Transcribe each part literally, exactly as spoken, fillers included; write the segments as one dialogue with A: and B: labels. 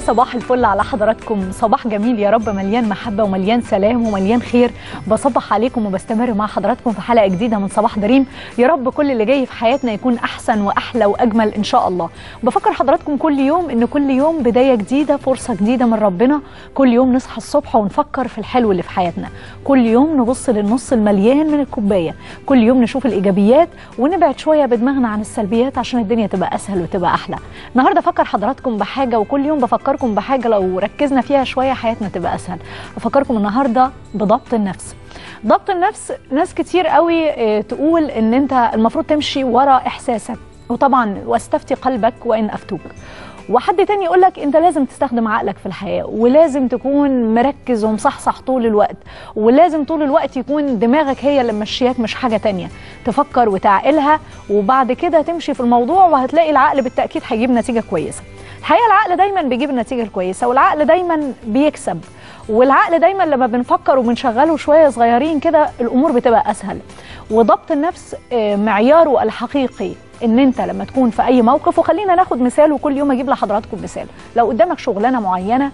A: صباح الفل على حضراتكم. صباح جميل يا رب، مليان محبة ومليان سلام ومليان خير. بصبح عليكم وبستمر مع حضراتكم في حلقة جديدة من صباح دريم. يا رب كل اللي جاي في حياتنا يكون أحسن وأحلى وأجمل إن شاء الله. بفكر حضراتكم كل يوم إن كل يوم بداية جديدة، فرصة جديدة من ربنا. كل يوم نصحى الصبح ونفكر في الحلو اللي في حياتنا، كل يوم نبص للنص المليان من الكوباية، كل يوم نشوف الإيجابيات ونبعد شوية بدماغنا عن السلبيات عشان الدنيا تبقى أسهل وتبقى أحلى. النهاردة أفكر حضراتكم بحاجة، وكل يوم بفكركم بحاجة لو ركزنا فيها شوية حياتنا تبقى أسهل. أفكركم النهاردة بضبط النفس. ضبط النفس، ناس كتير قوي تقول إن أنت المفروض تمشي ورا إحساسك، وطبعا واستفتي قلبك وإن أفتوك. وحد تاني يقولك انت لازم تستخدم عقلك في الحياة، ولازم تكون مركز ومصحصح طول الوقت، ولازم طول الوقت يكون دماغك هي اللي مشياك مش حاجة تانية، تفكر وتعقلها وبعد كده تمشي في الموضوع، وهتلاقي العقل بالتأكيد هيجيب نتيجة كويسة. الحقيقة العقل دايما بيجيب النتيجة الكويسة، والعقل دايما بيكسب، والعقل دايما لما بنفكر وبنشغله شوية صغيرين كده الأمور بتبقى أسهل. وضبط النفس معياره الحقيقي ان انت لما تكون في اي موقف، وخلينا ناخد مثال وكل يوم اجيب لحضراتكم مثال. لو قدامك شغلانه معينه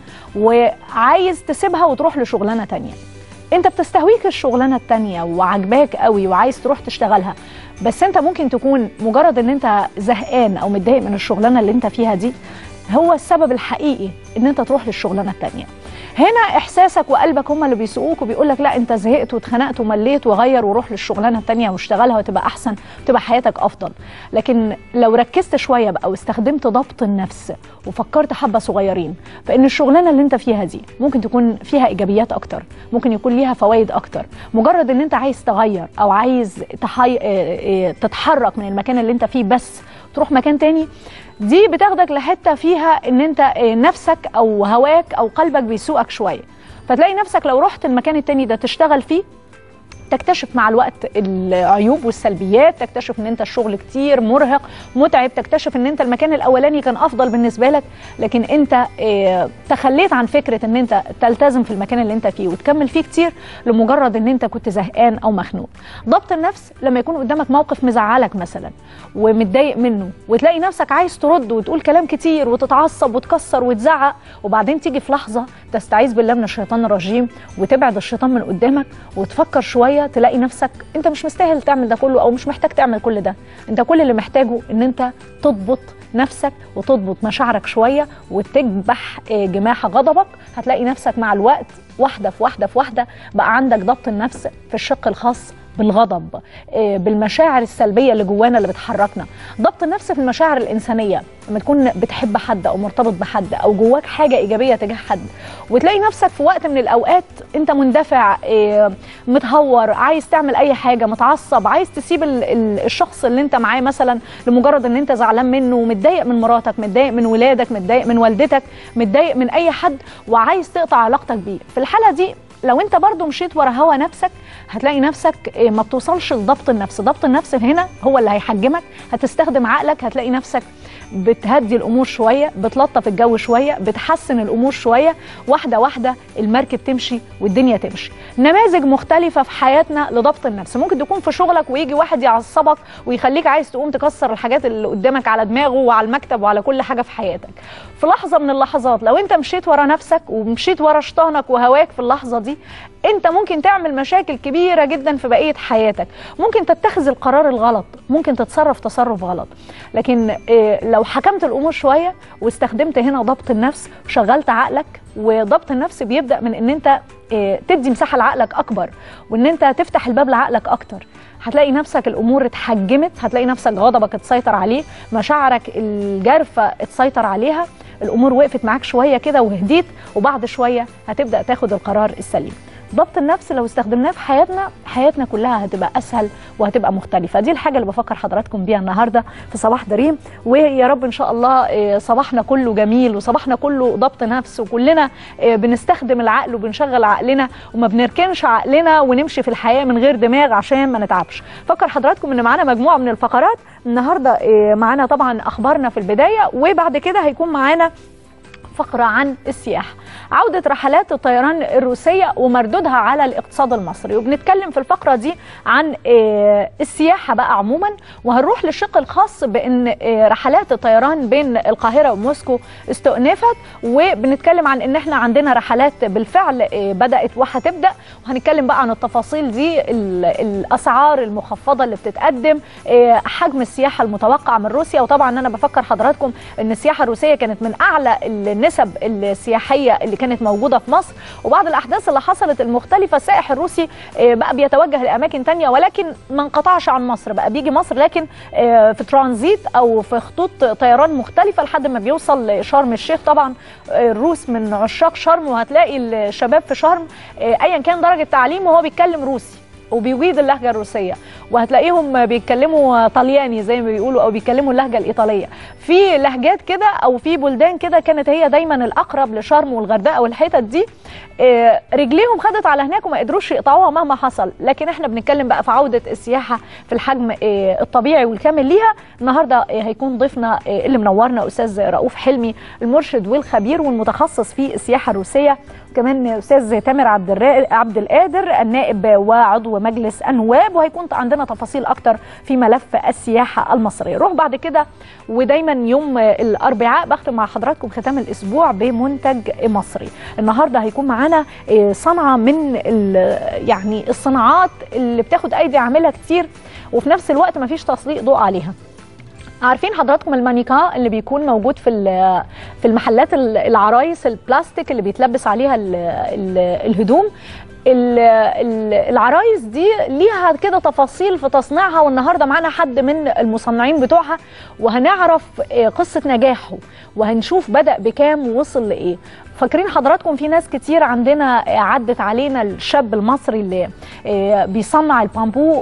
A: وعايز تسيبها وتروح لشغلانه تانية، انت بتستهويك الشغلانه التانية وعجباك قوي وعايز تروح تشتغلها، بس انت ممكن تكون مجرد ان انت زهقان او متضايق من الشغلانه اللي انت فيها دي هو السبب الحقيقي ان انت تروح للشغلانه التانية. هنا احساسك وقلبك هم اللي بيسوقوك وبيقول لك لا انت زهقت واتخنقت ومليت وغير وروح للشغلانه الثانيه واشتغلها وتبقى احسن وتبقى حياتك افضل. لكن لو ركزت شويه بقى واستخدمت ضبط النفس وفكرت حبه صغيرين فان الشغلانه اللي انت فيها دي ممكن تكون فيها ايجابيات اكتر، ممكن يكون ليها فوائد اكتر. مجرد ان انت عايز تغير او عايز تحي... تتحرك من المكان اللي انت فيه بس تروح مكان تاني، دي بتاخدك لحته فيها ان انت نفسك او هواك او قلبك بيسوقك شويه، فتلاقي نفسك لو رحت المكان التاني ده تشتغل فيه تكتشف مع الوقت العيوب والسلبيات، تكتشف ان انت الشغل كتير مرهق متعب، تكتشف ان انت المكان الاولاني كان افضل بالنسبه لك، لكن انت اه تخليت عن فكره ان انت تلتزم في المكان اللي انت فيه وتكمل فيه كتير لمجرد ان انت كنت زهقان او مخنوق. ضبط النفس لما يكون قدامك موقف مزعلك مثلا ومتضايق منه، وتلاقي نفسك عايز ترد وتقول كلام كتير وتتعصب وتكسر وتزعق، وبعدين تيجي في لحظه تستعيذ بالله من الشيطان الرجيم وتبعد الشيطان من قدامك وتفكر شويه، تلاقي نفسك انت مش مستاهل تعمل ده كله او مش محتاج تعمل كل ده. انت كل اللي محتاجه ان انت تضبط نفسك وتضبط مشاعرك شويه وتكبح جماح غضبك. هتلاقي نفسك مع الوقت واحده في واحده في واحده بقى عندك ضبط النفس في الشق الخاص بالغضب، بالمشاعر السلبيه اللي جوانا اللي بتحركنا. ضبط النفس في المشاعر الانسانيه، لما تكون بتحب حد او مرتبط بحد او جواك حاجه ايجابيه تجاه حد، وتلاقي نفسك في وقت من الاوقات انت مندفع، متهور، عايز تعمل اي حاجه، متعصب، عايز تسيب الشخص اللي انت معاه مثلا لمجرد ان انت زعلان منه ومتضايق من مراتك، متضايق من ولادك، متضايق من والدتك، متضايق من اي حد وعايز تقطع علاقتك بيه. في الحاله دي لو انت برضو مشيت ورا هوا نفسك هتلاقي نفسك ما بتوصلش لضبط النفس. ضبط النفس هنا هو اللي هيحجمك، هتستخدم عقلك، هتلاقي نفسك بتهدي الامور شويه، بتلطف الجو شويه، بتحسن الامور شويه، واحده واحده المركب تمشي والدنيا تمشي. نماذج مختلفه في حياتنا لضبط النفس، ممكن تكون في شغلك ويجي واحد يعصبك ويخليك عايز تقوم تكسر الحاجات اللي قدامك على دماغه وعلى المكتب وعلى كل حاجه في حياتك. في لحظه من اللحظات لو انت مشيت ورا نفسك ومشيت ورا شيطانك وهواك في اللحظه دي، انت ممكن تعمل مشاكل كبيره جدا في بقيه حياتك، ممكن تتخذ القرار الغلط، ممكن تتصرف تصرف غلط. لكن إيه لو حكمت الامور شويه واستخدمت هنا ضبط النفس وشغلت عقلك، وضبط النفس بيبدا من ان انت إيه تدي مساحه لعقلك اكبر وان انت تفتح الباب لعقلك اكتر، هتلاقي نفسك الامور اتحجمت، هتلاقي نفسك غضبك اتسيطر عليه، مشاعرك الجارفه اتسيطر عليها، الامور وقفت معاك شويه كده وهديت، وبعد شويه هتبدا تاخد القرار السليم. ضبط النفس لو استخدمناه في حياتنا، حياتنا كلها هتبقى اسهل وهتبقى مختلفه. دي الحاجه اللي بفكر حضراتكم بيها النهارده في صباح دريم، ويا رب ان شاء الله صباحنا كله جميل وصباحنا كله ضبط نفس، وكلنا بنستخدم العقل وبنشغل عقلنا وما بنركنش عقلنا ونمشي في الحياه من غير دماغ عشان ما نتعبش. فكر حضراتكم ان معانا مجموعه من الفقرات النهارده، معانا طبعا اخبارنا في البدايه، وبعد كده هيكون معانا فقرة عن السياحة، عودة رحلات الطيران الروسية ومردودها على الاقتصاد المصري. وبنتكلم في الفقرة دي عن السياحة بقى عموما، وهنروح للشق الخاص بأن رحلات الطيران بين القاهرة وموسكو استؤنفت، وبنتكلم عن ان احنا عندنا رحلات بالفعل بدأت وهتبدأ، وهنتكلم بقى عن التفاصيل دي، الأسعار المخفضة اللي بتتقدم، حجم السياحة المتوقع من روسيا. وطبعا انا بفكر حضراتكم ان السياحة الروسية كانت من اعلى النسب السياحية اللي كانت موجودة في مصر، وبعد الاحداث اللي حصلت المختلفة السائح الروسي بقى بيتوجه لاماكن تانية، ولكن ما انقطعش عن مصر، بقى بيجي مصر لكن في ترانزيت او في خطوط طيران مختلفة لحد ما بيوصل لشرم الشيخ. طبعا الروس من عشاق شرم، وهتلاقي الشباب في شرم ايا كان درجة تعليمه وهو بيتكلم روسي وبيجيد اللهجه الروسيه، وهتلاقيهم بيتكلموا طلياني زي ما بيقولوا او بيتكلموا اللهجه الايطاليه. في لهجات كده او في بلدان كده كانت هي دايما الاقرب لشرم والغردقه والحتت دي، رجليهم خدت على هناك وما قدروش يقطعوها مهما حصل. لكن احنا بنتكلم بقى في عوده السياحه في الحجم الطبيعي والكامل ليها. النهارده هيكون ضيفنا اللي منورنا استاذ رؤوف حلمي، المرشد والخبير والمتخصص في السياحه الروسيه، كمان استاذ تامر عبد عبد القادر النائب وعضو مجلس النواب، وهيكون عندنا تفاصيل اكتر في ملف السياحه المصريه. روح بعد كده، ودايما يوم الاربعاء بختم مع حضراتكم ختام الاسبوع بمنتج مصري. النهارده هيكون معانا صنعه من يعني الصناعات اللي بتاخد ايدي عاملها كتير، وفي نفس الوقت ما فيش تسليط ضوء عليها. عارفين حضراتكم المانيكا اللي بيكون موجود في في المحلات العرايس البلاستيك اللي بيتلبس عليها ال ال الهدوم، العرايس دي ليها كده تفاصيل في تصنيعها، والنهارده معانا حد من المصنعين بتوعها وهنعرف قصة نجاحه، وهنشوف بدأ بكام ووصل لإيه. فاكرين حضراتكم في ناس كتير عندنا عدت علينا الشاب المصري اللي بيصنع البامبو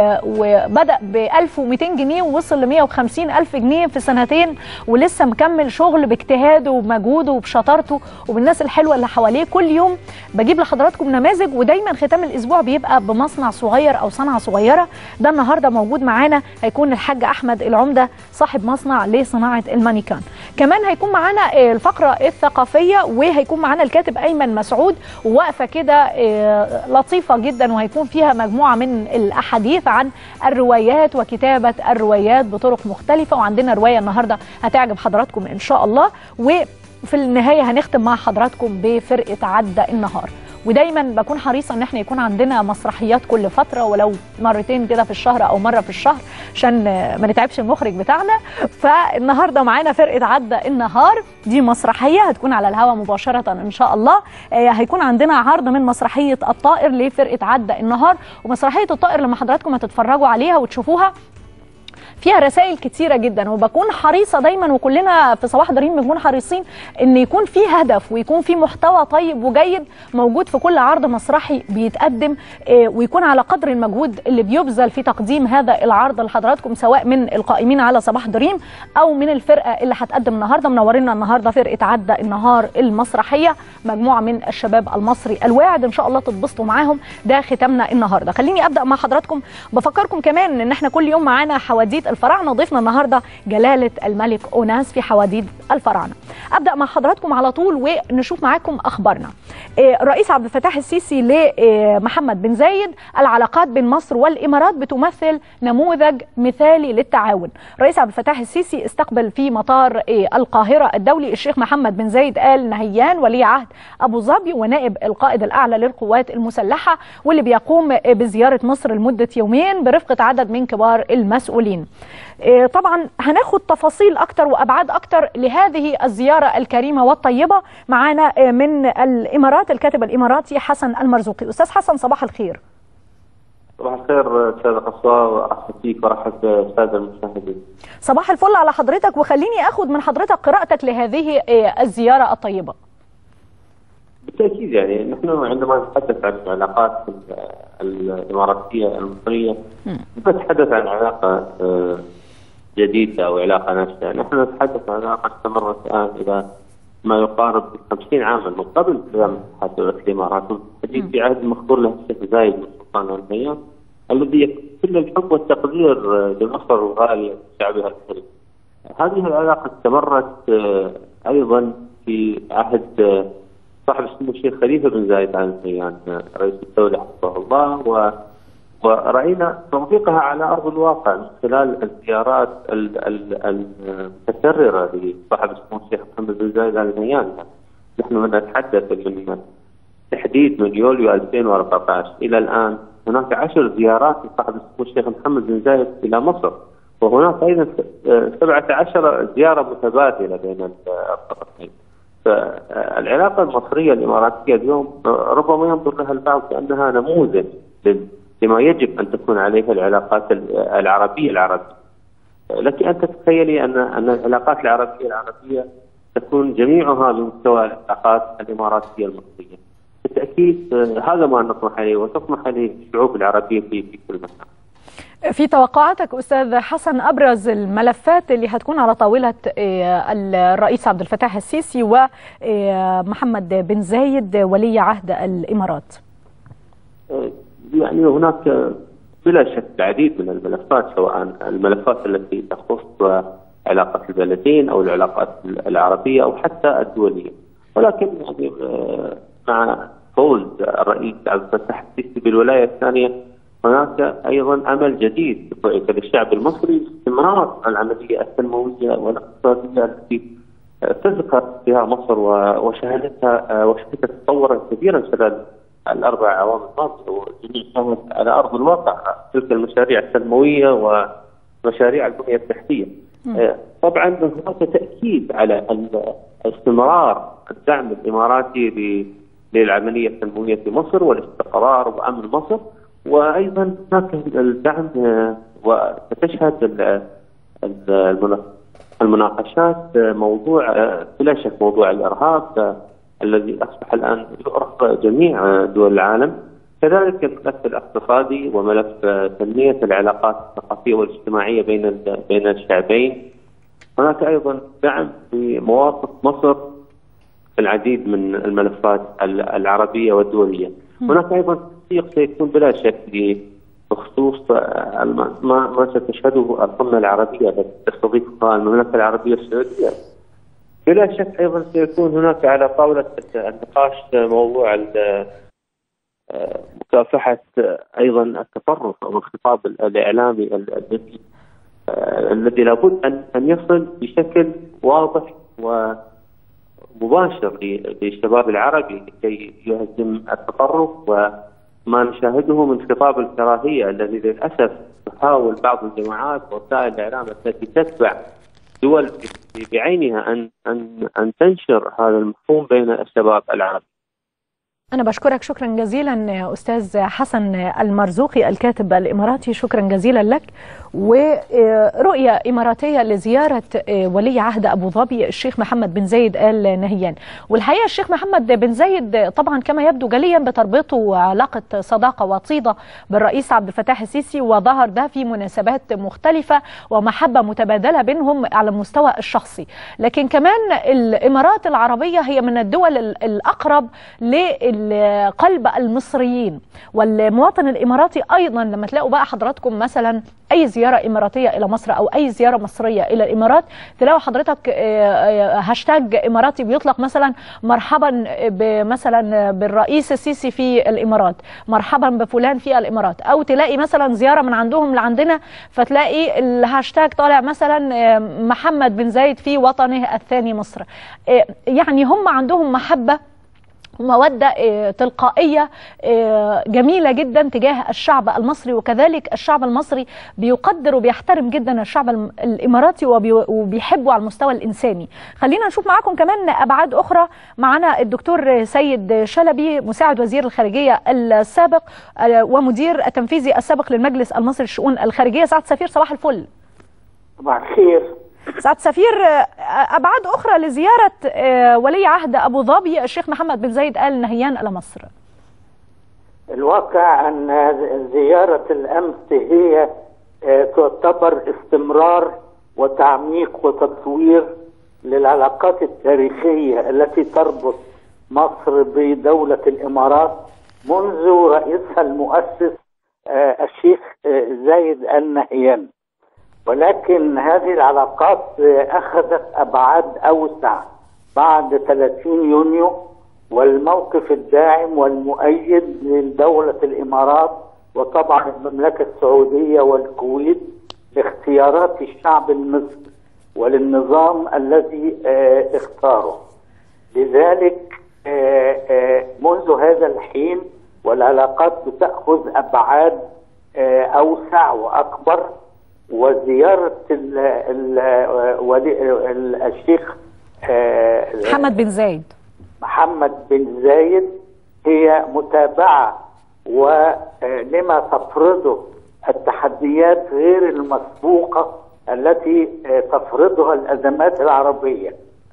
A: وبدأ ب ألف ومئتين جنيه ووصل ل مئة وخمسين ألف جنيه في سنتين، ولسه مكمل شغل باجتهاده وبمجهوده وبشطارته وبالناس الحلوة اللي حواليه. كل يوم بجيب لحضراتكم نماذج، ودايما ختام الأسبوع بيبقى بمصنع صغير أو صنعة صغيرة. ده النهارده موجود معانا، هيكون الحاج أحمد العمدة صاحب مصنع لصناعة المانيكان. كمان هيكون معانا الفقرة الثقافية، وهيكون معانا الكاتب أيمن مسعود، ووقفة كده لطيفة جدا وهيكون فيها مجموعة من الأحاديث عن الروايات وكتابة الروايات بطرق مختلفة. وعندنا رواية النهاردة هتعجب حضراتكم إن شاء الله. وفي النهاية هنختم مع حضراتكم بفرقة عدى النهار. ودايما بكون حريصه ان احنا يكون عندنا مسرحيات كل فتره، ولو مرتين كده في الشهر او مره في الشهر عشان ما نتعبش المخرج بتاعنا. فالنهارده معانا فرقه عدى النهار، دي مسرحيه هتكون على الهواء مباشره ان شاء الله. هيكون عندنا عرض من مسرحيه الطائر لفرقه عدى النهار، ومسرحيه الطائر لما حضراتكم هتتفرجوا عليها وتشوفوها فيها رسائل كتيرة جدا، وبكون حريصة دايما، وكلنا في صباح دريم بنكون حريصين ان يكون في هدف ويكون في محتوى طيب وجيد موجود في كل عرض مسرحي بيتقدم، ويكون على قدر المجهود اللي بيبذل في تقديم هذا العرض لحضراتكم، سواء من القائمين على صباح دريم او من الفرقة اللي هتقدم النهارده. منورنا النهارده فرقة عدى النهار المسرحية، مجموعة من الشباب المصري الواعد، ان شاء الله تتبسطوا معاهم. ده ختامنا النهارده. خليني ابدا مع حضراتكم، بفكركم كمان ان احنا كل يوم معانا حواديت الفراعنه، ضيفنا النهارده جلاله الملك اوناس في حواديت الفراعنه. ابدا مع حضراتكم على طول ونشوف معاكم اخبارنا. الرئيس عبد الفتاح السيسي لمحمد بن زايد: العلاقات بين مصر والامارات بتمثل نموذج مثالي للتعاون. الرئيس عبد الفتاح السيسي استقبل في مطار القاهره الدولي الشيخ محمد بن زايد آل نهيان ولي عهد ابو ظبي ونائب القائد الاعلى للقوات المسلحه، واللي بيقوم بزياره مصر لمده يومين برفقه عدد من كبار المسؤولين. طبعا هناخد تفاصيل اكتر وابعاد اكتر لهذه الزياره الكريمه والطيبه. معانا من الامارات الكاتب الاماراتي حسن المرزوقي. استاذ حسن صباح الخير.
B: صباح الخير استاذ قصار، وارحب فيك وارحب بالساده المشاهدين.
A: صباح الفل على حضرتك، وخليني اخذ من حضرتك قراءتك لهذه الزياره الطيبه.
B: بالتاكيد يعني نحن عندما نتحدث عن العلاقات الاماراتيه المصريه نتحدث عن علاقه جديدة أو علاقة ناشئة. نحن نتحدث عن علاقة استمرت الآن إلى ما يقارب خمسين عاما من قبل قيام اتحاد دولة الإمارات، بالتحديد في عهد المخبور له الشيخ زايد بن سلطان آل نهيان، الذي يكفل الحب والتقدير لمصر الغالية وشعبها الكريم. هذه العلاقة استمرت أيضا في عهد صاحب السمو الشيخ خليفة بن زايد آل نهيان رئيس الدولة حفظه الله، و ورأينا تطبيقها على أرض الواقع من خلال الزيارات المتكررة لصاحب السمو الشيخ محمد بن زايد آل نهيان. نحن نتحدث من تحديد من يوليو ألفين وأربعة عشر إلى الآن هناك عشر زيارات لصاحب السمو الشيخ محمد بن زايد إلى مصر، وهناك أيضا سبعة عشر زيارة متبادلة بين الطرفين. فالعلاقة المصرية الإماراتية اليوم ربما ينظر لها البعض كأنها نموذج لما يجب أن تكون عليه العلاقات العربية العربية. لكن أن تتخيلي أن أن العلاقات العربية العربية تكون جميعها بمستوى العلاقات الإماراتية المصرية. بالتأكيد هذا ما نطمح عليه وتطمح عليه الشعوب العربية في في كل مكان.
A: في توقعاتك أستاذ حسن، أبرز الملفات اللي هتكون على طاولة الرئيس عبد الفتاح السيسي ومحمد بن زايد ولي عهد الإمارات؟
B: يعني هناك بلا شك العديد من الملفات، سواء الملفات التي تخص علاقة البلدين أو العلاقات العربية أو حتى الدولية. ولكن يعني مع فوز الرئيس عبد الفتاح السيسي بالولاية الثانية هناك أيضا أمل جديد للشعب المصري استمرار العملية التنموية والاقتصادية التي تذكر فيها مصر وشهدتها وشهدت تطورا كبيرا خلال الأربع أعوام الماضية، والجميع كانت على أرض الواقع تلك المشاريع التنموية ومشاريع البنية التحتية. طبعا هناك تأكيد على استمرار الدعم الإماراتي للعملية التنموية في مصر والاستقرار وأمن مصر، وأيضا هناك الدعم وتشهد المناقشات موضوع بلا شك موضوع الإرهاب الذي أصبح الآن يعرف جميع دول العالم، كذلك الملف الاقتصادي وملف تنمية العلاقات الثقافية والاجتماعية بين بين الشعبين. هناك أيضا دعم في مواقف مصر في العديد من الملفات العربية والدولية. هناك أيضا تنسيق سيكون بلا شك بخصوص ما ما ستشهده القمة العربية التي تستضيفها المملكة العربية السعودية. بلا شك أيضا سيكون هناك على طاولة النقاش موضوع مكافحة أيضا التطرف أو الخطاب الإعلامي الذي الذي لابد أن أن يصل بشكل واضح ومباشر للشباب العربي لكي يهزم التطرف وما نشاهده من خطاب الكراهية الذي للأسف تحاول بعض الجماعات ووسائل الإعلام التي تتبع دول بعينها أن أن أن تنشر هذا المفهوم بين الشباب العربي.
A: أنا بشكرك شكرا جزيلا أستاذ حسن المرزوقي الكاتب الإماراتي، شكرا جزيلا لك. ورؤية إماراتية لزيارة ولي عهد أبو ظبي الشيخ محمد بن زايد آل نهيان. والحقيقة الشيخ محمد بن زايد طبعا كما يبدو جليا بتربطه علاقة صداقة وطيدة بالرئيس عبد الفتاح السيسي، وظهر ده في مناسبات مختلفة ومحبة متبادلة بينهم على المستوى الشخصي. لكن كمان الإمارات العربية هي من الدول الأقرب لقلب المصريين، والمواطن الإماراتي أيضا لما تلاقوا بقى حضراتكم مثلا أي زيارة إماراتية إلى مصر أو أي زيارة مصرية إلى الإمارات، تلاقوا حضرتك هاشتاج إماراتي بيطلق مثلا مرحبا مثلا بالرئيس السيسي في الإمارات، مرحبا بفلان في الإمارات، أو تلاقي مثلا زيارة من عندهم لعندنا فتلاقي الهاشتاج طالع مثلا محمد بن زايد في وطنه الثاني مصر. يعني هم عندهم محبة مودة تلقائية جميلة جدا تجاه الشعب المصري، وكذلك الشعب المصري بيقدر وبيحترم جدا الشعب الإماراتي وبيحبه على المستوى الإنساني. خلينا نشوف معاكم كمان أبعاد أخرى. معنا الدكتور سيد شلبي مساعد وزير الخارجية السابق ومدير التنفيذي السابق للمجلس المصري للشؤون الخارجية. سعادة السفير صباح الفل.
C: صباح الخير.
A: سعادة السفير، أبعاد أخرى لزيارة ولي عهد أبو ظبي الشيخ محمد بن زايد آل نهيان إلى مصر.
C: الواقع أن زيارة الأمس هي تعتبر استمرار وتعميق وتطوير للعلاقات التاريخية التي تربط مصر بدولة الإمارات منذ رئيسها المؤسس الشيخ زايد آل نهيان. ولكن هذه العلاقات أخذت أبعاد أوسع بعد ثلاثين يونيو والموقف الداعم والمؤيد لدولة الإمارات وطبعا المملكة السعودية والكويت لاختيارات الشعب المصري وللنظام الذي اه اختاره. لذلك اه اه منذ هذا الحين والعلاقات بتأخذ أبعاد اه أوسع وأكبر، وزيارة ال ال ال الشيخ
A: محمد بن زايد
C: محمد بن زايد هي متابعة ولما تفرضه التحديات غير المسبوقة التي تفرضها الأزمات العربية.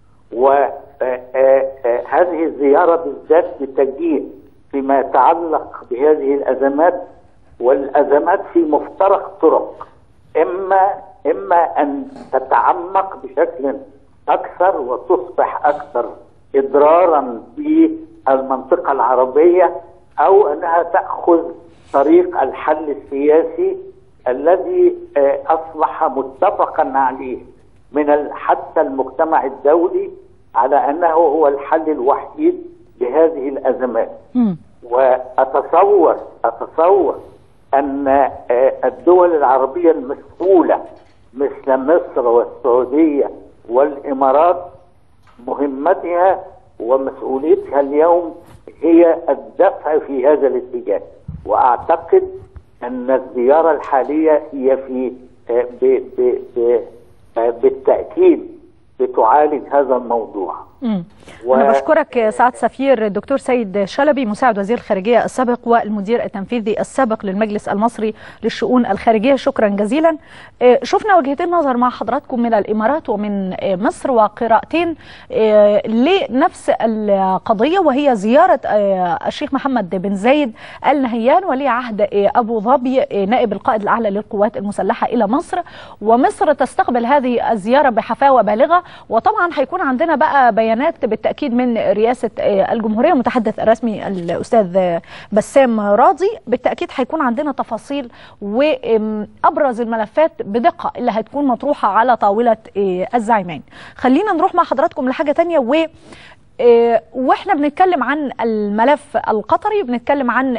C: وهذه الزيارة بالذات بتجيء فيما يتعلق بهذه الأزمات، والأزمات في مفترق طرق، إما إما أن تتعمق بشكل أكثر وتصبح أكثر إضرارا بالمنطقة العربية، أو أنها تأخذ طريق الحل السياسي الذي أصبح متفقا عليه من حتى المجتمع الدولي على أنه هو الحل الوحيد لهذه الأزمات. م. وأتصور أتصور أن الدول العربية المسؤولة مثل مصر والسعودية والإمارات مهمتها ومسؤوليتها اليوم هي الدفع في هذا الاتجاه. وأعتقد أن الزيارة الحالية هي في ب ب ب بالتأكيد بتعالج هذا الموضوع.
A: امم و... أنا بشكرك سعادة السفير الدكتور سيد شلبي مساعد وزير الخارجية السابق والمدير التنفيذي السابق للمجلس المصري للشؤون الخارجية، شكرا جزيلا. شفنا وجهتين نظر مع حضراتكم من الإمارات ومن مصر وقراءتين لنفس القضية، وهي زيارة الشيخ محمد بن زايد آل نهيان ولي عهد أبو ظبي نائب القائد الأعلى للقوات المسلحة إلى مصر، ومصر تستقبل هذه الزيارة بحفاوة بالغة. وطبعا هيكون عندنا بقى بيانات بالتأكيد من رئاسة الجمهورية المتحدث الرسمي الأستاذ بسام راضي، بالتأكيد هيكون عندنا تفاصيل وأبرز الملفات بدقة اللي هتكون مطروحة على طاولة الزعيمين. خلينا نروح مع حضراتكم لحاجة تانية، و واحنا بنتكلم عن الملف القطري بنتكلم عن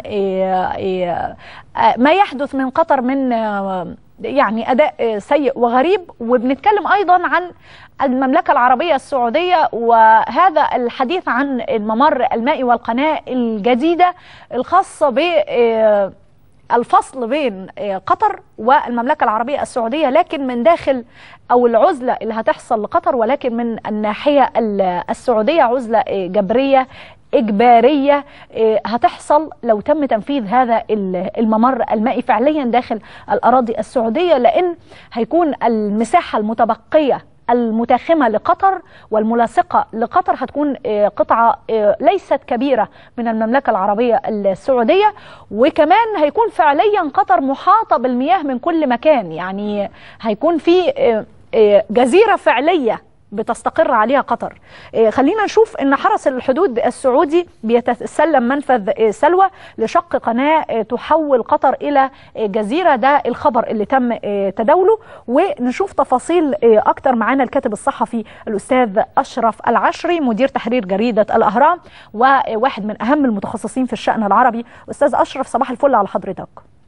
A: ما يحدث من قطر من يعني أداء سيء وغريب، وبنتكلم أيضا عن المملكة العربية السعودية وهذا الحديث عن الممر المائي والقناة الجديدة الخاصة بالفصل بين قطر والمملكة العربية السعودية، لكن من داخل أو العزلة اللي هتحصل لقطر، ولكن من الناحية السعودية عزلة جبرية إجبارية هتحصل لو تم تنفيذ هذا الممر المائي فعليا داخل الأراضي السعودية، لأن هيكون المساحة المتبقية المتاخمة لقطر والملاصقة لقطر هتكون قطعة ليست كبيرة من المملكة العربية السعودية، وكمان هيكون فعليا قطر محاطة بالمياه من كل مكان، يعني هيكون في جزيرة فعلية بتستقر عليها قطر. خلينا نشوف ان حرس الحدود السعودي بيتسلم منفذ سلوى لشق قناة تحول قطر الى جزيرة، ده الخبر اللي تم تداوله. ونشوف تفاصيل اكتر معانا الكاتب الصحفي الاستاذ اشرف العشري مدير تحرير جريدة الاهرام وواحد من اهم المتخصصين في الشأن العربي. استاذ اشرف صباح الفل على حضرتك.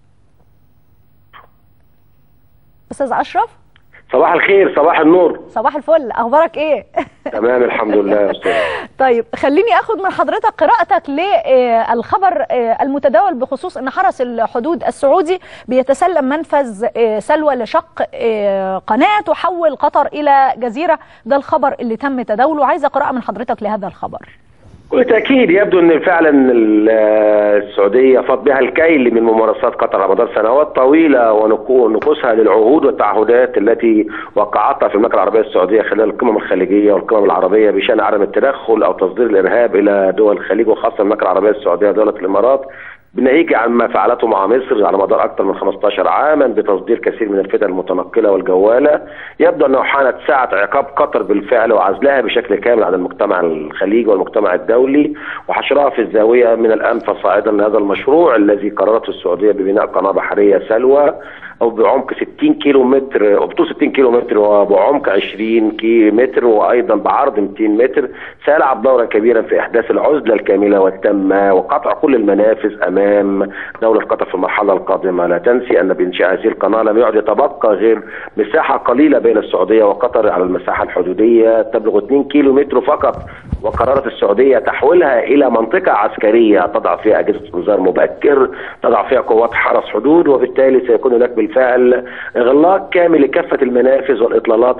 A: استاذ اشرف
D: صباح الخير، صباح النور.
A: صباح الفل، اخبارك ايه؟
D: تمام الحمد لله يا استاذ.
A: طيب خليني اخد من حضرتك قراءتك للخبر المتداول بخصوص ان حرس الحدود السعودي بيتسلم منفذ سلوى لشق قناة تحول قطر الى جزيرة، ده الخبر اللي تم تداوله، عايزه قراءة من حضرتك لهذا الخبر.
D: بالتأكيد يبدو أن فعلا السعودية فاض بها الكيل من ممارسات قطر على مدار سنوات طويلة ونقوصها للعهود والتعهدات التي وقعتها في المملكة العربية السعودية خلال القمم الخليجية والقمم العربية بشأن عدم التدخل أو تصدير الإرهاب إلى دول الخليج وخاصة المملكة العربية السعودية ودولة الإمارات ناهيك عن ما فعلته مع مصر على مدار اكثر من خمسة عشر عاما بتصدير كثير من الفتن المتنقله والجواله. يبدو انه حانت ساعه عقاب قطر بالفعل وعزلها بشكل كامل عن المجتمع الخليجي والمجتمع الدولي وحشرها في الزاويه من الان فصاعدا لهذا المشروع الذي قررته السعوديه ببناء قناه بحريه سلوى او بعمق ستين كيلو متر او بطول ستين كيلو متر وبعمق عشرين كيلو متر وايضا بعرض مئتين متر، سيلعب دورا كبيرا في احداث العزله الكامله والتامه وقطع كل المنافذ امام دوله قطر في المرحله القادمه. لا تنسي ان بانشاء هذه القناه لم يعد يتبقى غير مساحه قليله بين السعوديه وقطر على المساحه الحدوديه تبلغ اثنين كيلو متر فقط، وقررت السعوديه تحويلها الى منطقه عسكريه تضع فيها اجهزه انذار مبكر، تضع فيها قوات حرس حدود، وبالتالي سيكون هناك بالفعل اغلاق كامل لكافه المنافذ والاطلالات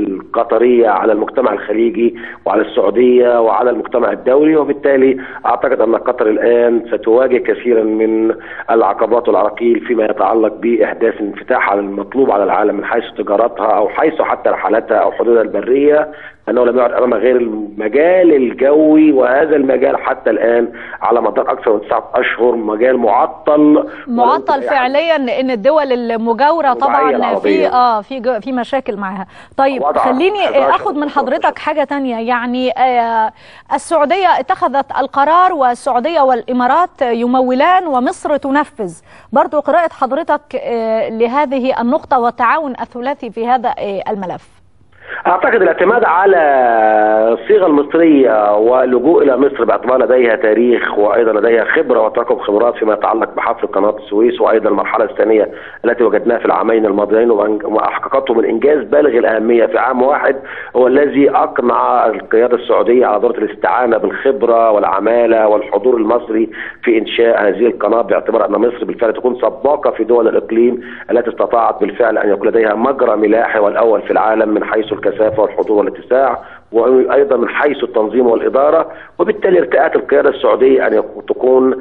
D: القطريه على المجتمع الخليجي وعلى السعوديه وعلى المجتمع الدولي. وبالتالي اعتقد ان قطر الان ستواجه كثيرا من العقبات والعراقيل فيما يتعلق باحداث انفتاح على المطلوب على العالم من حيث تجارتها او حيث حتى رحلاتها او حدودها البريه، انه لم يعد امامها غير المجال الجوي، وهذا المجال حتى الان على مدار اكثر من تسعة اشهر مجال معطل
A: معطل فعليا، لان الدول المجاوره طبعا في اه في في مشاكل معها. طيب خليني اخد من حضرتك حاجه ثانيه، يعني آه السعوديه اتخذت القرار والسعوديه والامارات يمولان ومصر تنفذ، برضو قراءه حضرتك آه لهذه النقطه والتعاون الثلاثي في هذا آه الملف.
D: اعتقد الاعتماد على الصيغه المصريه واللجوء الى مصر باعتبار لديها تاريخ وايضا لديها خبره وتراكم خبرات فيما يتعلق بحفر قناه السويس، وايضا المرحله الثانيه التي وجدناها في العامين الماضيين واحققته من انجاز بالغ الاهميه في عام واحد هو الذي اقنع القياده السعوديه على ضروره الاستعانه بالخبره والعماله والحضور المصري في انشاء هذه القناه، باعتبار ان مصر بالفعل تكون سباقه في دول الاقليم التي استطاعت بالفعل ان يكون لديها مجرى ملاحي والاول في العالم من حيث الكثافه والحضور والاتساع وايضا من حيث التنظيم والاداره. وبالتالي ارتأت القياده السعوديه ان تكون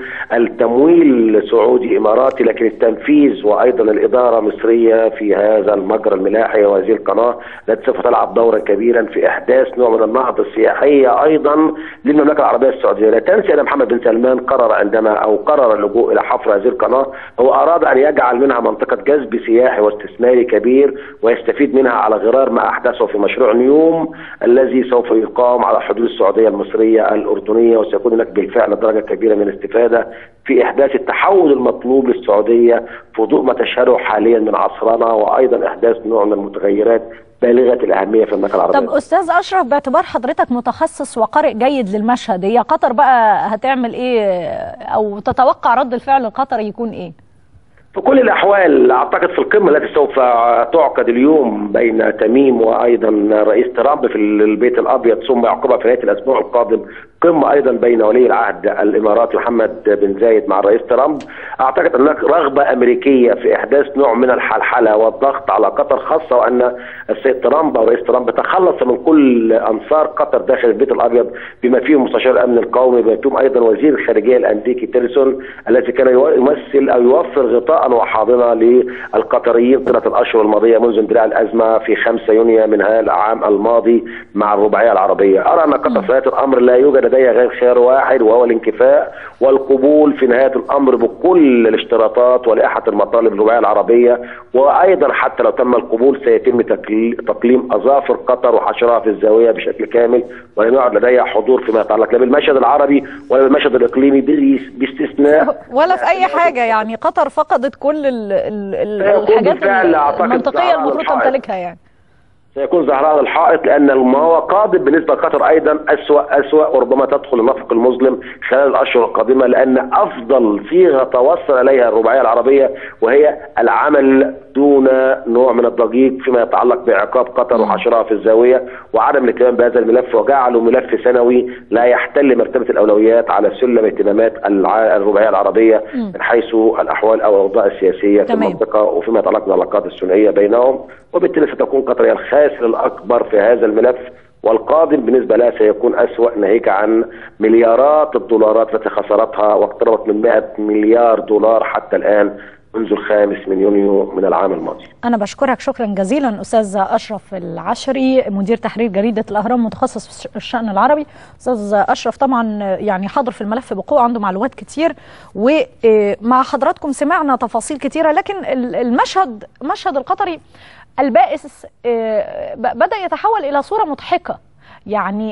D: التمويل سعودي اماراتي، لكن التنفيذ وايضا الاداره مصريه في هذا المجرى الملاحي وهذه القناه التي سوف تلعب دورا كبيرا في احداث نوع من النهضه السياحيه ايضا للمملكه العربيه السعوديه. لا تنسي ان محمد بن سلمان قرر عندما او قرر اللجوء الى حفر هذه القناه هو اراد ان يجعل منها منطقه جذب سياحي واستثماري كبير ويستفيد منها على غرار ما احدثه في مشروع نيوم الذي سوف يقام على حدود السعوديه المصريه الاردنيه، وسيكون هناك بالفعل درجه كبيره من الاستفاده في احداث التحول المطلوب للسعوديه في ضوء ما تشهده حاليا من عصرنا، وايضا احداث نوع من المتغيرات بالغه الاهميه في المملكه العربيه.
A: طب استاذ اشرف، باعتبار حضرتك متخصص وقارئ جيد للمشهد، هي قطر بقى هتعمل ايه او تتوقع رد الفعل القطري يكون ايه؟
D: في كل الأحوال أعتقد في القمة التي سوف تعقد اليوم بين تميم وأيضا رئيس ترامب في البيت الأبيض ثم يعقبها في نهاية الأسبوع القادم قمة أيضا بين ولي العهد الإماراتي محمد بن زايد مع الرئيس ترامب، أعتقد أن هناك رغبة أمريكية في إحداث نوع من الحلحلة والضغط على قطر، خاصة وأن السيد ترامب أو رئيس ترامب تخلص من كل أنصار قطر داخل البيت الأبيض بما فيهم مستشار الأمن القومي، بما فيهم أيضا وزير الخارجية الأمريكي تيلرسون الذي كان يمثل أو يوفر غطاء وحاضنة للقطريين طيلة الأشهر الماضية منذ اندلاع الأزمة في خمسة يونيو من هذا العام الماضي مع الرباعية العربية. أرى أن قطر في نهاية الأمر لا يوجد لديها غير خيار واحد وهو الانكفاء والقبول في نهاية الأمر بكل الاشتراطات ولائحة المطالب الرباعية العربية، وأيضا حتى لو تم القبول سيتم تقليم أظافر قطر وحشرها في الزاوية بشكل كامل، ولن يعد لديها حضور فيما يتعلق لا بالمشهد العربي ولا بالمشهد الإقليمي باستثناء
A: ولا في أي حاجة. يعني قطر فقدت كل ال ال الحاجات المنطقية المفروض تمتلكها، يعني
D: سيكون زهراء الحائط، لأن ما هو قادم بالنسبة لقطر أيضا أسوأ أسوأ وربما تدخل النفق المظلم خلال الأشهر القادمة، لأن أفضل صيغة توصل إليها الرباعية العربية وهي العمل دون نوع من الضجيج فيما يتعلق بعقاب قطر وحشرها في الزاوية وعدم الاهتمام بهذا الملف، وجعله ملف سنوي لا يحتل مرتبة الأولويات على سلم اهتمامات الرباعية العربية من حيث الأحوال أو الأوضاع السياسية في المنطقة وفيما يتعلق بالعلاقات الثنائية بينهم، وبالتالي ستكون قطر هي الخاسر الأكبر في هذا الملف، والقادم بالنسبة لها سيكون أسوأ ناهيك عن مليارات الدولارات التي خسرتها واقتربت من مئة مليار دولار حتى الآن منذ الخامس من يونيو من العام الماضي.
A: أنا بشكرك شكرا جزيلا أستاذ أشرف العشري مدير تحرير جريدة الأهرام متخصص في الشأن العربي. أستاذ أشرف طبعا يعني حاضر في الملف بقوة، عنده معلومات كتير، ومع حضراتكم سمعنا تفاصيل كتيرة، لكن المشهد مشهد القطري البائس بدأ يتحول إلى صورة مضحكة. يعني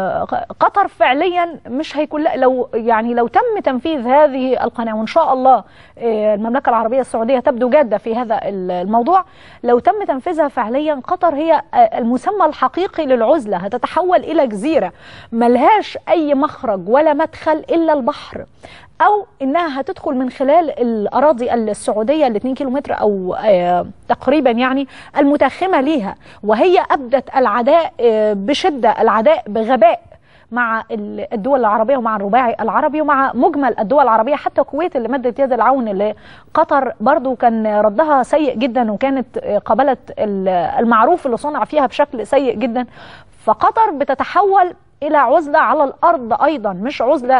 A: قطر فعليا مش هيكون لو يعني لو تم تنفيذ هذه القناة، وإن شاء الله المملكة العربية السعودية تبدو جادة في هذا الموضوع، لو تم تنفيذها فعليا قطر هي المسمى الحقيقي للعزلة، هتتحول إلى جزيرة ملهاش أي مخرج ولا مدخل إلا البحر، أو إنها هتدخل من خلال الأراضي السعودية الاثنين كيلومتر أو آه تقريبا يعني المتاخمة ليها، وهي أبدت العداء آه بشدة، العداء بغباء مع الدول العربية ومع الرباعي العربي ومع مجمل الدول العربية. حتى الكويت اللي مدت يد العون لقطر برضو كان ردها سيء جدا، وكانت قبلت المعروف اللي صنع فيها بشكل سيء جدا. فقطر بتتحول إلى عزلة على الأرض أيضا، مش عزلة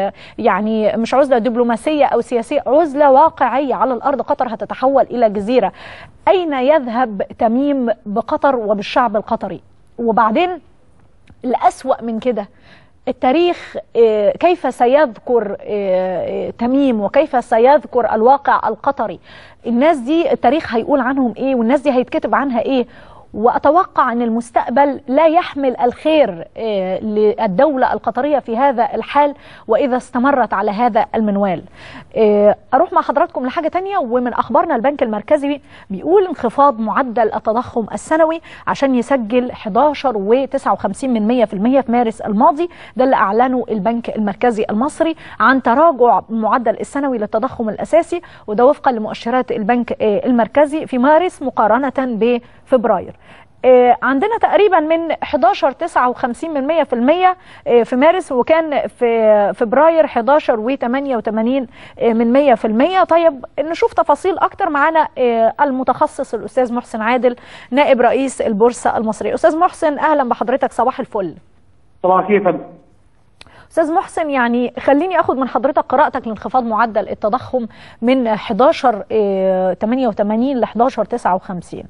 A: يعني مش عزلة دبلوماسية أو سياسية، عزلة واقعية على الأرض. قطر هتتحول إلى جزيرة. أين يذهب تميم بقطر وبالشعب القطري؟ وبعدين الأسوأ من كده التاريخ كيف سيذكر تميم وكيف سيذكر الواقع القطري. الناس دي التاريخ هيقول عنهم إيه، والناس دي هيتكتب عنها إيه. وأتوقع أن المستقبل لا يحمل الخير للدولة القطرية في هذا الحال وإذا استمرت على هذا المنوال. أروح مع حضراتكم لحاجة تانية، ومن أخبارنا البنك المركزي بيقول انخفاض معدل التضخم السنوي عشان يسجل أحد عشر فاصلة تسعة وخمسين بالمئة في مارس الماضي. ده اللي أعلنه البنك المركزي المصري عن تراجع معدل السنوي للتضخم الأساسي، وده وفقا لمؤشرات البنك المركزي في مارس مقارنة بفبراير. عندنا تقريبا من أحد عشر فاصلة تسعة وخمسين بالمئة في مارس، وكان في فبراير أحد عشر فاصلة ثمانية وثمانين بالمئة. طيب نشوف تفاصيل اكتر. معانا المتخصص الاستاذ محسن عادل نائب رئيس البورصة المصرية. استاذ محسن اهلا بحضرتك، صباح الفل.
E: صباح الخير يا فندم.
A: استاذ محسن يعني خليني اخد من حضرتك قراءتك لانخفاض معدل التضخم من أحد عشر فاصلة ثمانية وثمانين ل أحد عشر فاصلة تسعة وخمسين.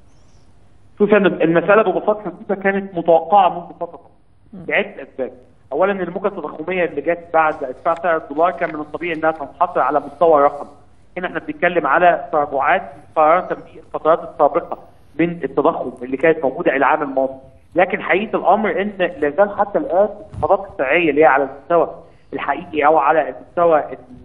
E: شوف يا فندم، المساله ببساطه شديده كانت متوقعه منذ فتره بعده اسباب. اولا ان الموجه التضخميه اللي جت بعد ارتفاع سعر الدولار كان من الطبيعي انها تنحصر على مستوى رقم. هنا احنا بنتكلم على تراجعات مقارنه بالفترات السابقه من التضخم اللي كانت موجوده العام الماضي، لكن حقيقه الامر ان لا زال حتى الان الانخفاضات السعريه اللي هي على المستوى الحقيقي او على المستوى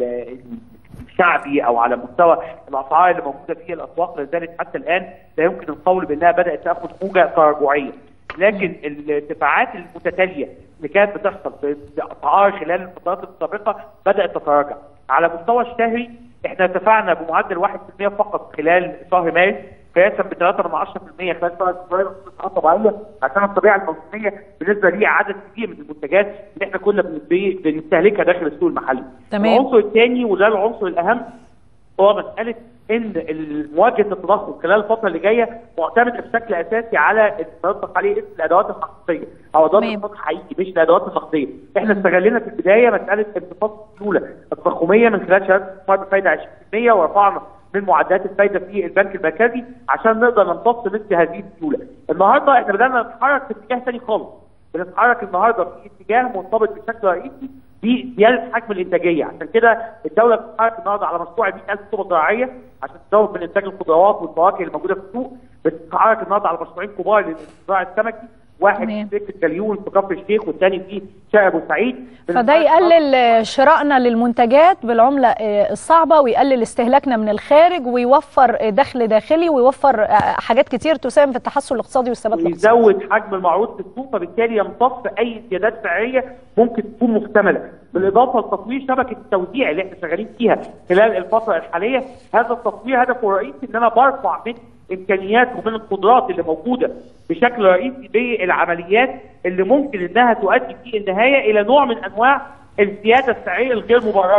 E: الشعبي او على مستوى الاسعار اللي موجوده في الاسواق لا زالت حتى الان لا يمكن القول بانها بدات تاخذ موجه تراجعيه، لكن الارتفاعات المتتاليه اللي كانت بتحصل في الاسعار خلال الفترات السابقه بدات تتراجع. على مستوى الشهري احنا ارتفعنا بمعدل واحد بالمئة فقط خلال شهر مارس، قياسا ب ثلاثة فاصلة عشرة بالمئة خلال شهر فبراير. اسعار طبيعيه عشان الطبيعه الموسميه بالنسبه لي عدد كبير من المنتجات اللي احنا كنا بنستهلكها داخل السوق المحلي.
A: تمام.
E: العنصر الثاني وده العنصر الاهم هو مساله ان مواجهه التضخم خلال الفتره اللي جايه معتمده بشكل اساسي على ما يطلق عليه اسم الادوات الحقيقيه او ادوات الانفاق الحقيقي مش الادوات النقديه. احنا استغلينا في البدايه مساله انخفاض السيوله التضخميه من خلال شهاده الاستثمار بفائده عشرين بالمئة ورفعنا من معدلات الفائده في البنك المركزي عشان نقدر نمتص مثل هذه السيوله. النهارده احنا بدانا نتحرك في اتجاه ثاني خالص، بنتحرك النهارده في اتجاه مرتبط بشكل رئيسي بزياده حجم الانتاجيه، عشان كده الدوله بتتحرك النهارده على مشروع مئة ألف طوبه زراعيه عشان تزود من انتاج الخضروات والفواكه اللي موجوده في السوق، بتتحرك النهارده على مشروعين كبار للزراعه السمكي، واحد في سكه الجليون في كفر الشيخ والثاني في شارع بورسعيد.
A: فده يقلل شرائنا للمنتجات بالعمله الصعبه ويقلل استهلاكنا من الخارج ويوفر دخل داخلي ويوفر حاجات كتير تساهم في التحسن الاقتصادي والثبات الاقتصادي.
E: ويزود حجم المعروض في السوق، فبالتالي يمتص اي زيادات سعريه ممكن تكون محتمله، بالاضافه لتطوير شبكه التوزيع اللي احنا شغالين فيها خلال الفتره الحاليه. هذا التطوير هدفه الرئيسي ان انا برفع من امكانيات ومن القدرات اللي موجوده بشكل رئيسي بالعمليات اللي ممكن انها تؤدي في النهايه الى نوع من انواع الزياده السعريه الغير مبرره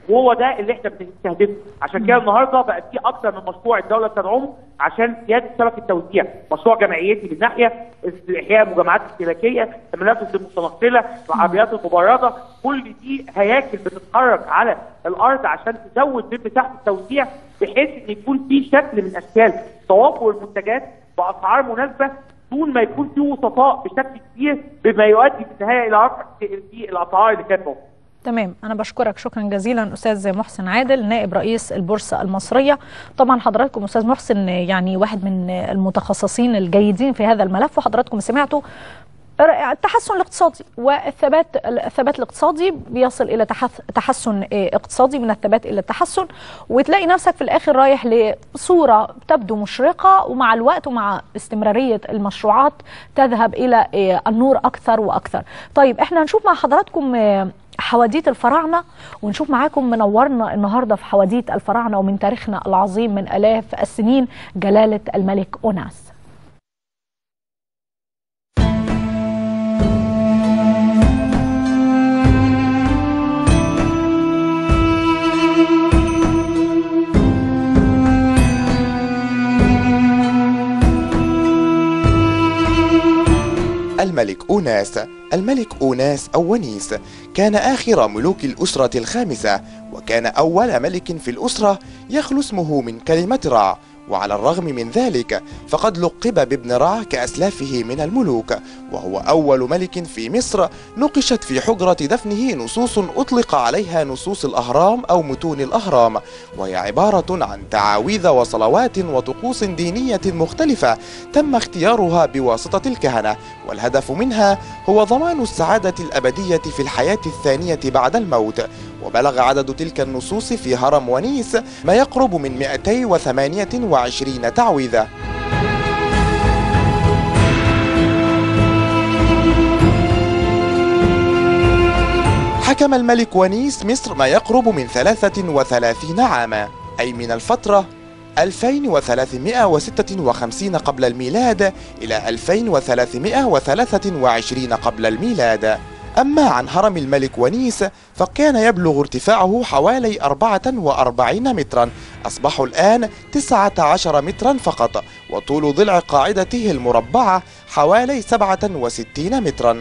E: وهو ده اللي احنا بنستهدفه. عشان كده النهارده بقى في اكثر من مشروع الدوله بتدعمه عشان زياده شبكه التوزيع، مشروع جمعيتي من ناحيه، احياء مجمعات استهلاكيه، المنافذ المتنقله، العربيات المبرده، كل دي هياكل بتتحرك على الارض عشان تزود من مساحه التوزيع، بحيث ان يكون في شكل من اشكال توافر المنتجات باسعار مناسبه دون ما يكون في وسطاء بشكل كبير، بما يؤدي في النهايه الى رفع في الاسعار اللي كانت موجوده.
A: تمام، أنا بشكرك شكرا جزيلا أستاذ محسن عادل نائب رئيس البورصة المصرية. طبعا حضراتكم أستاذ محسن يعني واحد من المتخصصين الجيدين في هذا الملف، وحضراتكم سمعتوا التحسن الاقتصادي والثبات الثبات الاقتصادي بيصل الى تحسن اقتصادي، من الثبات الى التحسن، وتلاقي نفسك في الاخر رايح لصوره تبدو مشرقه، ومع الوقت ومع استمراريه المشروعات تذهب الى النور اكثر واكثر. طيب احنا هنشوف مع حضراتكم حواديت الفراعنه، ونشوف معاكم منورنا النهارده في حواديت الفراعنه ومن تاريخنا العظيم من الاف السنين جلاله الملك أوناس.
F: الملك أوناس. الملك أوناس أو ونيس كان آخر ملوك الأسرة الخامسة، وكان أول ملك في الأسرة يخلو اسمه من كلمة رع، وعلى الرغم من ذلك فقد لقب بابن رع كأسلافه من الملوك، وهو أول ملك في مصر نقشت في حجرة دفنه نصوص أطلق عليها نصوص الأهرام أو متون الأهرام، وهي عبارة عن تعاويذ وصلوات وطقوس دينية مختلفة تم اختيارها بواسطة الكهنة، والهدف منها هو ضمان السعادة الأبدية في الحياة الثانية بعد الموت. وبلغ عدد تلك النصوص في هرم ونيس ما يقرب من مئتين وثمانية وعشرين تعويذة. حكم الملك ونيس مصر ما يقرب من ثلاثة وثلاثين عاما، أي من الفترة ألفين وثلاثمئة وستة وخمسين قبل الميلاد إلى ألفين وثلاثمئة وثلاثة وعشرين قبل الميلاد. أما عن هرم الملك ونيس فكان يبلغ ارتفاعه حوالي أربعة وأربعين مترا، أصبح الآن تسعة عشر مترا فقط، وطول ضلع قاعدته المربعة حوالي سبعة وستين مترا.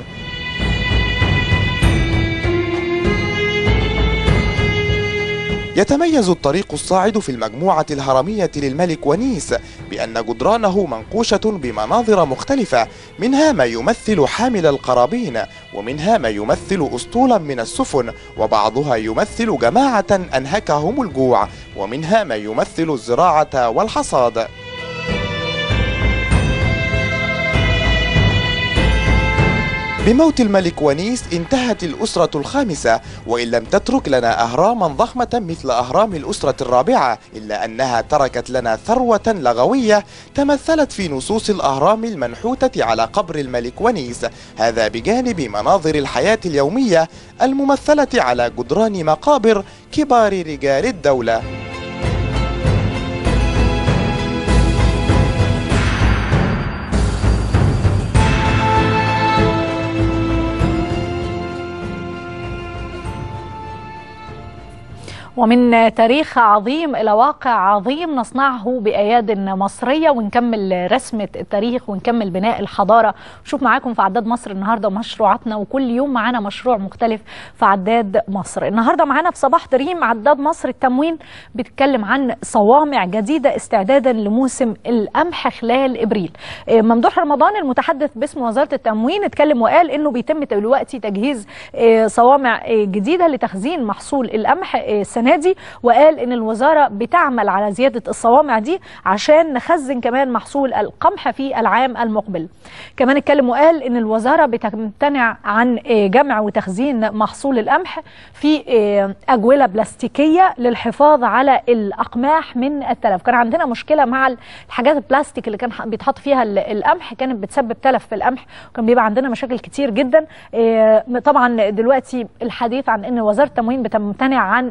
F: يتميز الطريق الصاعد في المجموعة الهرمية للملك ونيس بأن جدرانه منقوشة بمناظر مختلفة، منها ما يمثل حامل القرابين، ومنها ما يمثل أسطولا من السفن، وبعضها يمثل جماعة أنهكهم الجوع، ومنها ما يمثل الزراعة والحصاد. بموت الملك ونيس انتهت الأسرة الخامسة، وإن لم تترك لنا أهراما ضخمة مثل أهرام الأسرة الرابعة، إلا أنها تركت لنا ثروة لغوية تمثلت في نصوص الأهرام المنحوتة على قبر الملك ونيس، هذا بجانب مناظر الحياة اليومية الممثلة على جدران مقابر كبار رجال الدولة.
A: ومن تاريخ عظيم إلى واقع عظيم نصنعه بأياد مصرية، ونكمل رسمة التاريخ ونكمل بناء الحضارة. شوف معاكم في عداد مصر النهاردة مشروعاتنا، وكل يوم معانا مشروع مختلف في عداد مصر. النهاردة معانا في صباح دريم عداد مصر التموين بتتكلم عن صوامع جديدة استعدادا لموسم القمح خلال إبريل. ممدوح رمضان المتحدث باسم وزارة التموين اتكلم وقال إنه بيتم دلوقتي تجهيز صوامع جديدة لتخزين محصول القمح دي، وقال ان الوزاره بتعمل على زياده الصوامع دي عشان نخزن كمان محصول القمح في العام المقبل. كمان اتكلم وقال ان الوزاره بتمتنع عن جمع وتخزين محصول القمح في اجوله بلاستيكيه للحفاظ على الاقماح من التلف. كان عندنا مشكله مع الحاجات البلاستيك اللي كان بيتحط فيها القمح، كانت بتسبب تلف في القمح، وكان بيبقى عندنا مشاكل كتير جدا. طبعا دلوقتي الحديث عن ان وزاره التموين بتمتنع عن استخدام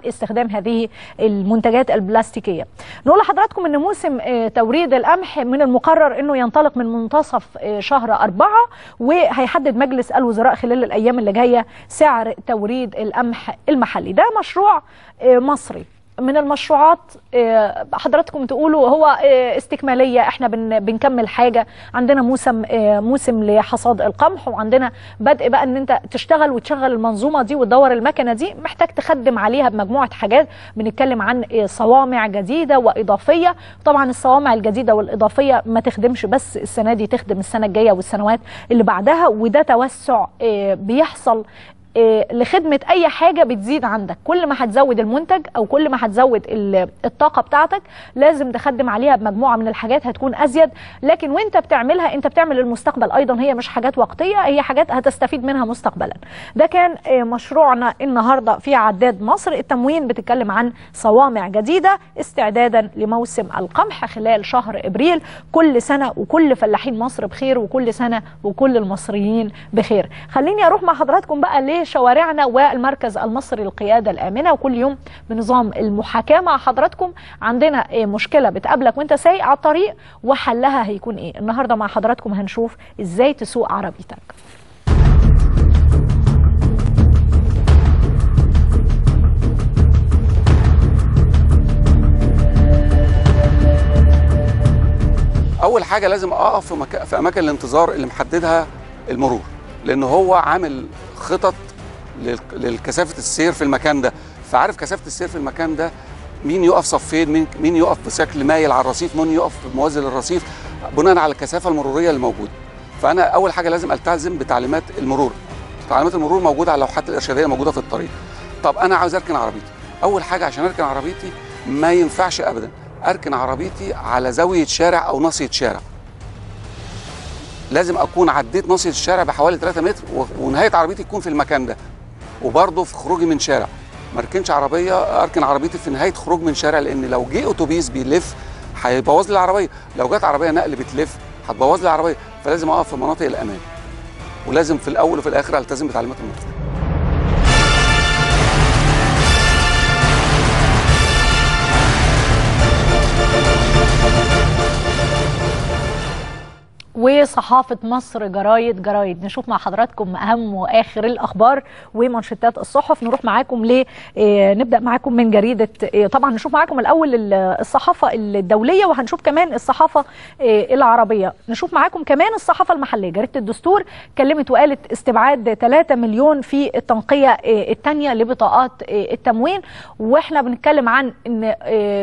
A: استخدام هذه المنتجات البلاستيكيه. نقول لحضراتكم ان موسم توريد القمح من المقرر انه ينطلق من منتصف شهر أربعة، وهيحدد مجلس الوزراء خلال الايام اللي جايه سعر توريد القمح المحلي. ده مشروع مصري من المشروعات حضراتكم تقولوا هو استكماليه، احنا بن بنكمل حاجه. عندنا موسم موسم لحصاد القمح، وعندنا بدء بقى ان انت تشتغل وتشغل المنظومه دي وتدور المكنه دي، محتاج تخدم عليها بمجموعه حاجات. بنتكلم عن صوامع جديده واضافيه. طبعا الصوامع الجديده والاضافيه ما تخدمش بس السنه دي، تخدم السنه الجايه والسنوات اللي بعدها، وده توسع بيحصل لخدمة أي حاجة بتزيد عندك. كل ما هتزود المنتج أو كل ما هتزود الطاقة بتاعتك لازم تخدم عليها بمجموعة من الحاجات هتكون أزيد. لكن وانت بتعملها انت بتعمل المستقبل أيضا، هي مش حاجات وقتية، هي حاجات هتستفيد منها مستقبلا. ده كان مشروعنا النهاردة في عداد مصر التموين، بتتكلم عن صوامع جديدة استعدادا لموسم القمح خلال شهر إبريل. كل سنة وكل فلاحين مصر بخير، وكل سنة وكل المصريين بخير. خليني أروح مع حضراتكم بقى ليه شوارعنا والمركز المصري للقيادة الآمنة، وكل يوم بنظام المحاكاة مع حضراتكم. عندنا مشكلة بتقابلك وانت سايق على الطريق وحلها هيكون ايه. النهاردة مع حضراتكم هنشوف ازاي تسوق عربيتك.
G: أول حاجة لازم أقف في, مكا... في أماكن الانتظار اللي محددها المرور، لأنه هو عامل خطط للكثافة السير في المكان ده، فعارف كثافة السير في المكان ده مين يقف صفين، مين مين يقف بشكل مايل على الرصيف، مين يقف موازي للرصيف بناء على الكثافة المرورية اللي موجودة. فأنا أول حاجة لازم ألتزم بتعليمات المرور. تعليمات المرور موجودة على اللوحات الإرشادية موجودة في الطريق. طب أنا عاوز أركن عربيتي، أول حاجة عشان أركن عربيتي ما ينفعش أبدا أركن عربيتي على زاوية شارع أو ناصية شارع. لازم أكون عديت ناصية الشارع بحوالي ثلاثة متر ونهاية عربيتي تكون في المكان ده. وبرضه في خروجي من شارع ما اركنش عربيه، اركن عربيتي في نهايه خروج من شارع، لان لو جه اتوبيس بيلف هيبوظ لي العربيه، لو جت عربيه نقل بتلف هتبوظ لي العربيه. فلازم اقف في مناطق الامان، ولازم في الاول وفي الاخر التزم بتعليمات المرور.
A: وصحافة مصر جرايد جرايد نشوف مع حضراتكم أهم وآخر الأخبار ومنشطات الصحف. نروح معاكم ل نبدأ معاكم من جريدة، طبعا نشوف معاكم الأول الصحافة الدولية وهنشوف كمان الصحافة العربية. نشوف معاكم كمان الصحافة المحلية. جريدة الدستور كلمت وقالت استبعاد ثلاثة مليون في التنقية الثانية لبطاقات التموين، واحنا بنتكلم عن ان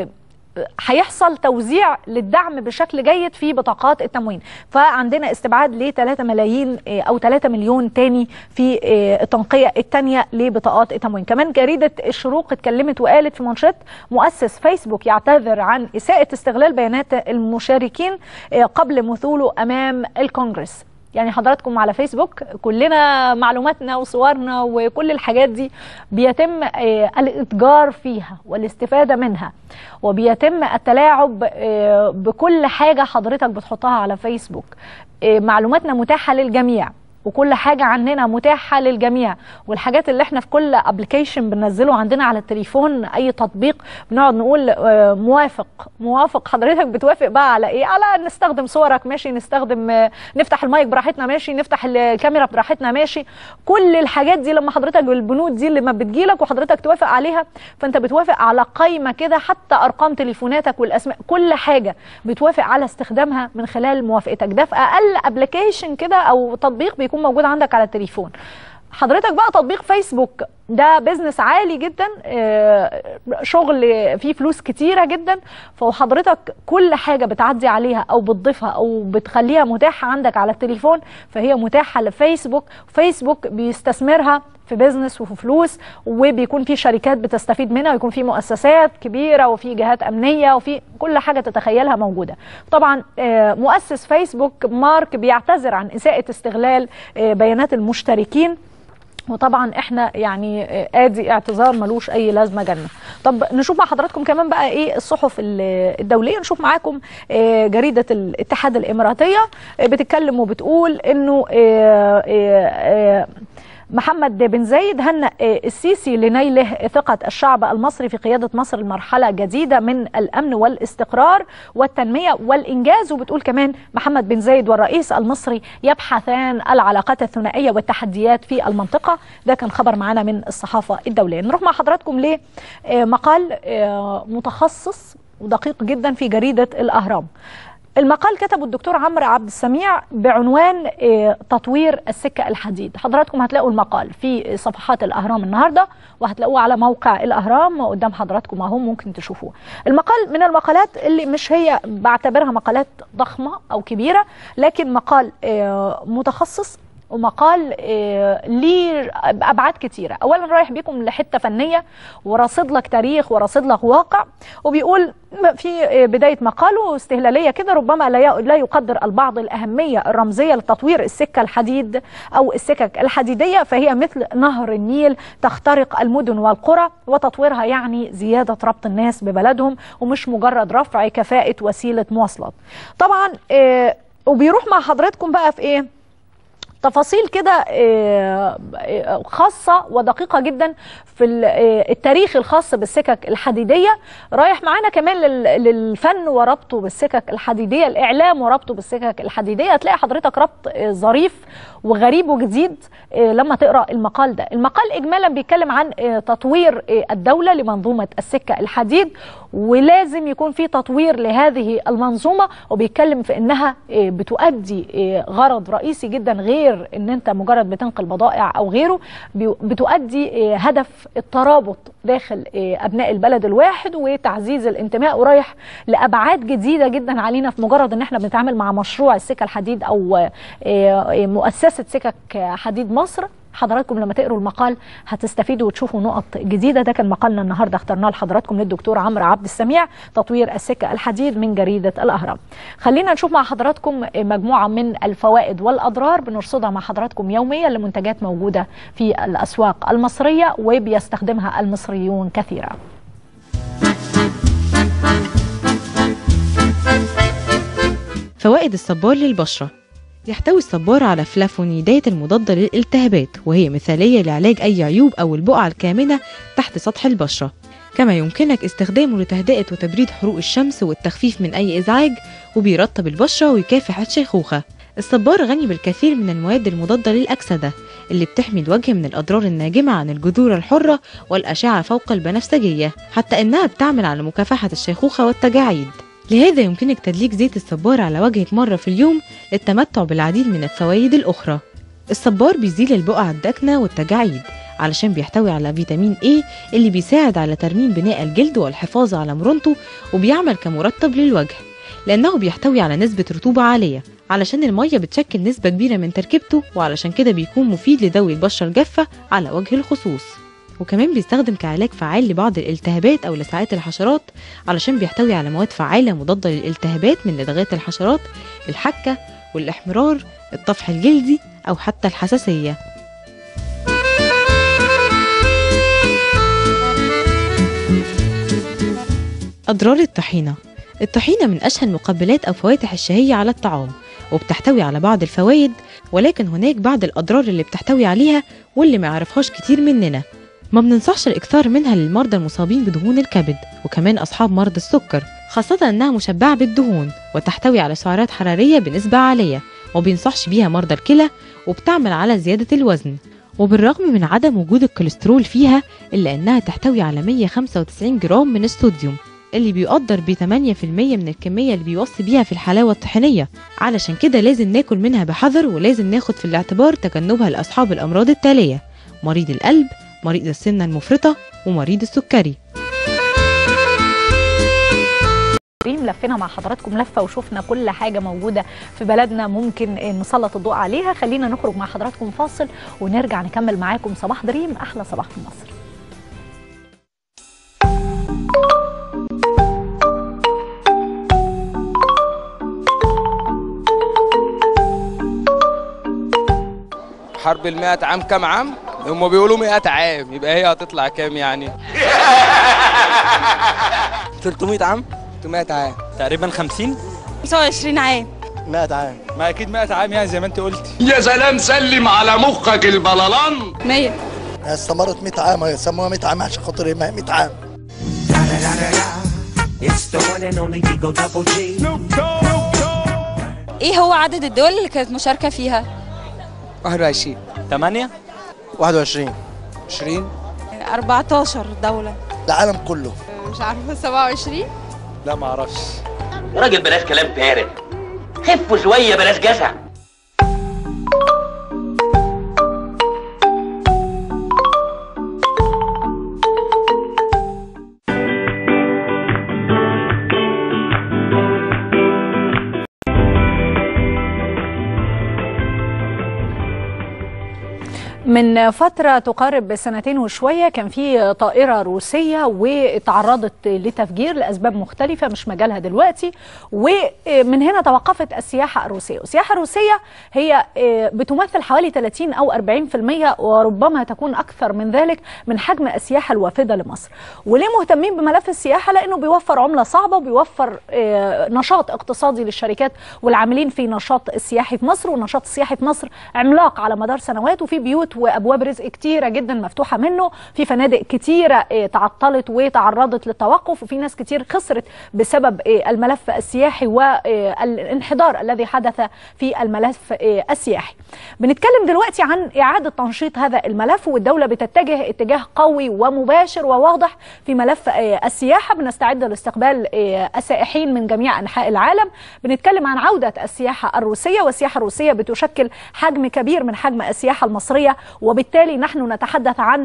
A: هيحصل توزيع للدعم بشكل جيد في بطاقات التموين. فعندنا استبعاد ل ثلاثة ملايين او ثلاثة مليون تاني في التنقية الثانية لبطاقات التموين. كمان جريدة الشروق اتكلمت وقالت في منشط مؤسس فيسبوك يعتذر عن إساءة استغلال بيانات المشاركين قبل مثوله أمام الكونغرس. يعني حضراتكم على فيسبوك كلنا معلوماتنا وصورنا وكل الحاجات دي بيتم الاتجار فيها والاستفادة منها، وبيتم التلاعب بكل حاجة حضرتك بتحطها على فيسبوك. معلوماتنا متاحة للجميع وكل حاجة عننا متاحة للجميع، والحاجات اللي احنا في كل ابلكيشن بننزله عندنا على التليفون، اي تطبيق بنقعد نقول موافق موافق، حضرتك بتوافق بقى على ايه؟ على نستخدم صورك ماشي، نستخدم نفتح المايك براحتنا ماشي، نفتح الكاميرا براحتنا ماشي. كل الحاجات دي لما حضرتك بالبنود دي اللي ما بتجيلك وحضرتك توافق عليها، فانت بتوافق على قائمة كده، حتى ارقام تليفوناتك والاسماء كل حاجة بتوافق على استخدامها من خلال موافقتك. ده في اقل ابلكيشن كده او تطبيق بيكون موجود عندك على التليفون. حضرتك بقى تطبيق فيسبوك ده بيزنس عالي جدا، شغل فيه فلوس كتيرة جدا، فحضرتك كل حاجة بتعدي عليها او بتضيفها او بتخليها متاحة عندك على التليفون فهي متاحة لفيسبوك. فيسبوك بيستثمرها في بيزنس وفي فلوس، وبيكون في شركات بتستفيد منها، ويكون في مؤسسات كبيرة وفي جهات أمنية وفي كل حاجة تتخيلها موجودة. طبعا مؤسس فيسبوك مارك بيعتذر عن إساءة استغلال بيانات المشتركين، وطبعا احنا يعني ادي اعتذار ملوش اي لازمه جنه. طب نشوف مع حضراتكم كمان بقى ايه الصحف الدوليه. نشوف معاكم جريده الاتحاد الاماراتيه بتتكلم وبتقول انه محمد بن زايد هنأ السيسي لنيله ثقة الشعب المصري في قيادة مصر لمرحلة جديدة من الأمن والاستقرار والتنمية والإنجاز. وبتقول كمان محمد بن زايد والرئيس المصري يبحثان العلاقات الثنائية والتحديات في المنطقة. ده كان خبر معنا من الصحافة الدولية. نروح مع حضراتكم لمقال متخصص ودقيق جدا في جريدة الأهرام. المقال كتبه الدكتور عمرو عبد السميع بعنوان تطوير السكة الحديد. حضراتكم هتلاقوا المقال في صفحات الأهرام النهاردة، وهتلاقوه على موقع الأهرام قدام حضراتكم اهو، ممكن تشوفوه. المقال من المقالات اللي مش هي بعتبرها مقالات ضخمة أو كبيرة، لكن مقال متخصص ومقال ليه ابعاد كتيره. اولا رايح بيكم لحته فنيه وراصد لك تاريخ وراصد لك واقع، وبيقول في بدايه مقاله استهلاليه كده: ربما لا يقدر البعض الاهميه الرمزيه لتطوير السكه الحديد او السكك الحديديه، فهي مثل نهر النيل تخترق المدن والقرى، وتطويرها يعني زياده ربط الناس ببلدهم ومش مجرد رفع كفاءه وسيله مواصلات. طبعا وبيروح مع حضراتكم بقى في ايه؟ تفاصيل كده خاصة ودقيقة جدا في التاريخ الخاص بالسكك الحديدية. رايح معانا كمان للفن وربطه بالسكك الحديدية، الإعلام وربطه بالسكك الحديدية. هتلاقي حضرتك ربط ظريف وغريب وجديد لما تقرأ المقال ده. المقال إجمالا بيتكلم عن تطوير الدولة لمنظومة السكة الحديد، ولازم يكون في تطوير لهذه المنظومة، وبيتكلم في إنها بتؤدي غرض رئيسي جدا غير ان انت مجرد بتنقل بضائع او غيره، بتؤدي هدف الترابط داخل ابناء البلد الواحد وتعزيز الانتماء، ورايح لابعاد جديده جدا علينا في مجرد ان احنا بنتعامل مع مشروع السكه الحديد او مؤسسه سكك حديد مصر. حضراتكم لما تقروا المقال هتستفيدوا وتشوفوا نقط جديده. ده كان مقالنا النهارده اخترناه لحضراتكم للدكتور عمرو عبد السميع، تطوير السكه الحديد، من جريده الاهرام. خلينا نشوف مع حضراتكم مجموعه من الفوائد والاضرار بنرصدها مع حضراتكم يوميا لمنتجات موجوده في الاسواق المصريه وبيستخدمها المصريون كثيرا.
H: فوائد الصبار للبشره. يحتوي الصبار على فلافونيدات المضادة للالتهابات، وهي مثالية لعلاج أي عيوب أو البقع الكامنة تحت سطح البشرة. كما يمكنك استخدامه لتهدئة وتبريد حروق الشمس والتخفيف من أي إزعاج، وبيرطب البشرة ويكافح الشيخوخة. الصبار غني بالكثير من المواد المضادة للأكسدة اللي بتحمي الوجه من الأضرار الناجمة عن الجذور الحرة والأشعة فوق البنفسجية، حتى إنها بتعمل على مكافحة الشيخوخة والتجاعيد. لهذا يمكنك تدليك زيت الصبار على وجهك مرة في اليوم للتمتع بالعديد من الفوائد الأخرى. الصبار بيزيل البقع الداكنة والتجاعيد علشان بيحتوي على فيتامين إيه اللي بيساعد على ترميم بناء الجلد والحفاظ على مرونته، وبيعمل كمرطب للوجه لأنه بيحتوي على نسبة رطوبة عالية علشان المية بتشكل نسبة كبيرة من تركيبته، وعلشان كده بيكون مفيد لذوي البشرة الجافة على وجه الخصوص. وكمان بيستخدم كعلاج فعال لبعض الالتهابات أو لسعات الحشرات علشان بيحتوي على مواد فعالة مضادة للالتهابات من لدغات الحشرات، الحكة والاحمرار، الطفح الجلدي أو حتى الحساسية. أضرار الطحينة. الطحينة من أشهى المقبلات أو فواتح الشهية على الطعام، وبتحتوي على بعض الفوائد، ولكن هناك بعض الأضرار اللي بتحتوي عليها واللي ما يعرفهاش كتير مننا. ما بننصحش الإكثار منها للمرضى المصابين بدهون الكبد، وكمان أصحاب مرض السكر، خاصة أنها مشبعة بالدهون وتحتوي على سعرات حرارية بنسبة عالية، وبينصحش بيها مرضى الكلى، وبتعمل على زيادة الوزن. وبالرغم من عدم وجود الكوليسترول فيها، إلا أنها تحتوي على مية وخمسة وتسعين جرام من الصوديوم اللي بيقدر ب ثمانية بالمية من الكمية اللي بيوصي بيها في الحلاوة الطحينية. علشان كده لازم ناكل منها بحذر، ولازم ناخد في الاعتبار تجنبها لأصحاب الأمراض التالية: مريض القلب، مريض السمنة المفرطة، ومريض السكري.
A: لفينا مع حضراتكم لفة وشوفنا كل حاجة موجودة في بلدنا ممكن نسلط الضوء عليها. خلينا نخرج مع حضراتكم فاصل ونرجع نكمل معاكم صباح دريم، أحلى صباح في مصر.
I: حرب المئة عام كام عام؟ هم بيقولوا مئة عام، يبقى هي هتطلع كام يعني؟
J: ثلاثمئة عام؟
I: ثلاثمئة عام
J: تقريبا خمسين؟
K: خمسة وعشرين عام.
J: مائة عام.
I: ما اكيد مائة عام يعني زي ما انت قلت.
K: يا سلام، سلم على مخك البلالان.
J: مية. استمرت مائة عام، سموها مائة عام عشان خاطر ايه؟ مائة عام.
L: ايه هو عدد الدول اللي كانت مشاركة فيها؟
I: واحد وعشرين.
J: ثمانية. واحد وعشرين.
I: عشرين.
L: أربعتاشر دولة.
J: العالم كله.
L: مش عارفة. سبعة وعشرين.
I: لا ما اعرفش.
M: يا راجل بلاش كلام فارغ، خفوا شويه بلاش جزع.
A: من فترة تقارب سنتين وشوية كان في طائرة روسية وتعرضت لتفجير لأسباب مختلفة مش مجالها دلوقتي، ومن هنا توقفت السياحة الروسية. والسياحة الروسية هي بتمثل حوالي ثلاثين أو أربعين بالمئة وربما تكون أكثر من ذلك من حجم السياحة الوافدة لمصر. وليه مهتمين بملف السياحة؟ لأنه بيوفر عملة صعبة وبيوفر نشاط اقتصادي للشركات والعاملين في نشاط السياحي في مصر. والنشاط السياحي في مصر عملاق على مدار سنوات، وفي بيوت وابواب رزق كتيره جدا مفتوحه منه، في فنادق كتيره تعطلت وتعرضت للتوقف، وفي ناس كتير خسرت بسبب الملف السياحي والانحدار الذي حدث في الملف السياحي. بنتكلم دلوقتي عن اعاده تنشيط هذا الملف، والدوله بتتجه اتجاه قوي ومباشر وواضح في ملف السياحه. بنستعد لاستقبال السائحين من جميع انحاء العالم. بنتكلم عن عوده السياحه الروسيه، والسياحه الروسيه بتشكل حجم كبير من حجم السياحه المصريه، وبالتالي نحن نتحدث عن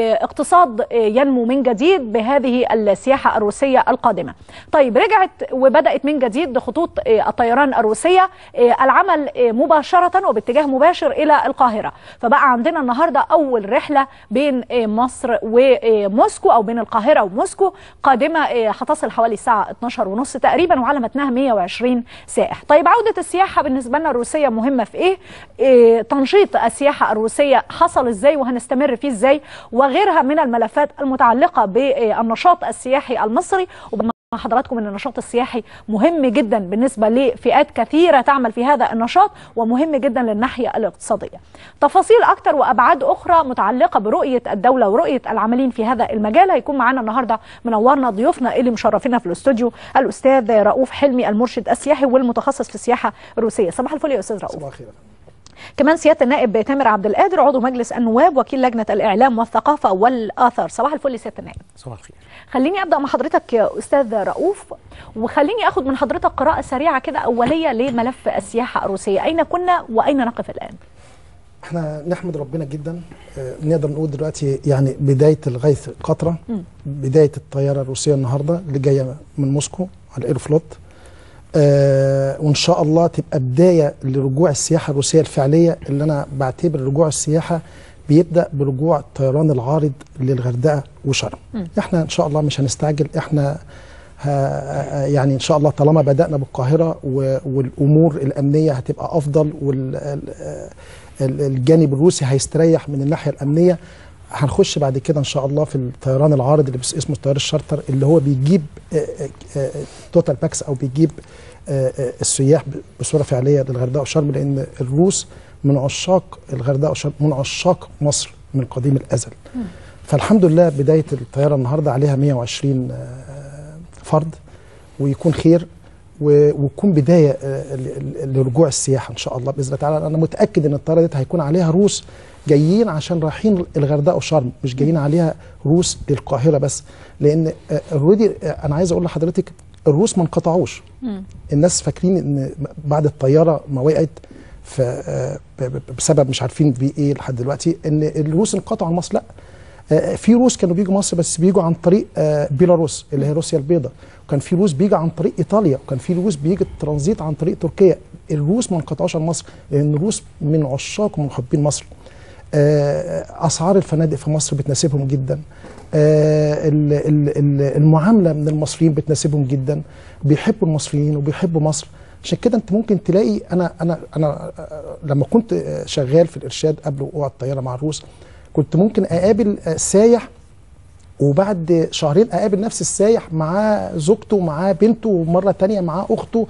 A: اقتصاد ينمو من جديد بهذه السياحة الروسية القادمة. طيب، رجعت وبدأت من جديد خطوط الطيران الروسية العمل مباشرة وباتجاه مباشر إلى القاهرة. فبقى عندنا النهاردة أول رحلة بين مصر وموسكو، أو بين القاهرة وموسكو، قادمة هتصل حوالي الساعة اثناشر وثلاثين تقريبا، وعلى متنها مئة وعشرين سائح. طيب، عودة السياحة بالنسبة لنا الروسية مهمة في إيه؟ إيه تنشيط السياحة الروسية حصل ازاي وهنستمر فيه ازاي، وغيرها من الملفات المتعلقة بالنشاط السياحي المصري. ومع حضراتكم ان النشاط السياحي مهم جدا بالنسبة لفئات كثيرة تعمل في هذا النشاط، ومهم جدا للناحية الاقتصادية. تفاصيل اكتر وابعاد اخرى متعلقة برؤية الدولة ورؤية العاملين في هذا المجال هيكون معانا النهاردة منورنا ضيوفنا اللي مشرفينا في الاستوديو، الاستاذ رؤوف حلمي المرشد السياحي والمتخصص في السياحة الروسية. صباح الفل يا استاذ رؤوف.
N: صباح الخير.
A: كمان سيادة النائب تامر عبد القادر عضو مجلس النواب وكيل لجنة الإعلام والثقافة والآثار. صباح الفل سيادة النائب.
N: صباح الخير.
A: خليني أبدأ مع حضرتك يا أستاذ رؤوف، وخليني أخذ من حضرتك قراءة سريعة كده أولية لملف السياحة الروسية. أين كنا وأين نقف الآن؟
N: احنا نحمد ربنا جدا. اه نقدر نقول دلوقتي يعني بداية الغيث قطرة، بداية الطيارة الروسية النهاردة اللي جاية من موسكو على الايروفلوت. آه وان شاء الله تبقى بدايه لرجوع السياحه الروسيه الفعليه، اللي انا بعتبر رجوع السياحه بيبدا برجوع الطيران العارض للغردقه وشرم. م. احنا ان شاء الله مش هنستعجل، احنا يعني ان شاء الله طالما بدانا بالقاهره والامور الامنيه هتبقى افضل والجانب الروسي هيستريح من الناحيه الامنيه، هنخش بعد كده ان شاء الله في الطيران العارض اللي اسمه الطيار الشارتر، اللي هو بيجيب توتال باكس او بيجيب السياح بصوره فعليه للغردقه وشرم، لان الروس من عشاق الغردقه وشرم، من عشاق مصر من قديم الازل. م. فالحمد لله بدايه الطياره النهارده عليها مئة وعشرين فرد، ويكون خير ويكون بدايه لرجوع السياحه ان شاء الله باذن الله تعالى. انا متاكد ان الطياره دي هيكون عليها روس جايين عشان رايحين الغردقه وشرم، مش جايين عليها روس للقاهره بس، لان اوريدي انا عايز اقول لحضرتك الروس ما انقطعوش. الناس فاكرين ان بعد الطياره ما وقعت بسبب مش عارفين بيه ايه لحد دلوقتي ان الروس انقطعوا عن مصر، لا. في روس كانوا بيجوا مصر بس بيجوا عن طريق بيلاروس اللي هي روسيا البيضاء، وكان في روس بيجوا عن طريق ايطاليا، وكان في روس بيجي الترانزيت عن طريق تركيا. الروس ما انقطعوش عن مصر لان الروس من عشاق ومحبين مصر. اسعار الفنادق في مصر بتناسبهم جدا، المعامله من المصريين بتناسبهم جدا، بيحبوا المصريين وبيحبوا مصر. عشان كده انت ممكن تلاقي انا انا انا لما كنت شغال في الارشاد قبل وقوع الطياره مع الروس، كنت ممكن اقابل سايح وبعد شهرين اقابل نفس السايح معاه زوجته ومعاه بنته ومره ثانيه معاه اخته.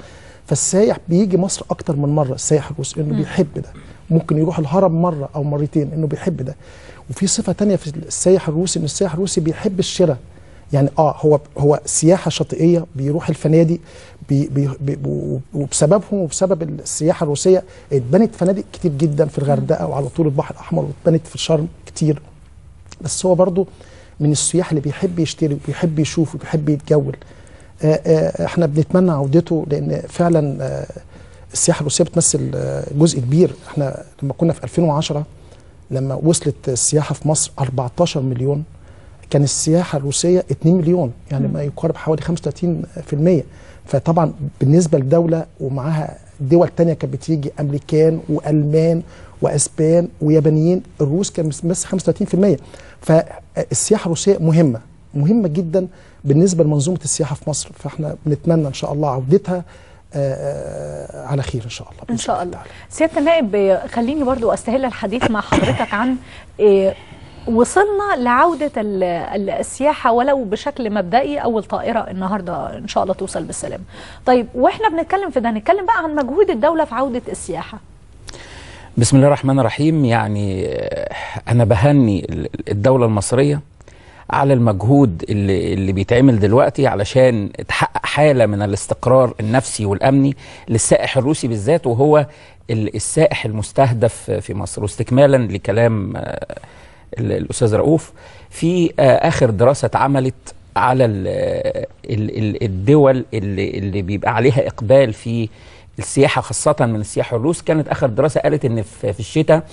N: فالسايح بيجي مصر اكتر من مره، السايح الروسي انه بيحب ده، ممكن يروح الهرم مره او مرتين انه بيحب ده. وفي صفه ثانيه في السايح الروسي ان السايح الروسي بيحب الشراء، يعني اه هو هو سياحه شاطئيه، بيروح الفنادق بي بي بي وبسببهم وبسبب السياحه الروسيه اتبنت فنادق كتير جدا في الغردقه وعلى طول البحر الاحمر، واتبنت في شرم كتير. بس هو برضو من السياح اللي بيحب يشتري وبيحب يشوف وبيحب يتجول. آآ آآ احنا بنتمنى عودته، لان فعلا السياحه الروسيه بتمثل جزء كبير. احنا لما كنا في ألفين وعشرة لما وصلت السياحه في مصر أربعتاشر مليون، كان السياحه الروسيه اتنين مليون، يعني ما يقارب حوالي خمسة وتلاتين بالمية. فطبعا بالنسبه لدوله ومعاها دول تانية كانت بتيجي، امريكان والمان واسبان ويابانيين، الروس كان بس خمسة وتلاتين بالمية. فالسياحه الروسيه مهمه مهمه جدا بالنسبه لمنظومه السياحه في مصر، فاحنا بنتمنى ان شاء الله عودتها آه على خير ان شاء الله.
A: ان شاء الله. سياده النائب، خليني برضو استهل الحديث مع حضرتك عن آه وصلنا لعوده السياحه ولو بشكل مبدئي، اول طائره النهارده ان شاء الله توصل بالسلامه. طيب واحنا بنتكلم في ده نتكلم بقى عن مجهود الدوله في عوده السياحه.
O: بسم الله الرحمن الرحيم. يعني انا بهني الدوله المصريه على المجهود اللي, اللي بيتعمل دلوقتي علشان تحقق حالة من الاستقرار النفسي والأمني للسائح الروسي بالذات، وهو السائح المستهدف في مصر. واستكمالا لكلام الأستاذ رؤوف، في آخر دراسة اتعملت على الدول اللي, اللي بيبقى عليها إقبال في السياحة خاصة من السياح الروس، كانت آخر دراسة قالت إن في الشتاء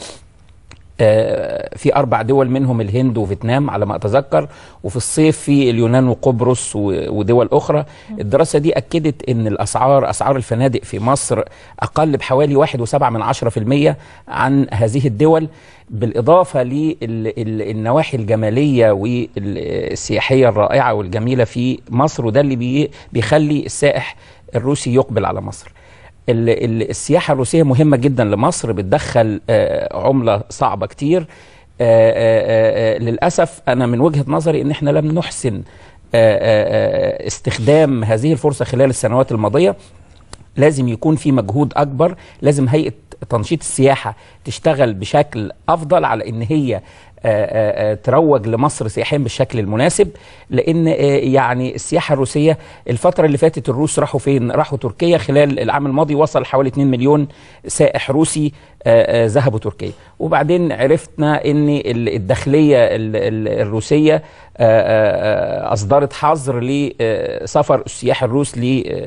O: في أربع دول منهم الهند وفيتنام على ما أتذكر، وفي الصيف في اليونان وقبرص ودول أخرى. الدراسة دي أكدت أن الأسعار أسعار الفنادق في مصر أقل بحوالي واحد وسبعة من عشرة في المية عن هذه الدول، بالإضافة للنواحي الجمالية والسياحية الرائعة والجميلة في مصر، وده اللي بيخلي السائح الروسي يقبل على مصر. السياحة الروسية مهمة جدا لمصر، بتدخل عملة صعبة كتير. للأسف أنا من وجهة نظري أن احنا لم نحسن استخدام هذه الفرصة خلال السنوات الماضية. لازم يكون في مجهود أكبر، لازم هيئة تنشيط السياحة تشتغل بشكل أفضل على أن هي آآ آآ تروج لمصر سياحيا بالشكل المناسب، لان يعني السياحه الروسيه الفتره اللي فاتت الروس راحوا فين؟ راحوا تركيا. خلال العام الماضي وصل حوالي اتنين مليون سائح روسي ذهبوا تركيا. وبعدين عرفنا ان الداخليه الروسيه آآ اصدرت حظر لسفر السياح الروس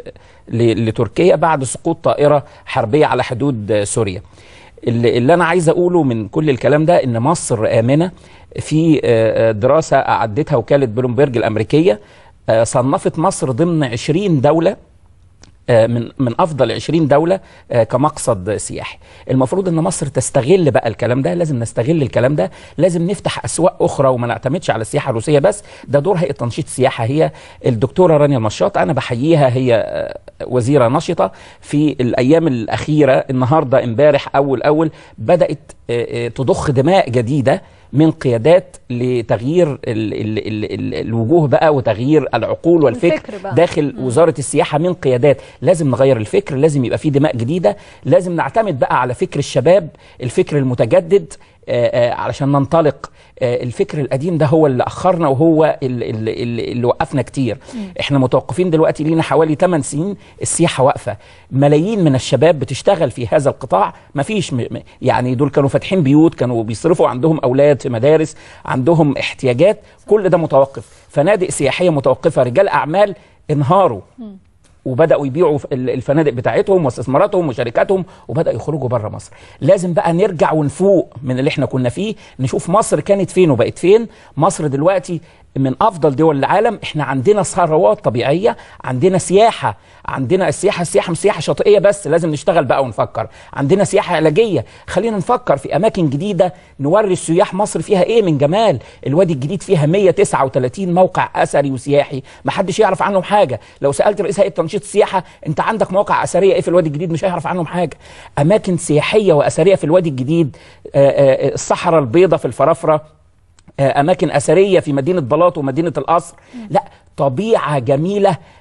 O: لتركيا بعد سقوط طائره حربيه على حدود سوريا. اللي أنا عايز أقوله من كل الكلام ده إن مصر آمنة. في دراسة أعدتها وكالة بلومبرج الأمريكية، صنفت مصر ضمن عشرين دولة من من افضل عشرين دوله كمقصد سياحي. المفروض ان مصر تستغل بقى الكلام ده، لازم نستغل الكلام ده، لازم نفتح اسواق اخرى وما نعتمدش على السياحه الروسيه بس. ده دور هيئه تنشيط السياحه. هي الدكتوره رانيا المشاط انا بحييها، هي وزيره نشطه في الايام الاخيره، النهارده امبارح اول اول بدات تضخ دماء جديده من قيادات لتغيير ال ال ال ال الوجوه بقى وتغيير العقول والفكر داخل م. وزارة السياحة من قيادات. لازم نغير الفكر، لازم يبقى فيه دماء جديدة، لازم نعتمد بقى على فكر الشباب، الفكر المتجدد آآ آآ علشان ننطلق. الفكر القديم ده هو اللي أخرنا وهو اللي, اللي, اللي وقفنا كتير. م. احنا متوقفين دلوقتي لينا حوالي ثمان سنين السياحة واقفة. ملايين من الشباب بتشتغل في هذا القطاع، مفيش م... يعني دول كانوا فاتحين بيوت، كانوا بيصرفوا، عندهم أولاد في مدارس، عندهم احتياجات، كل ده متوقف. فنادق سياحية متوقفة، رجال أعمال انهاروا م. وبدأوا يبيعوا الفنادق بتاعتهم واستثماراتهم وشركاتهم وبدأوا يخرجوا بره مصر. لازم بقى نرجع ونفوق من اللي احنا كنا فيه، نشوف مصر كانت فين وبقت فين. مصر دلوقتي من أفضل دول العالم. احنا عندنا ثروات طبيعية، عندنا سياحة، عندنا السياحة السياحة مش سياحة شاطئية بس، لازم نشتغل بقى ونفكر. عندنا سياحة علاجية، خلينا نفكر في أماكن جديدة نوري السياح مصر فيها إيه من جمال. الوادي الجديد فيها مية وتسعة وتلاتين موقع أثري وسياحي محدش يعرف عنهم حاجة. لو سألت رئيس هيئة تنشيط السياحة أنت عندك مواقع أثرية إيه في الوادي الجديد، مش هيعرف عنهم حاجة. أماكن سياحية وأثرية في الوادي الجديد، الصحراء البيضاء في الفرافرة، أماكن أثرية في مدينة بلاط ومدينة القصر. لا، طبيعة جميلة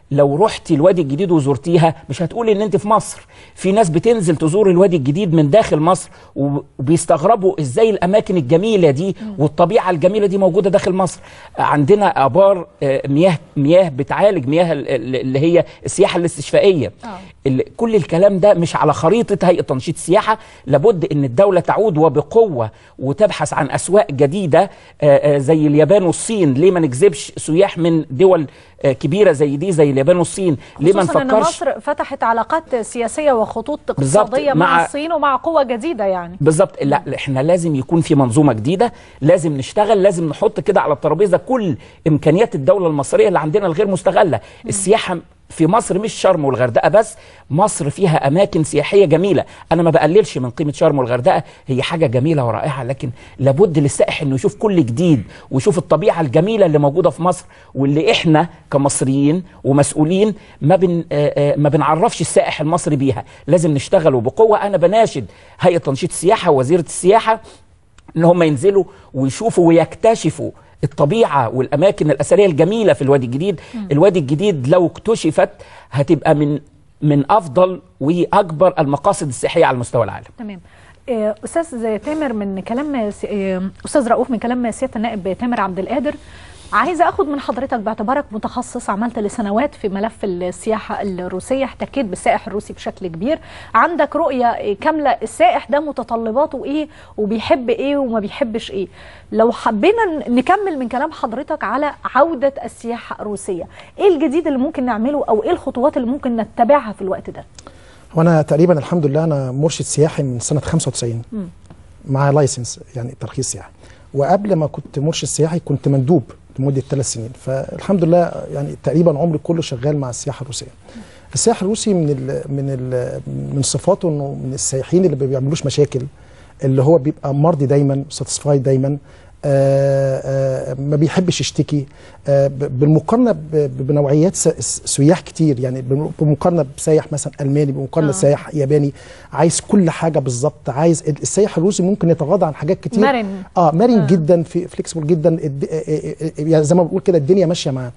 O: لو رحتي الوادي الجديد وزرتيها مش هتقولي ان انت في مصر. في ناس بتنزل تزور الوادي الجديد من داخل مصر وبيستغربوا ازاي الاماكن الجميله دي والطبيعه الجميله دي موجوده داخل مصر. عندنا ابار مياه مياه بتعالج مياه اللي هي السياحه الاستشفائيه. كل الكلام ده مش على خريطه هيئه تنشيط السياحه. لابد ان الدوله تعود وبقوه وتبحث عن اسواق جديده زي اليابان والصين. ليه ما نجذبش سياح من دول كبيره زي دي زي اليابان والصين؟ ليه ما نفكرش؟
A: ان مصر فتحت علاقات سياسيه وخطوط اقتصاديه مع, مع الصين ومع قوه جديده يعني.
O: بالظبط. لا احنا لازم يكون في منظومه جديده، لازم نشتغل، لازم نحط كده على الترابيزه كل امكانيات الدوله المصريه اللي عندنا الغير مستغله. م. السياحه في مصر مش شرم والغردقه بس، مصر فيها اماكن سياحيه جميله. انا ما بقللش من قيمه شرم والغردقه، هي حاجه جميله ورائعه، لكن لابد للسائح انه يشوف كل جديد ويشوف الطبيعه الجميله اللي موجوده في مصر، واللي احنا كمصريين ومسؤولين ما بن ما بنعرفش السائح المصري بيها. لازم نشتغلوا بقوه. انا بناشد هيئه تنشيط السياحه ووزيره السياحه ان هم ينزلوا ويشوفوا ويكتشفوا الطبيعة والأماكن الأثرية الجميلة في الوادي الجديد. م. الوادي الجديد لو اكتشفت هتبقى من من أفضل وأكبر المقاصد السياحية على مستوى العالم.
A: تمام. أستاذ تامر، من كلام أستاذ رؤوف، من كلام سيادة النائب تامر عبد القادر، عايزة أخد من حضرتك باعتبارك متخصص عملت لسنوات في ملف السياحة الروسية، احتكيت بالسائح الروسي بشكل كبير، عندك رؤية كاملة السائح ده متطلباته إيه وبيحب إيه وما بيحبش إيه. لو حبينا نكمل من كلام حضرتك على عودة السياحة الروسية، إيه الجديد اللي ممكن نعمله أو إيه الخطوات اللي ممكن نتبعها في الوقت ده؟
N: وأنا تقريبا الحمد لله أنا مرشد سياحي من سنة خمسة وتسعين م. مع لايسنس يعني ترخيص سياحي، وقبل ما كنت مرشد سياحي كنت مندوب لمده ثلاث سنين، فالحمد لله يعني تقريبا عمري كله شغال مع السياحه الروسيه. السياح الروسي من ال من ال من صفاته انه من السائحين اللي ما بيعملوش مشاكل، اللي هو بيبقى مرضي دايما، ساتسفايد دايما، آآ آآ ما بيحبش يشتكي، بالمقارنه بنوعيات سياح كتير، يعني بمقارنه بسايح مثلا الماني، بمقارنه آه. سايح ياباني، عايز كل حاجه بالظبط. عايز السايح الروسي ممكن يتغاضى عن حاجات كتير،
A: مرن
N: اه مرن آه. جدا، في فليكسبل جدا، يعني زي ما بقول كده الدنيا ماشيه معاه،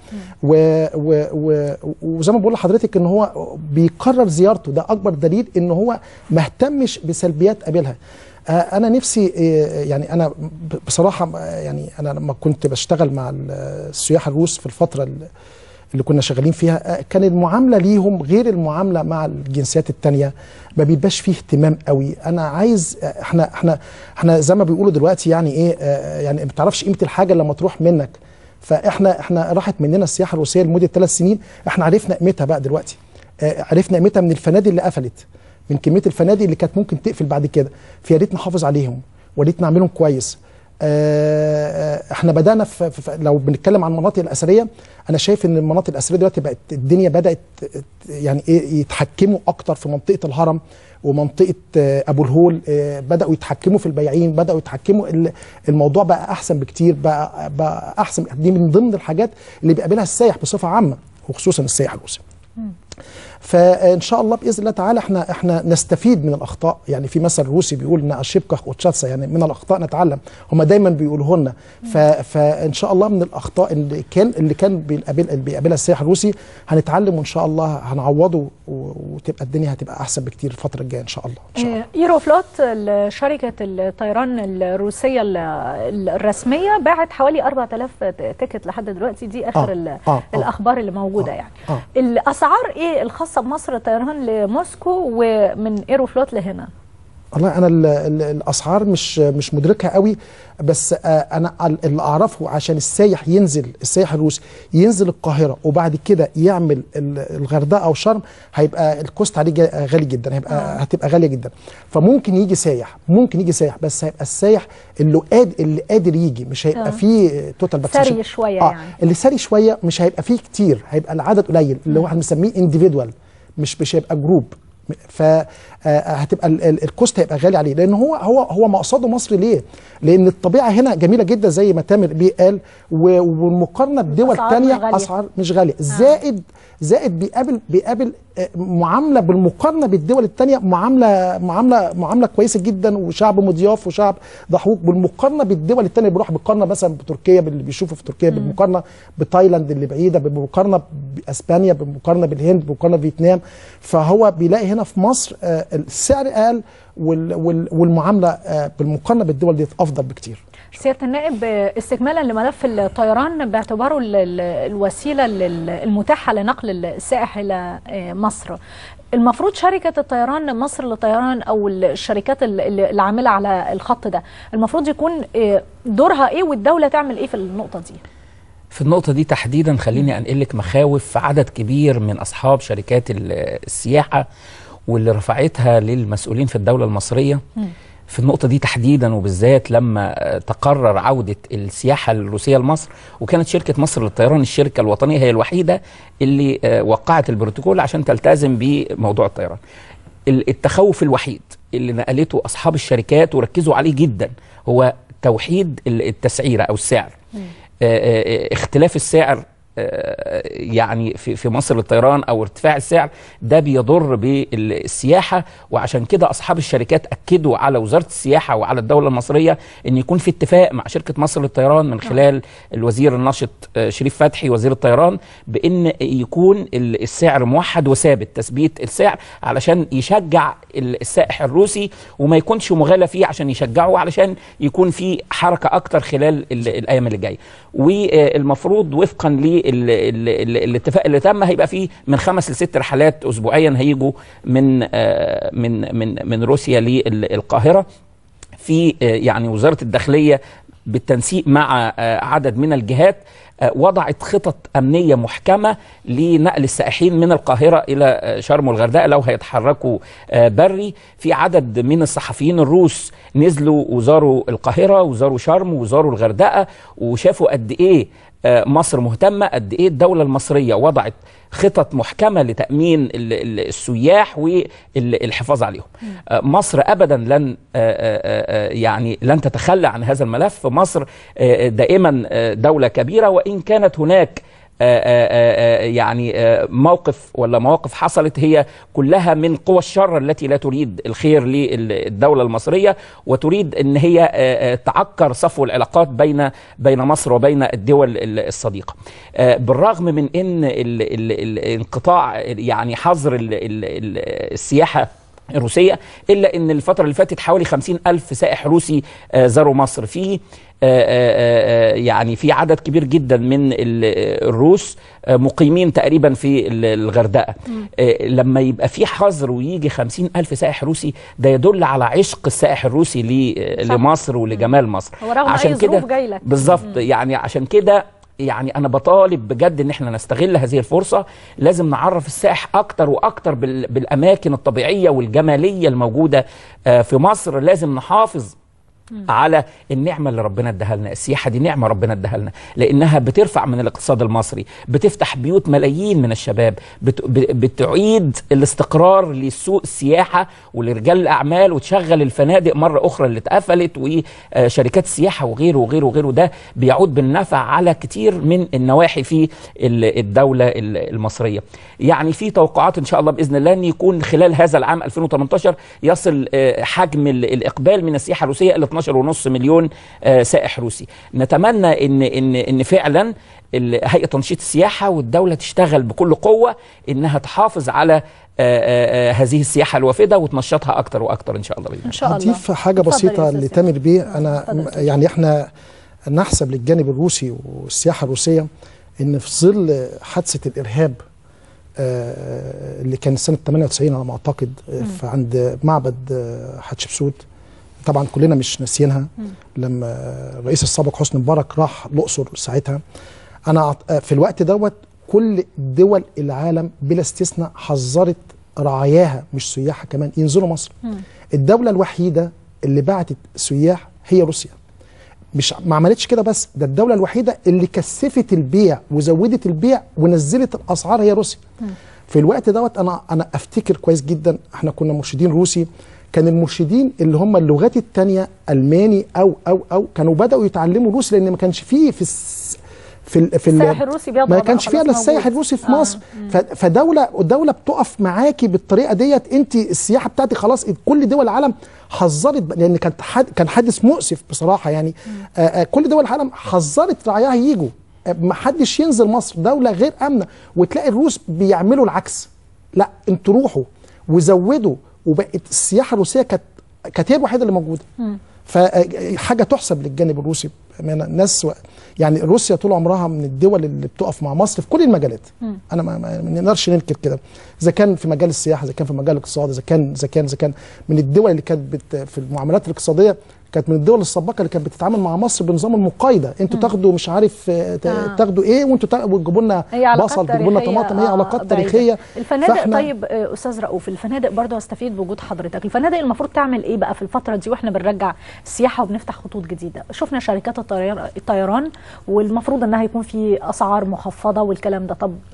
N: وزي ما بقول لحضرتك ان هو بيقرر زيارته، ده اكبر دليل ان هو ما اهتمش بسلبيات قابلها. أنا نفسي يعني أنا بصراحة يعني أنا لما كنت بشتغل مع السياح الروس في الفترة اللي كنا شغالين فيها، كان المعاملة ليهم غير المعاملة مع الجنسيات التانية، ما بيبقاش فيه اهتمام قوي. أنا عايز احنا احنا احنا زي ما بيقولوا دلوقتي يعني إيه، يعني ما تعرفش قيمة الحاجة لما تروح منك. فاحنا احنا راحت مننا السياحة الروسية لمدة ثلاث سنين، احنا عرفنا قيمتها بقى دلوقتي، عرفنا قيمتها من الفنادق اللي قفلت، من كميه الفنادق اللي كانت ممكن تقفل بعد كده. فيا ريت نحافظ عليهم ويا ريت نعملهم كويس. احنا بدانا في, في لو بنتكلم عن المناطق الاثريه، انا شايف ان المناطق الاثريه دلوقتي بقت الدنيا بدات يعني ايه يتحكموا اكتر في منطقه الهرم ومنطقه ابو الهول، بداوا يتحكموا في البياعين، بداوا يتحكموا، الموضوع بقى احسن بكتير، بقى بقى احسن. دي من ضمن الحاجات اللي بيقابلها السائح بصفه عامه وخصوصا السائح الروسي. فان شاء الله باذن الله تعالى احنا احنا نستفيد من الاخطاء. يعني في مثل روسي بيقول ان اشيبكا وتشاتسا، يعني من الاخطاء نتعلم، هم دايما بيقولوه لنا. فان شاء الله من الاخطاء اللي كان اللي كان بيقابل اللي بيقابلها السائح الروسي هنتعلم، وان شاء الله هنعوضه، وتبقى الدنيا هتبقى احسن بكتير الفتره الجايه ان شاء الله. ان شاء الله.
A: ايروفلوت شركه الطيران الروسيه الرسميه باعت حوالي أربعة آلاف تيكت لحد دلوقتي، دي اخر آه. آه. الاخبار اللي موجوده آه. يعني آه. الاسعار ايه الخاصه بمصر الطيران لموسكو ومن ايروفلوت لهنا؟
N: والله انا ال ال الاسعار مش مش مدركها قوي، بس انا اللي اعرفه عشان السايح ينزل، السايح الروسي ينزل القاهره وبعد كده يعمل الغردقه او شرم، هيبقى الكوست عليه غالي جدا، هيبقى آه. هتبقى غاليه جدا. فممكن يجي سايح، ممكن يجي سايح، بس هيبقى السايح اللي قادر اللي قادر يجي، مش هيبقى آه. فيه توتال باكسيشن
A: سري شويه
N: آه.
A: يعني
N: اللي سري شويه مش هيبقى فيه كتير، هيبقى العدد قليل، اللي هو هنسميه انديفيدوال، مش مش هيبقى جروب. فهتبقى الكوست هيبقى غالي عليه، لان هو هو هو مقصده مصر ليه؟ لان الطبيعه هنا جميله جدا زي ما تامر بيه قال، والمقارنه بدول ثانيه اسعار مش غاليه، زائد زائد بيقابل بيقابل معامله بالمقارنه بالدول الثانيه معامله معامله معامله كويسه جدا، وشعب مضياف وشعب ضحوك بالمقارنه بالدول الثانيه. بيروح بالمقارنه مثلا بتركيا باللي بيشوفه في تركيا، بالمقارنه بتايلاند اللي بعيده، بالمقارنه باسبانيا، بالمقارنه بالهند، بالمقارنه بفيتنام. فهو بيلاقي هنا في مصر السعر اقل والمعامله بالمقارنه بالدول دي افضل بكتير.
A: سيادة النائب، استكمالا لملف الطيران باعتباره الوسيلة المتاحة لنقل السائح إلى مصر، المفروض شركة الطيران مصر للطيران أو الشركات العاملة على الخط ده المفروض يكون دورها إيه والدولة تعمل إيه في النقطة دي؟
O: في النقطة دي تحديدا خليني أنقل لك مخاوف عدد كبير من أصحاب شركات السياحة واللي رفعتها للمسؤولين في الدولة المصرية. م. في النقطة دي تحديدا وبالذات لما تقرر عودة السياحة الروسية لمصر، وكانت شركة مصر للطيران الشركة الوطنية هي الوحيدة اللي وقعت البروتوكول عشان تلتزم بموضوع الطيران. التخوف الوحيد اللي نقلته أصحاب الشركات وركزوا عليه جدا هو توحيد التسعيرة أو السعر. اختلاف السعر يعني في في مصر للطيران او ارتفاع السعر ده بيضر بالسياحه، وعشان كده اصحاب الشركات اكدوا على وزاره السياحه وعلى الدوله المصريه ان يكون في اتفاق مع شركه مصر للطيران من خلال الوزير الناشط شريف فتحي وزير الطيران بان يكون السعر موحد وثابت، تثبيت السعر علشان يشجع السائح الروسي وما يكونش مغالى فيه عشان يشجعه، علشان يكون في حركه اكتر خلال الايام اللي جايه. والمفروض وفقا ل الاتفاق اللي تم هيبقى فيه من خمس لست رحلات اسبوعيا هيجوا من من من من روسيا للقاهره. في يعني وزاره الداخليه بالتنسيق مع عدد من الجهات وضعت خطط امنيه محكمه لنقل السائحين من القاهره الى شرم والغردقه لو هيتحركوا بري. في عدد من الصحفيين الروس نزلوا وزاروا القاهره وزاروا شرم وزاروا الغردقه وشافوا قد ايه مصر مهتمه، قد ايه الدوله المصريه وضعت خطط محكمه لتامين السياح والحفاظ عليهم. مصر ابدا لن يعني لن تتخلى عن هذا الملف. مصر دائما دوله كبيره، وان كانت هناك يعني موقف ولا مواقف حصلت هي كلها من قوى الشر التي لا تريد الخير للدولة المصرية وتريد ان هي تعكر صفو العلاقات بين بين مصر وبين الدول الصديقة. بالرغم من ان الانقطاع يعني حظر السياحة الروسية، إلا أن الفترة اللي فاتت حوالي خمسين ألف سائح روسي زاروا مصر. في يعني في عدد كبير جدا من الروس مقيمين تقريبا في الغردقة. لما يبقى في حظر ويجي خمسين ألف سائح روسي ده يدل على عشق السائح الروسي لمصر ولجمال مصر.
A: عشان كده
O: بالظبط يعني عشان كده يعني أنا بطالب بجد إن احنا نستغل هذه الفرصة. لازم نعرف السائح أكتر وأكتر بالأماكن الطبيعية والجمالية الموجودة في مصر. لازم نحافظ على النعمة اللي ربنا اداها لنا. السياحة دي نعمة ربنا اداها لنا لأنها بترفع من الاقتصاد المصري، بتفتح بيوت ملايين من الشباب، بت بتعيد الاستقرار لسوق السياحة ولرجال الأعمال، وتشغل الفنادق مرة أخرى اللي اتقفلت وشركات السياحة وغيره وغيره وغيره. ده بيعود بالنفع على كتير من النواحي في الدولة المصرية. يعني في توقعات إن شاء الله بإذن الله أن يكون خلال هذا العام ألفين وثمانية عشر يصل حجم الإقبال من السياحة الروسية إلى اثناشر ونص مليون سائح روسي. نتمنى ان ان ان فعلا هيئه تنشيط السياحه والدوله تشتغل بكل قوه انها تحافظ على هذه السياحه الوافده وتنشطها اكتر واكتر ان شاء الله.
A: ان شاء الله.
N: اضيف حاجه بسيطه لتامر بيه. انا يعني احنا نحسب للجانب الروسي والسياحه الروسيه ان في ظل حادثه الارهاب اللي كان سنه ثمانية وتسعين على ما اعتقد عند معبد حتشبسوت، طبعا كلنا مش ناسيينها، لما الرئيس السابق حسني مبارك راح الاقصر ساعتها. انا في الوقت دوت كل دول العالم بلا استثناء حذرت رعاياها مش سياحها كمان ينزلوا مصر. م. الدوله الوحيده اللي بعتت سياح هي روسيا. مش ما عملتش كده بس، ده الدوله الوحيده اللي كثفت البيع وزودت البيع ونزلت الاسعار هي روسيا. م. في الوقت دوت انا انا افتكر كويس جدا احنا كنا مرشدين روسي، كان المرشدين اللي هم اللغات الثانيه الماني او او او كانوا بداوا يتعلموا روسي لان ما كانش فيه في في في
A: السائح الروسي بيضغط،
N: ما كانش فيها الا السائح الروسي في
A: آه.
N: مصر. فدوله دوله بتقف معاكي بالطريقه ديت، انت السياحه بتاعتك خلاص. كل دول العالم حذرت، لان كان كان حادث مؤسف بصراحه يعني. آآ كل دول العالم حذرت رعاياها يجوا، ما حدش ينزل مصر، دوله غير امنه. وتلاقي الروس بيعملوا العكس، لا انتوا روحوا وزودوا، وبقت السياحه الروسيه كانت كانت هي الوحيده اللي موجوده. فحاجه تحسب للجانب الروسي بامانه. الناس يعني روسيا طول عمرها من الدول اللي بتقف مع مصر في كل المجالات. م. انا ما, ما نقدرش ننكر كده، اذا كان في مجال السياحه، اذا كان في مجال الاقتصاد، اذا كان اذا كان اذا كان من الدول اللي كانت في المعاملات الاقتصاديه، كانت من الدول السابقه اللي كانت بتتعامل مع مصر بنظام المقايضه. انتوا تاخدوا مش عارف آه. تاخدوا ايه، وانتوا تجيبوا لنا بصل، تجيبوا لنا طماطم. هي علاقات آه تاريخيه.
A: الفنادق طيب استاذ رؤوف، الفنادق برضه استفيد بوجود حضرتك. الفنادق المفروض تعمل ايه بقى في الفتره دي واحنا بنرجع السياحه وبنفتح خطوط جديده؟ شفنا شركات الطيران والمفروض انها يكون في اسعار مخفضه والكلام ده. طب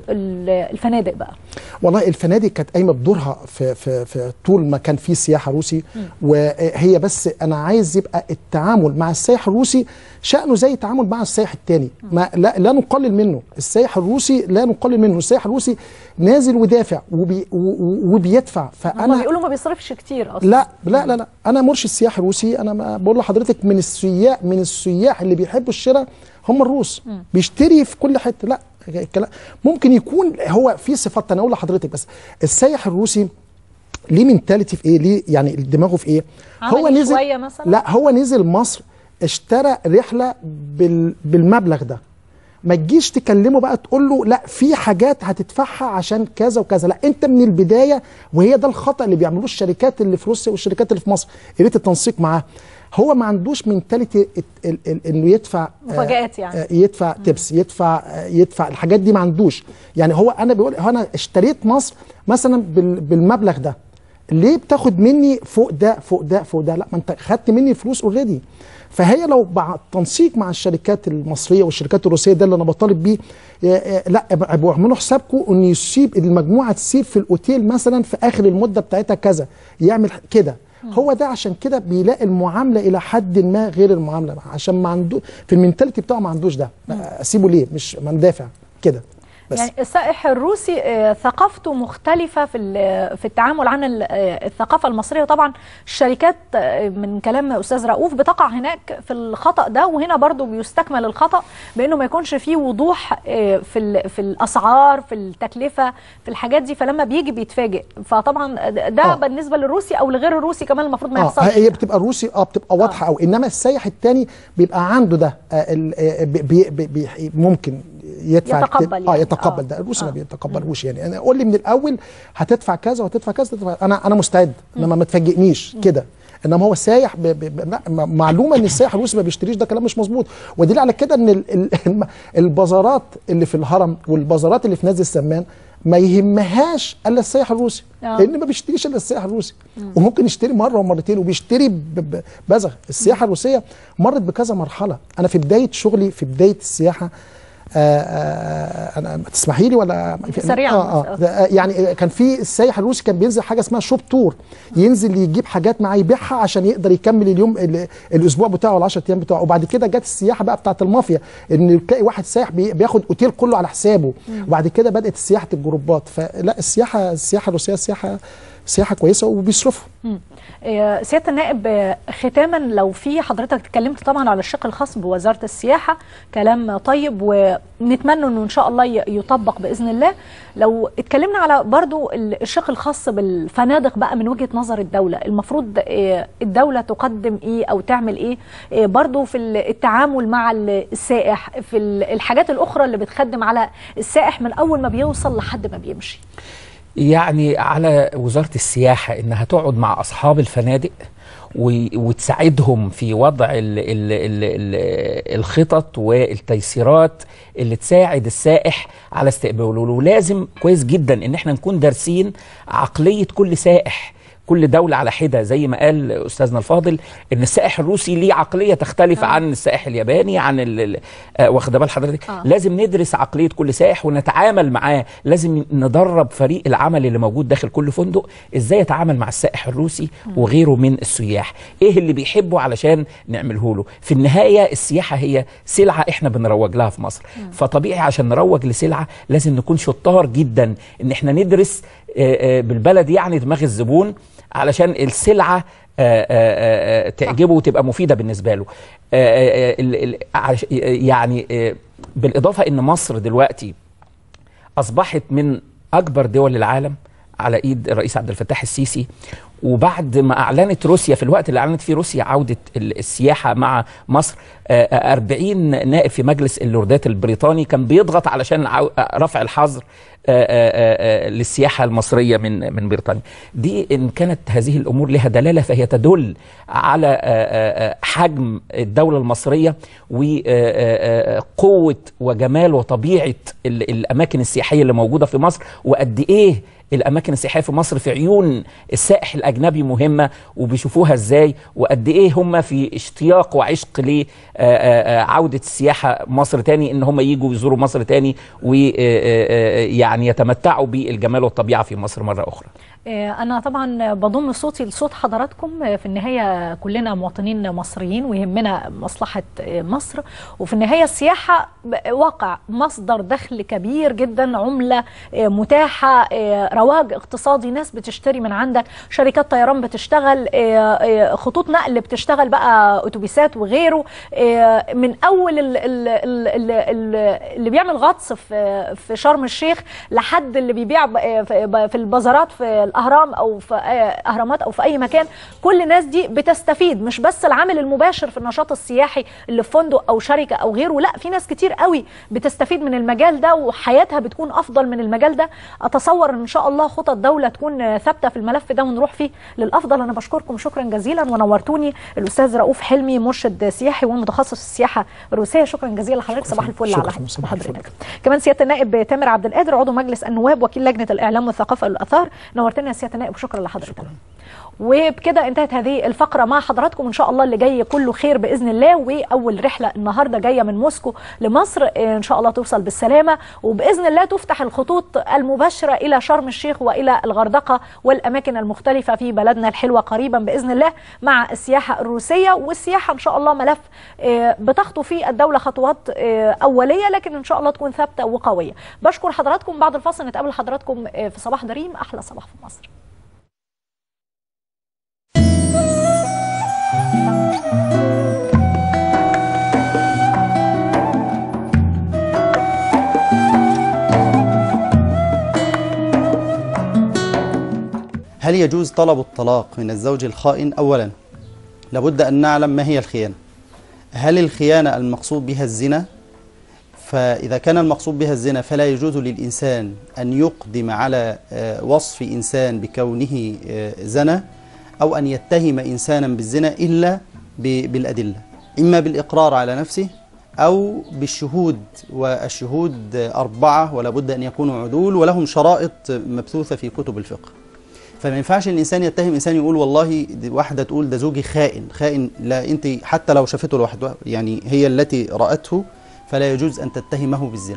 A: الفنادق بقى؟
N: والله الفنادق كانت قايمه بدورها في في في طول ما كان في سياحه روسي. م. وهي بس انا عايز يبقى التعامل مع السائح الروسي شأنه زي التعامل مع السائح الثاني. ما لا, لا نقلل منه. السائح الروسي لا نقلل منه. السائح الروسي نازل ودافع وبي وبيدفع.
A: فانا بيقولوا ما بيصرفش كتير اصلا.
N: لا لا لا, لا. انا مرشد سياحي روسي. انا بقول لحضرتك من السياح من السياح اللي بيحبوا الشراء هم الروس. م. بيشتري في كل حته. لا ممكن يكون هو في صفات. انا اقول لحضرتك بس السائح الروسي ليه منتاليتي في ايه؟ ليه يعني دماغه في ايه؟
A: هو نزل شوية مثلا؟
N: لا هو نزل مصر اشترى رحله بال بالمبلغ ده. ما تجيش تكلمه بقى تقول له لا في حاجات هتدفعها عشان كذا وكذا. لا انت من البدايه، وهي ده الخطا اللي بيعملوه الشركات اللي في روسيا والشركات اللي في مصر، يا ريت التنسيق معاه. هو ما عندوش منتاليتي انه يدفع
A: مفاجآت، يعني
N: يدفع تبس، يدفع يدفع الحاجات دي ما عندوش. يعني هو انا بيقول هو انا اشتريت مصر مثلا بالمبلغ ده، ليه بتاخد مني فوق ده فوق ده فوق ده؟ لا ما انت خدت مني فلوس اوريدي. فهي لو بعد تنسيق مع الشركات المصريه والشركات الروسيه، ده اللي انا بطالب بيه، لا ابقوا اعملوا حسابكم ان يسيب المجموعه تسيب في الاوتيل مثلا في اخر المده بتاعتها كذا، يعمل كده. هو ده عشان كده بيلاقي المعامله الى حد ما غير المعامله، عشان ما عنده في المنتاليتي بتاعه ما عندوش ده. اسيبه ليه؟ مش ما ندافع كده. بس.
A: يعني السائح الروسي ثقافته مختلفة في في التعامل عن الثقافة المصرية. وطبعا الشركات من كلام أستاذ رؤوف بتقع هناك في الخطأ ده، وهنا برضو بيستكمل الخطأ بأنه ما يكونش فيه وضوح في في الأسعار، في التكلفة، في الحاجات دي، فلما بيجي بيتفاجئ. فطبعا ده آه. بالنسبة للروسي أو لغير الروسي كمان المفروض ما يحصلش.
N: آه. هي بتبقى الروسي اه بتبقى واضحة قوي. آه. إنما السائح الثاني بيبقى عنده ده آه بي بي بي ممكن يدفع
A: يتقبل يعني.
N: اه يتقبل. آه. ده الروسي آه. ما بيتقبلوش. يعني انا قول لي من الاول هتدفع كذا وهتدفع كذا، انا انا مستعد، انما ما تفاجئنيش كده. انما هو سايح ب... ب... لا معلومه ان السائح الروسي ما بيشتريش، ده كلام مش مظبوط. ودليل على كده ان ال... ال... البازارات اللي في الهرم والبازارات اللي في نادي السمان ما يهمهاش الا السائح الروسي، آه. لان ما بيشتريش الا السائح الروسي. مم. وممكن يشتري مره ومرتين وبيشتري ب... ببذخ. السياحه الروسيه مرت بكذا مرحله. انا في بدايه شغلي في بدايه السياحه آآ آآ انا تسمحي لي ولا
A: سريعا؟
N: آه آه يعني كان في السائح الروسي كان بينزل حاجه اسمها شوب تور، ينزل يجيب حاجات معاه يبيعها عشان يقدر يكمل اليوم الاسبوع بتاعه ولا عشرة ايام بتاعه. وبعد كده جت السياحه بقى بتاعه المافيا، ان تلاقي واحد سائح بياخد اوتيل كله على حسابه. مم. وبعد كده بدات سياحه الجروبات. فلا السياحه السياحه الروسيه سياحه سياحه كويسه وبيصرفوا.
A: سياده النائب، ختاما لو في حضرتك اتكلمت طبعا على الشق الخاص بوزاره السياحه، كلام طيب ونتمنى انه ان شاء الله يطبق باذن الله. لو اتكلمنا على برضو الشق الخاص بالفنادق بقى من وجهه نظر الدوله، المفروض الدوله تقدم ايه او تعمل ايه برضو في التعامل مع السائح، في الحاجات الاخرى اللي بتخدم على السائح من اول ما بيوصل لحد ما بيمشي؟
O: يعني على وزارة السياحة إنها تقعد مع أصحاب الفنادق وتساعدهم في وضع ال ال ال ال الخطط والتيسيرات اللي تساعد السائح على استقباله. ولازم كويس جدا إن احنا نكون دارسين عقلية كل سائح. كل دوله على حده، زي ما قال استاذنا الفاضل ان السائح الروسي ليه عقليه تختلف آه. عن السائح الياباني، عن آه واخد بال حضرتك. آه. لازم ندرس عقليه كل سائح ونتعامل معاه، لازم ندرب فريق العمل اللي موجود داخل كل فندق ازاي يتعامل مع السائح الروسي م. وغيره من السياح، ايه اللي بيحبه علشان نعمله له. في النهايه السياحه هي سلعه احنا بنروج لها في مصر، م. فطبيعي عشان نروج لسلعه لازم نكون شطار جدا ان احنا ندرس بالبلد يعني دماغ الزبون علشان السلعه آآ آآ تعجبه وتبقى مفيده بالنسبه له. يعني بالاضافه ان مصر دلوقتي اصبحت من اكبر دول العالم على ايد الرئيس عبد الفتاح السيسي، وبعد ما اعلنت روسيا في الوقت اللي اعلنت فيه روسيا عوده السياحه مع مصر، أربعين نائب في مجلس اللوردات البريطاني كان بيضغط علشان رفع الحظر للسياحه المصريه من من بريطانيا. دي ان كانت هذه الامور لها دلاله فهي تدل على حجم الدوله المصريه وقوه وجمال وطبيعه الاماكن السياحيه اللي موجوده في مصر، وقد ايه الاماكن السياحيه في مصر في عيون السائح الاجنبي مهمه وبيشوفوها ازاي، وقد ايه هم في اشتياق وعشق لعوده السياحه مصر تاني، ان هم يجوا يزوروا مصر تاني ويعني يتمتعوا بالجمال والطبيعه في مصر مره اخرى.
A: أنا طبعا بضم صوتي لصوت حضراتكم. في النهاية كلنا مواطنين مصريين ويهمنا مصلحة مصر، وفي النهاية السياحة واقع مصدر دخل كبير جدا، عملة متاحة، رواج اقتصادي، ناس بتشتري من عندك، شركات طيران بتشتغل، خطوط نقل بتشتغل بقى، أتوبيسات وغيره، من أول اللي بيعمل غطس في شرم الشيخ لحد اللي بيبيع في البازارات في الاهرام او في اهرامات او في اي مكان. كل الناس دي بتستفيد، مش بس العامل المباشر في النشاط السياحي اللي في فندق او شركه او غيره، لا، في ناس كتير قوي بتستفيد من المجال ده وحياتها بتكون افضل من المجال ده. اتصور ان شاء الله خطط الدوله تكون ثابته في الملف ده ونروح فيه للافضل. انا بشكركم شكرا جزيلا ونورتوني. الاستاذ رؤوف حلمي مرشد سياحي ومتخصص في السياحه الروسيه، شكرا جزيلا لحضرتك. صباح الفل على حضرتك. كمان سياده النائب تامر عبد القادر عضو مجلس النواب وكيل لجنه الاعلام والثقافه والاثار، نورتنا يا سياده النائب وشكرا لحضرتك. وبكده انتهت هذه الفقره مع حضراتكم. ان شاء الله اللي جاي كله خير باذن الله. واول رحله النهارده جايه من موسكو لمصر، ان شاء الله توصل بالسلامه، وباذن الله تفتح الخطوط المباشره الى شرم الشيخ والى الغردقه والاماكن المختلفه في بلدنا الحلوه قريبا باذن الله مع السياحه الروسيه. والسياحه ان شاء الله ملف بتخطو فيه الدوله خطوات اوليه، لكن ان شاء الله تكون ثابته وقويه. بشكر حضراتكم. بعد الفاصل نتقابل حضراتكم في صباح دريم، احلى صباح في مصر.
P: هل يجوز طلب الطلاق من الزوج الخائن؟ أولا لابد أن نعلم ما هي الخيانة. هل الخيانة المقصود بها الزنا؟ فإذا كان المقصود بها الزنا فلا يجوز للإنسان أن يقدم على وصف إنسان بكونه زنى أو أن يتهم إنسانا بالزنا إلا بالأدلة، إما بالإقرار على نفسه أو بالشهود، والشهود أربعة ولا بد أن يكونوا عدول ولهم شرائط مبثوثة في كتب الفقه. فما ينفعش الإنسان يتهم إنسان يقول والله واحدة تقول ده زوجي خائن. خائن لا، أنت حتى لو شافته لوحده يعني هي التي رأته فلا يجوز أن تتهمه بالزنا،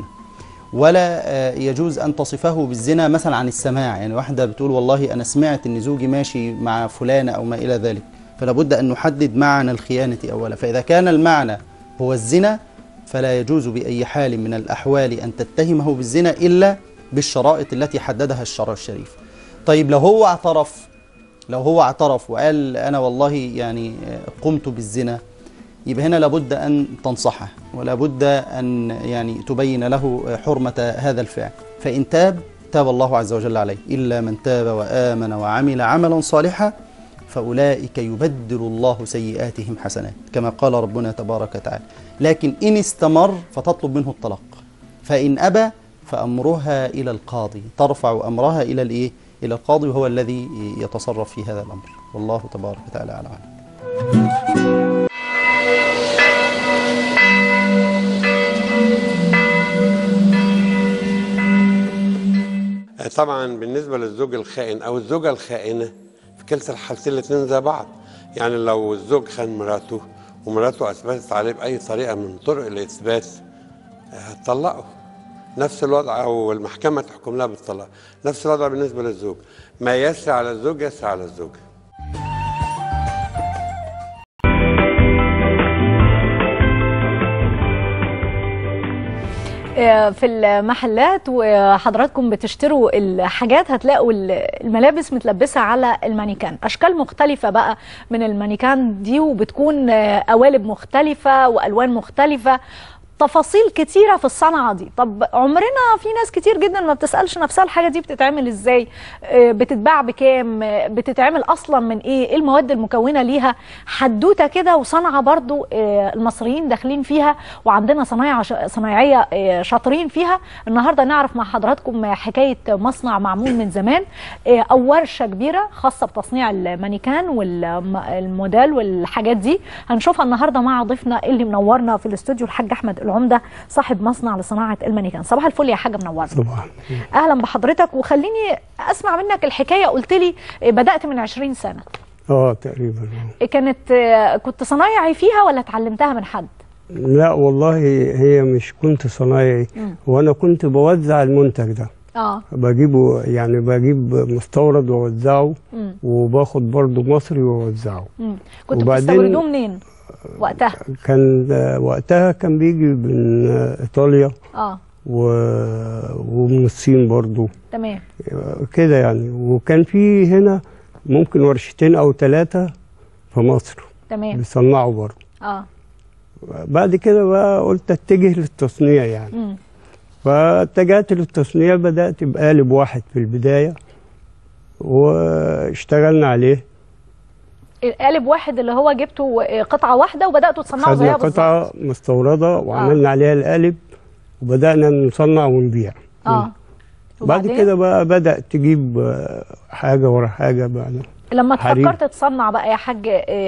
P: ولا يجوز أن تصفه بالزنا مثلا عن السماع. يعني واحدة بتقول والله أنا سمعت أن زوجي ماشي مع فلانة أو ما إلى ذلك، فلا بد أن نحدد معنى الخيانة أولا. فإذا كان المعنى هو الزنا فلا يجوز بأي حال من الأحوال أن تتهمه بالزنا إلا بالشرائط التي حددها الشرع الشريف. طيب لو هو اعترف لو هو اعترف وقال أنا والله يعني قمت بالزنا، يبقى هنا لابد أن تنصحه ولابد أن يعني تبين له حرمة هذا الفعل. فإن تاب تاب الله عز وجل عليه، إلا من تاب وآمن وعمل عملا صالحا فأولئك يبدل الله سيئاتهم حسنات كما قال ربنا تبارك وتعالى. لكن إن استمر فتطلب منه الطلاق، فإن أبى فأمرها إلى القاضي، ترفع أمرها إلى الإيه؟ إلى القاضي، وهو الذي يتصرف في هذا الأمر. والله تبارك وتعالى على أعلم.
Q: طبعا بالنسبة للزوج الخائن أو الزوجة الخائنة كلتا الحالتين الاثنين زي بعض. يعني لو الزوج خان مراته ومراته اثبتت عليه باي طريقه من طرق الاثبات هتطلقه. نفس الوضع، او المحكمه تحكم لها بالطلاق. نفس الوضع بالنسبه للزوج، ما يسري على الزوج يسري على الزوجه.
A: في المحلات وحضراتكم بتشتروا الحاجات هتلاقوا الملابس متلبسة على المانيكان، أشكال مختلفة بقى من المانيكان دي، وبتكون قوالب مختلفة وألوان مختلفة، تفاصيل كتيرة في الصنعة دي. طب عمرنا في ناس كتير جدا ما بتسألش نفسها الحاجة دي بتتعمل ازاي، بتتباع بكام، بتتعمل اصلا من ايه، ايه المواد المكونة ليها، حدوتة كده وصنعة برضو المصريين داخلين فيها، وعندنا صنايع صنايعية شاطرين فيها. النهاردة نعرف مع حضراتكم حكاية مصنع معمول من زمان او ورشة كبيرة خاصة بتصنيع المانيكان والموديل والحاجات دي، هنشوفها النهاردة مع ضيفنا اللي منورنا في الاستوديو الحاج احمد العمده صاحب مصنع لصناعه المانيكان. صباح الفل يا حاجه، منورنا.
R: صباح.
A: اهلا بحضرتك، وخليني اسمع منك الحكايه. قلت لي بدات من عشرين سنه.
R: اه تقريبا.
A: كانت كنت صنايعي فيها ولا اتعلمتها من حد؟
R: لا والله هي مش كنت صنايعي، وانا كنت بوزع المنتج ده. اه بجيبه، يعني بجيب مستورد واوزعه، وباخد برضه مصري واوزعه.
A: كنت بتستوردوه منين وقتها؟
R: كان وقتها كان بيجي من ايطاليا اه و... ومن الصين برضو.
A: تمام
R: كده يعني. وكان في هنا ممكن ورشتين او ثلاثه في مصر
A: تمام
R: بيصنعوا برضو.
A: اه
R: بعد كده بقى قلت اتجه للتصنيع يعني. م. فاتجهت للتصنيع، بدات بقالب واحد في البدايه واشتغلنا عليه.
A: قالب واحد اللي هو جبته قطعه واحده وبداتوا تصنعوا زيها بالظبط؟
R: قطعه مستورده وعملنا آه. عليها القالب وبدانا نصنع ونبيع. اه بعد كده بقى بدات تجيب حاجه ورا حاجه بقى.
A: لما فكرت تصنع بقى يا حاج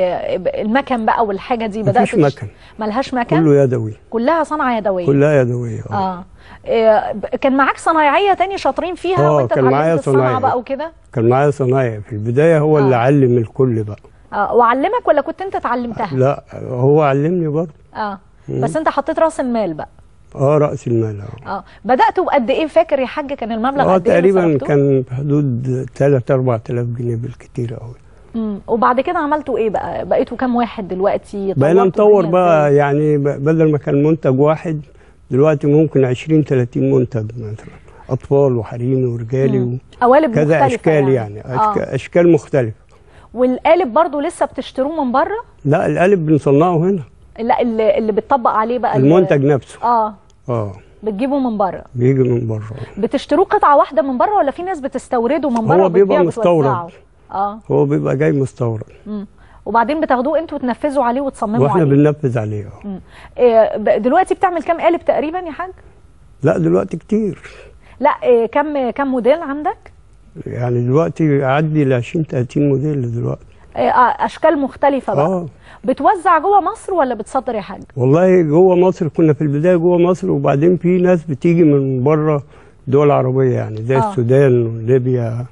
A: المكن بقى والحاجه دي بدات؟
R: مفيش مكن.
A: ملهاش مكن؟
R: كله يدوي.
A: كلها صنعه يدويه؟
R: كلها يدويه.
A: اه, آه. كان معاك صنايعيه تاني شاطرين فيها
R: آه
A: وانت اتعلمت الصنعه بقى وكده؟
R: كان معايا صنايعي في البدايه، هو آه. اللي علم الكل بقى.
A: اه وعلمك ولا كنت انت اتعلمتها؟
R: لا هو علمني برضه.
A: اه مم. بس انت حطيت راس المال بقى.
R: اه راس المال اه.
A: اه بداتوا بقد ايه فاكر يا حاج؟ كان المبلغ قد ايه؟
R: اه تقريبا كان في حدود ثلاثة أربعة آلاف جنيه بالكتير قوي.
A: امم وبعد كده عملتوا ايه بقى؟ بقيتوا كام واحد دلوقتي؟
R: بقينا نطور بقى، يعني بدل ما كان منتج واحد دلوقتي ممكن عشرين ثلاثين منتج مثلا، اطفال وحريمي ورجالي
A: قوالب
R: كذا
A: مختلفه
R: اشكال يعني, يعني. آه. اشكال مختلفه.
A: والقالب برضو لسه بتشتروه من بره؟
R: لا القالب بنصنعه هنا.
A: لا اللي, اللي بتطبق عليه بقى
R: المنتج نفسه.
A: اه
R: اه
A: بتجيبه من بره؟
R: بيجي من بره.
A: بتشتروه قطعه واحده من بره ولا في ناس بتستورده من بره؟
R: هو بيبقى مستورد.
A: اه
R: هو بيبقى جاي مستورد.
A: امم وبعدين بتاخدوه انتوا وتنفذوا عليه وتصمموا
R: واحنا
A: عليه؟
R: واحنا بننفذ عليه
A: اه. إيه دلوقتي بتعمل كام قالب تقريبا يا حاج؟
R: لا دلوقتي كتير.
A: لا إيه كم كم موديل عندك؟
R: يعني دلوقتي اعدي ل عشرين ثلاثين موديل دلوقتي.
A: إيه اشكال مختلفه بقى. اه بتوزع جوه مصر ولا بتصدر يا حاج؟
R: والله جوه مصر، كنا في البدايه جوه مصر، وبعدين في ناس بتيجي من بره دول عربيه يعني زي آه. السودان وليبيا.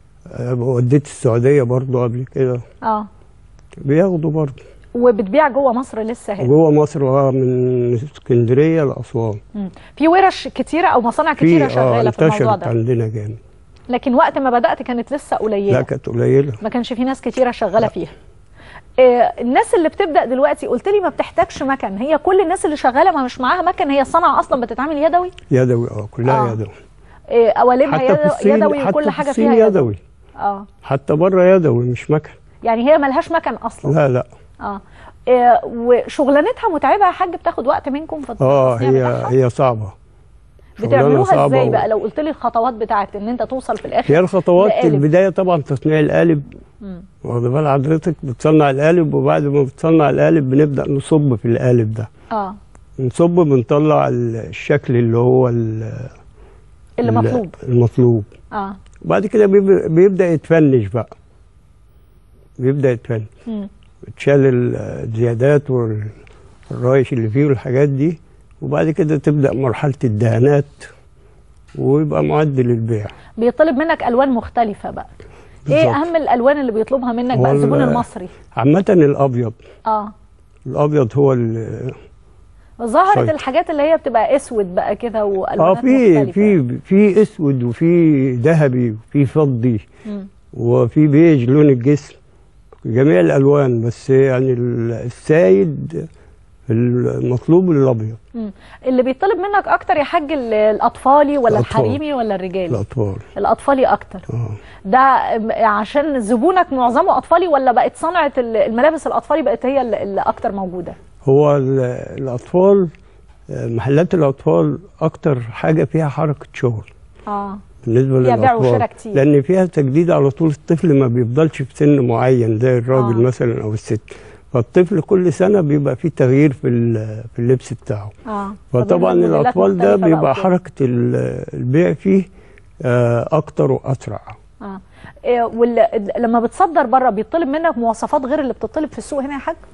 R: وديت السعوديه برضو قبل كده.
A: اه
R: بياخدوا برضو.
A: وبتبيع جوه مصر لسه هنا؟
R: جوه مصر اه، من اسكندريه لاسوان.
A: في ورش كتيره او مصانع كتيره شغاله في الموضوع ده؟
R: انتشرت عندنا جامد.
A: لكن وقت ما بدات كانت لسه قليله؟
R: لا كانت قليله،
A: ما كانش في ناس كتيره شغاله فيها. إيه الناس اللي بتبدا دلوقتي قلت لي ما بتحتاجش مكن، هي كل الناس اللي شغاله ما مش معاها مكن، هي الصنعه اصلا بتتعمل يدوي؟
R: يدوي اه كلها آه. يدوي.
A: إيه قوالبها يدوي وكل حاجه فيها
R: يدوي. يدوي
A: اه
R: حتى بره يدوي مش مكن.
A: يعني هي ملهاش مكن اصلا؟
R: لا لا.
A: اه إيه وشغلانتها متعبه يا حاج؟ بتاخد وقت منكم في
R: اه هي بتاعها؟ هي صعبه.
A: بتعملوها ازاي بقى؟ لو قلت لي الخطوات بتاعت ان انت توصل في الاخر.
R: هي الخطوات في البدايه طبعا تصنيع القالب. واخد بال حضرتك؟ بتصنع القالب، وبعد ما بتصنع القالب بنبدا نصب في القالب ده.
A: اه
R: نصب بنطلع الشكل اللي هو
A: اللي مطلوب
R: المطلوب.
A: اه
R: وبعد كده بيبدا يتفنش بقى. بيبدا يتفنش. تشال الزيادات والرايش اللي فيه والحاجات دي، وبعد كده تبدا مرحله الدهانات ويبقى معد للبيع.
A: بيطلب منك الوان مختلفه بقى؟ ايه اهم الالوان اللي بيطلبها منك بقى الزبون المصري؟
R: عامه الابيض.
A: اه
R: الابيض هو ال
A: ظهرت
R: طيب.
A: الحاجات اللي هي بتبقى اسود بقى كده والوانات
R: اه في
A: مختلفة.
R: في في اسود وفي ذهبي وفي فضي
A: مم.
R: وفي بيج لون الجسم، جميع الالوان، بس يعني السائد المطلوب الابيض.
A: مم. اللي بيطلب منك اكتر يا حاج ال- الاطفالي ولا
R: الأطفال.
A: الحريمي ولا الرجالي؟
R: الاطفال.
A: الاطفالي اكتر.
R: اه
A: ده عشان زبونك معظمه اطفالي ولا بقت صنعه ال- الملابس الاطفالي بقت هي اللي اللي اكتر موجوده؟
R: هو ال- الاطفال، محلات الاطفال اكتر حاجه فيها حركه شغل
A: اه
R: بالنسبه
A: فيها بيع
R: للاطفال،
A: وشراء كتير.
R: لان فيها تجديد على طول. الطفل ما بيفضلش في سن معين زي الراجل
A: آه.
R: مثلا او الست، فالطفل كل سنه بيبقى فيه تغيير في ال- في اللبس بتاعه.
A: اه
R: فطبعا
A: فبينزل موديلات
R: الاطفال ده
A: مختلفة بقى
R: بيبقى
A: وكده.
R: حركه ال- البيع فيه آه، اكتر واسرع.
A: اه إيه وال... لما بتصدر بره بيطلب منك مواصفات غير اللي بتطلب في السوق هنا يا حاج؟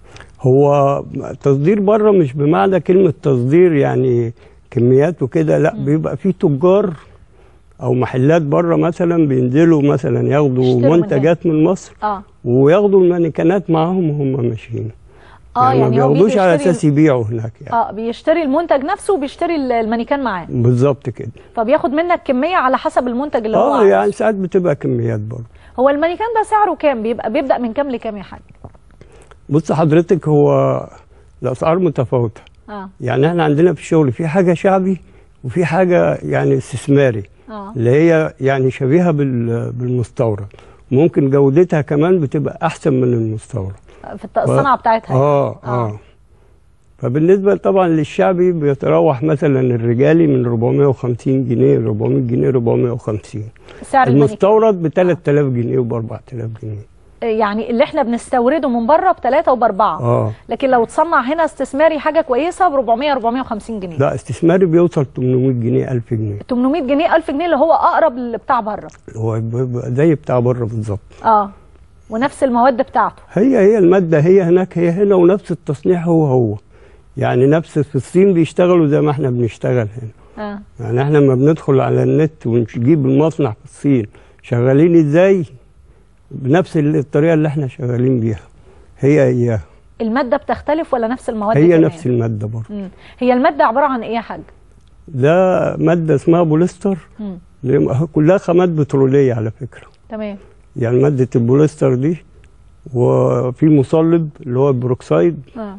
R: هو تصدير بره مش بمعنى كلمه تصدير يعني كميات وكده، لا م. بيبقى فيه تجار او محلات بره مثلا بينزلوا مثلا ياخدوا منتجات من مصر
A: اه
R: وياخدوا المانيكانات معاهم وهم ماشيين.
A: اه
R: يعني,
A: يعني
R: ما
A: هو
R: بياخدوش على
A: بيشتري-
R: اساس يبيعوا هناك يعني.
A: اه بيشتري المنتج نفسه وبيشتري ال- المانيكان معاه،
R: بالظبط كده.
A: فبياخد منك كميه على حسب المنتج اللي هو
R: اه
A: عايزه.
R: يعني ساعات بتبقى كميات برضه.
A: هو المانيكان ده سعره كام؟ بيبقى بيبدا من كام لكام يا حاج؟
R: بص حضرتك، هو الاسعار متفاوته.
A: اه
R: يعني احنا عندنا في الشغل في حاجه شعبي وفي حاجه يعني استثماري،
A: اه
R: اللي هي يعني شبيهه بال- بالمستورد، ممكن جودتها كمان بتبقى احسن من المستورد
A: في الت- الصنعه بتاعتها يعني.
R: اه اه فبالنسبه طبعا للشعبي بيتراوح مثلا الرجالي من أربعمائة وخمسين جنيه ل أربعمائة جنيه أربعمائة وخمسين.
A: سعر المانيكان
R: المستورد ب ثلاثة آلاف جنيه وب أربعة آلاف جنيه.
A: يعني اللي احنا بنستورده من بره بثلاثه وباربعه،
R: اه
A: لكن لو اتصنع هنا استثماري حاجه كويسه ب أربعمائة أربعمائة وخمسين جنيه.
R: لا استثماري بيوصل ثمانمائة جنيه ألف جنيه.
A: ثمانمائة جنيه ألف جنيه اللي هو اقرب اللي بتاع بره.
R: هو بيبقى زي بتاع بره بالظبط.
A: اه ونفس المواد بتاعته.
R: هي هي الماده هي هناك هي هنا، ونفس التصنيع هو هو. يعني نفس في الصين بيشتغلوا زي ما احنا بنشتغل هنا.
A: اه
R: يعني احنا لما بندخل على النت ونجيب المصنع في الصين شغالين ازاي بنفس الطريقه اللي احنا شغالين بيها، هي هي
A: الماده بتختلف ولا نفس المواد؟
R: هي
A: كمان؟
R: نفس الماده برضه.
A: مم. هي الماده عباره عن ايه يا حاج؟
R: ده ماده اسمها بوليستر،
A: مم.
R: اللي هي كلها خامات بتروليه على فكره.
A: تمام.
R: يعني ماده البوليستر دي وفي مصلب اللي هو البروكسايد،
A: اه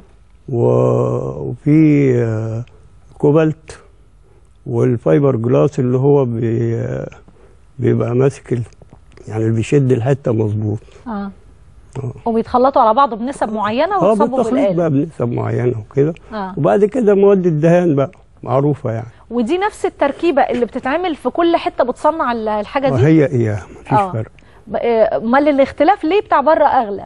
R: و- وفي آه، كوبالت، والفايبر جلاس اللي هو بي آه، بيبقى ماسك ال- يعني اللي بيشد الحته مظبوط.
A: اه وبيتخلطوا على بعض بنسب معينه
R: اه
A: ويصبوا
R: بالتخليط
A: بالآلة.
R: بقى بنسب معينه وكده.
A: اه
R: وبعد كده مواد الدهان بقى معروفه يعني.
A: ودي نفس التركيبه اللي بتتعمل في كل حته بتصنع ال- الحاجه دي؟
R: هي اياها مفيش
A: آه.
R: فرق.
A: ب- آه، امال الاختلاف ليه بتاع بره اغلى؟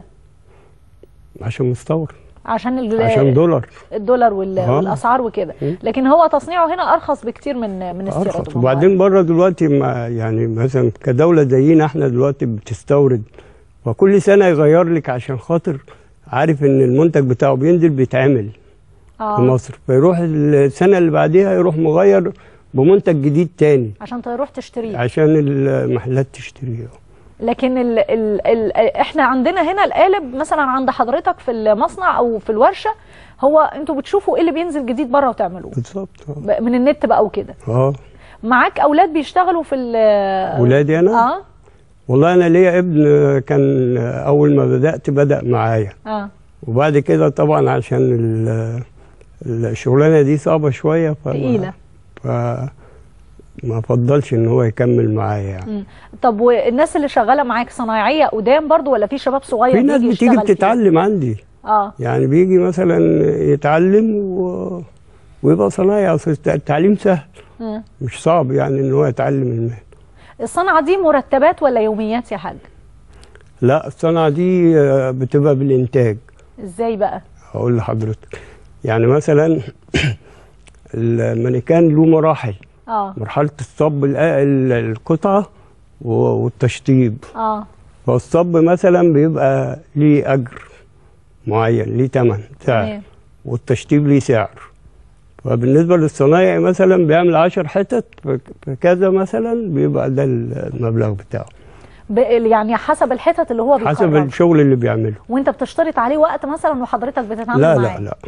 R: عشان مستورد،
A: عشان ال-
R: عشان دولار.
A: الدولار وال-
R: آه.
A: والاسعار وكده،
R: مم.
A: لكن هو تصنيعه هنا ارخص بكتير من من استيراده.
R: ارخص. وبعدين بره دلوقتي ما يعني مثلا كدوله زينا احنا دلوقتي بتستورد، وكل سنه يغير لك عشان خاطر عارف ان المنتج بتاعه بينزل بيتعمل
A: آه.
R: في مصر، فيروح السنه اللي بعديها يروح مغير بمنتج جديد تاني
A: عشان تروح تشتريه،
R: عشان المحلات تشتريه.
A: لكن ال ال ال احنا عندنا هنا القالب مثلا عند حضرتك في المصنع او في الورشه، هو انتوا بتشوفوا ايه اللي بينزل جديد بره وتعملوه
R: بالظبط
A: ب- من النت بقى وكده.
R: اه
A: معاك اولاد بيشتغلوا في ال-
R: ولادي انا؟
A: اه
R: والله انا ليا ابن كان اول ما بدات بدا معايا،
A: اه
R: وبعد كده طبعا عشان ال- الشغلانه دي صعبه شويه ف
A: تقيله،
R: ف ما فضلش ان هو يكمل معايا يعني.
A: مم. طب والناس اللي شغاله معاك صنايعيه قدام برضو ولا في شباب صغير
R: في ناس
A: بيجي
R: بتيجي
A: يشتغل
R: بتتعلم عندي،
A: اه
R: يعني بيجي مثلا يتعلم و... ويبقى صنايعي. اصل التعليم سهل
A: مم.
R: مش صعب يعني ان هو يتعلم المهنه.
A: الصنعه دي مرتبات ولا يوميات يا حاج؟
R: لا الصنعه دي آه، بتبقى بالانتاج.
A: ازاي بقى؟
R: هقول لحضرتك، يعني مثلا المانيكان له مراحل.
A: اه
R: مرحله الصب الأ- ال- القطعه و- والتشطيب.
A: اه
R: فالصب مثلا بيبقى ليه اجر معين، ليه ثمن سعر،
A: تمام.
R: والتشطيب ليه سعر. فبالنسبه للصنايعي مثلا بيعمل عشر حتت فكذا مثلا بيبقى ده المبلغ بتاعه.
A: يعني حسب الحتت اللي هو بيقرر،
R: حسب الشغل اللي بيعمله.
A: وانت بتشترط عليه وقت مثلا وحضرتك بتتعامل
R: لا
A: معاه؟
R: لا لا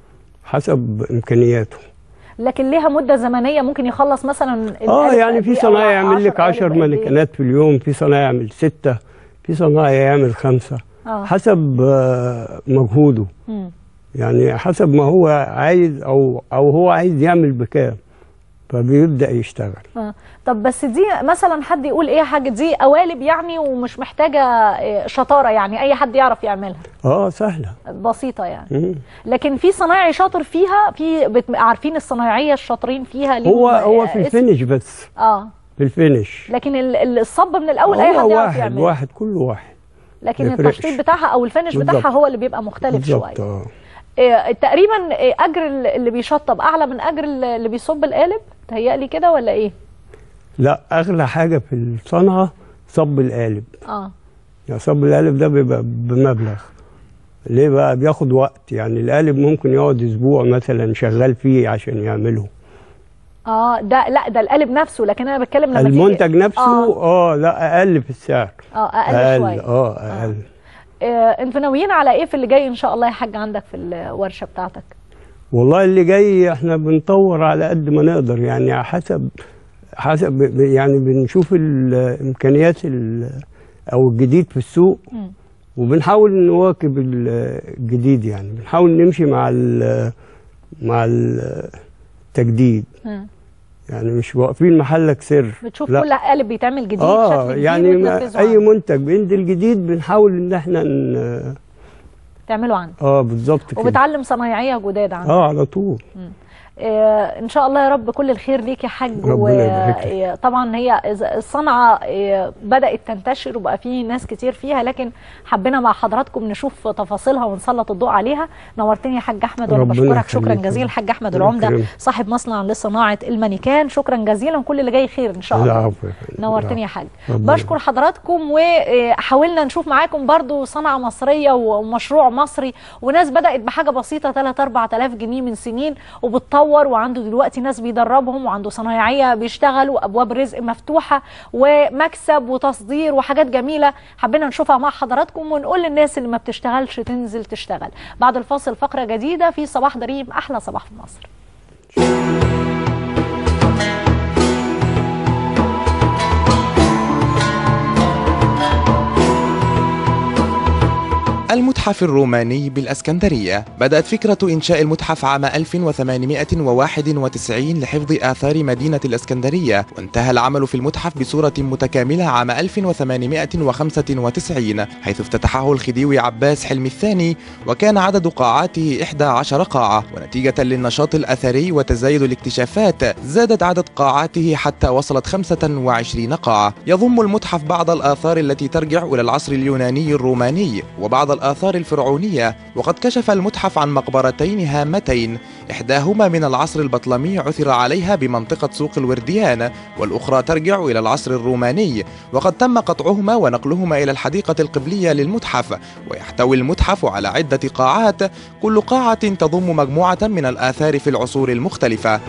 R: حسب امكانياته.
A: لكن ليها مده زمنيه ممكن يخلص مثلا
R: اه يعني في صنايعي يعمل لك عشر مانيكانات في اليوم، في صنايعي يعمل ستة، في صنايعي يعمل خمسة. آه. حسب آه مجهوده. م. يعني حسب ما هو عايز او او هو عايز يعمل بكام فبيبدا يشتغل.
A: آه. طب بس دي مثلا حد يقول ايه يا حاج دي قوالب يعني ومش محتاجه شطاره، يعني اي حد يعرف يعملها؟
R: اه سهله
A: بسيطه يعني.
R: مم.
A: لكن في صنايعي شاطر فيها، في بت... عارفين الصنايعيه الشاطرين فيها ليه؟
R: هو هو في الفينش بس.
A: اه
R: في الفينش.
A: لكن الصب من الاول اي حد يعرف يعمله.
R: واحد كل واحد.
A: لكن التشطيب بتاعها او الفينش بتاعها هو اللي بيبقى مختلف شويه.
R: اه
A: إيه تقريبا إيه اجر اللي بيشطب اعلى من اجر اللي بيصب القالب؟ تهيألي كده ولا ايه؟
R: لا اغلى حاجه في الصنعه صب القالب.
A: اه
R: يعني صب القالب ده بيبقى بمبلغ. ليه بقى؟ بياخد وقت، يعني القالب ممكن يقعد اسبوع مثلا شغال فيه عشان يعمله.
A: اه ده لا ده القالب نفسه، لكن انا بتكلم لما
R: المنتج نفسه. اه, آه لا اقل في السعر.
A: اه اقل, أقل شويه.
R: اه اقل.
A: آه انتوا ناويين على ايه في اللي جاي ان شاء الله يا حاج عندك في الورشه بتاعتك؟
R: والله اللي جاي احنا بنطور على قد ما نقدر، يعني حسب حسب يعني بنشوف الامكانيات او الجديد في السوق. م. وبنحاول نواكب الجديد، يعني بنحاول نمشي مع ال مع التجديد. م. يعني مش واقفين محلك سر.
A: بتشوف كل قالب بيتعمل جديد
R: آه
A: بشكل جديد
R: يعني اي منتج بينزل جديد بنحاول ان احنا ن...
A: تعملوا عنه.
R: اه بالظبط كده.
A: وبتعلم صنايعيه جداد عنه.
R: اه على طول.
A: م. آه ان شاء الله يا رب كل الخير ليك يا حاج. وطبعا هي الصنعه بدات تنتشر وبقى في ناس كتير فيها، لكن حبينا مع حضراتكم نشوف تفاصيلها ونسلط الضوء عليها. نورتني يا حاج احمد وانا بشكرك شكرا جزيلا. الحاج احمد العمده صاحب مصنع لصناعه المانيكان، شكرا جزيلا، كل اللي جاي خير ان شاء الله. نورتني يا حاج. بشكر حضراتكم، وحاولنا نشوف معاكم برضو صنعه مصريه ومشروع مصري، وناس بدات بحاجه بسيطه ثلاثة أربعة آلاف جنيه من سنين وبتطور، وعنده دلوقتي ناس بيدربهم، وعنده صنايعيه بيشتغلوا، ابواب رزق مفتوحه ومكسب وتصدير وحاجات جميله حبينا نشوفها مع حضراتكم، ونقول للناس اللي ما بتشتغلش تنزل تشتغل. بعد الفاصل فقره جديده في صباح دريم، احلى صباح في مصر.
F: المتحف الروماني بالإسكندرية. بدأت فكرة إنشاء المتحف عام ألف وثمانمائة وواحد وتسعين لحفظ آثار مدينة الإسكندرية، وانتهى العمل في المتحف بصورة متكاملة عام ألف وثمانمائة وخمسة وتسعين، حيث افتتحه الخديوي عباس حلمي الثاني، وكان عدد قاعاته إحدى عشرة قاعة، ونتيجة للنشاط الأثري وتزايد الاكتشافات زادت عدد قاعاته حتى وصلت خمسة وعشرين قاعة. يضم المتحف بعض الآثار التي ترجع إلى العصر اليوناني الروماني وبعض الآثار الفرعونية، وقد كشف المتحف عن مقبرتين هامتين، إحداهما من العصر البطلمي عثر عليها بمنطقة سوق الورديان، والأخرى ترجع إلى العصر الروماني، وقد تم قطعهما ونقلهما إلى الحديقة القبلية للمتحف. ويحتوي المتحف على عدة قاعات، كل قاعة تضم مجموعة من الآثار في العصور المختلفة.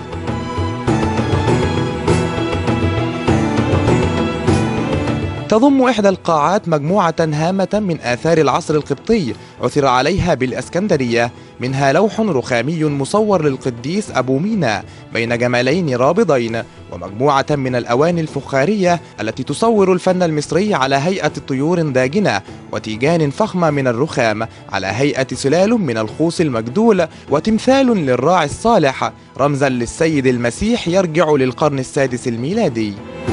F: تضم إحدى القاعات مجموعة هامة من آثار العصر القبطي عثر عليها بالإسكندرية، منها لوح رخامي مصور للقديس أبو مينا بين جمالين رابضين، ومجموعة من الأواني الفخارية التي تصور الفن المصري على هيئة طيور داجنة، وتيجان فخمة من الرخام على هيئة سلال من الخوص المجدول، وتمثال للراعي الصالح رمزا للسيد المسيح يرجع للقرن السادس الميلادي.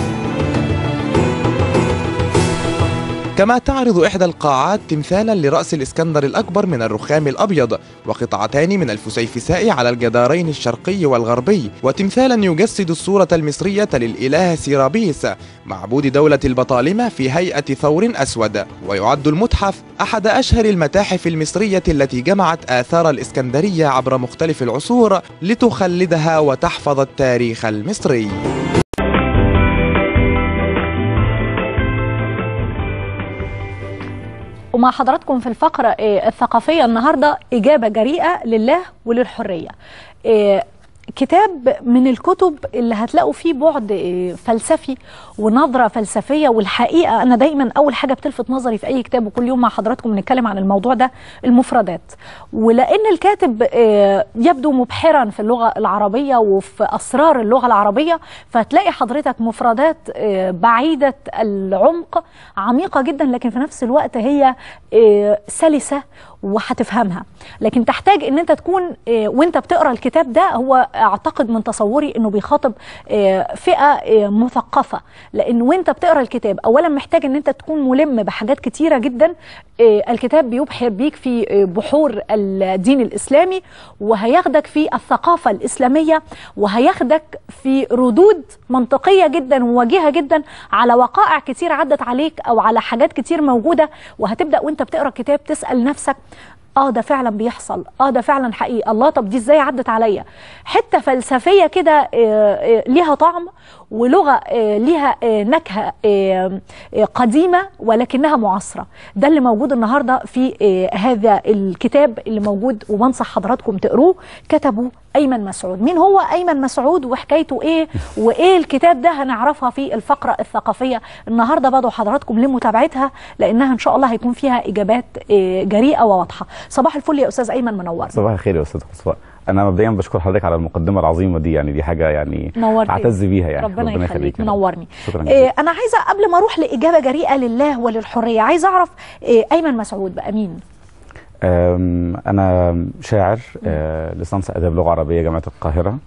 F: كما تعرض إحدى القاعات تمثالا لرأس الإسكندر الأكبر من الرخام الأبيض، وقطعتان من الفسيفساء على الجدارين الشرقي والغربي، وتمثالا يجسد الصورة المصرية للإله سيرابيس معبود دولة البطالمة في هيئة ثور أسود. ويعد المتحف أحد أشهر المتاحف المصرية التي جمعت آثار الإسكندرية عبر مختلف العصور لتخلدها وتحفظ التاريخ المصري.
A: ومع حضراتكم في الفقرة الثقافية النهاردة إجابة جريئة لله وللحرية. كتاب من الكتب اللي هتلاقوا فيه بعد فلسفي ونظرة فلسفية. والحقيقة أنا دايما أول حاجة بتلفت نظري في أي كتاب، وكل يوم مع حضراتكم بنتكلم عن الموضوع ده، المفردات. ولأن الكاتب يبدو مبحرا في اللغة العربية وفي أسرار اللغة العربية، فتلاقي حضرتك مفردات بعيدة العمق، عميقة جدا، لكن في نفس الوقت هي سلسة وهتفهمها. لكن تحتاج ان انت تكون وانت بتقرا الكتاب ده، هو اعتقد من تصوري انه بيخاطب فئه مثقفه، لان وانت بتقرا الكتاب اولا محتاج ان انت تكون ملم بحاجات كتيره جدا. الكتاب بيبحر بيك في بحور الدين الاسلامي، وهياخدك في الثقافه الاسلاميه، وهياخدك في ردود منطقيه جدا وواجهه جدا على وقائع كتير عدت عليك او على حاجات كتير موجوده. وهتبدا وانت بتقرا الكتاب تسال نفسك، اه ده فعلا بيحصل، اه ده فعلا حقيقي، الله طب دي ازاي عدت عليا. حته فلسفيه كده ليها طعم، ولغه ليها نكهه قديمه ولكنها معاصره. ده اللي موجود النهارده في هذا الكتاب اللي موجود، وبنصح حضراتكم تقروه. كتبه ايمن مسعود. مين هو ايمن مسعود وحكايته ايه وايه الكتاب ده؟ هنعرفها في الفقره الثقافيه النهارده. بدعو حضراتكم لمتابعتها، لانها ان شاء الله هيكون فيها اجابات جريئه وواضحه. صباح الفل يا استاذ ايمن، منور.
S: صباح الخير يا استاذ صفاء. انا مبدئيا بشكر حضرتك على المقدمه العظيمه دي، يعني دي حاجه يعني اعتز بيها، يعني
A: ربنا, ربنا يخليك، منورني.
S: شكرا
A: جدا. إيه انا عايزه قبل ما اروح لاجابه جريئه لله وللحريه، عايزه اعرف إيه ايمن مسعود بقى مين؟
S: انا شاعر، ليسانس اداب لغه عربيه جامعه القاهره.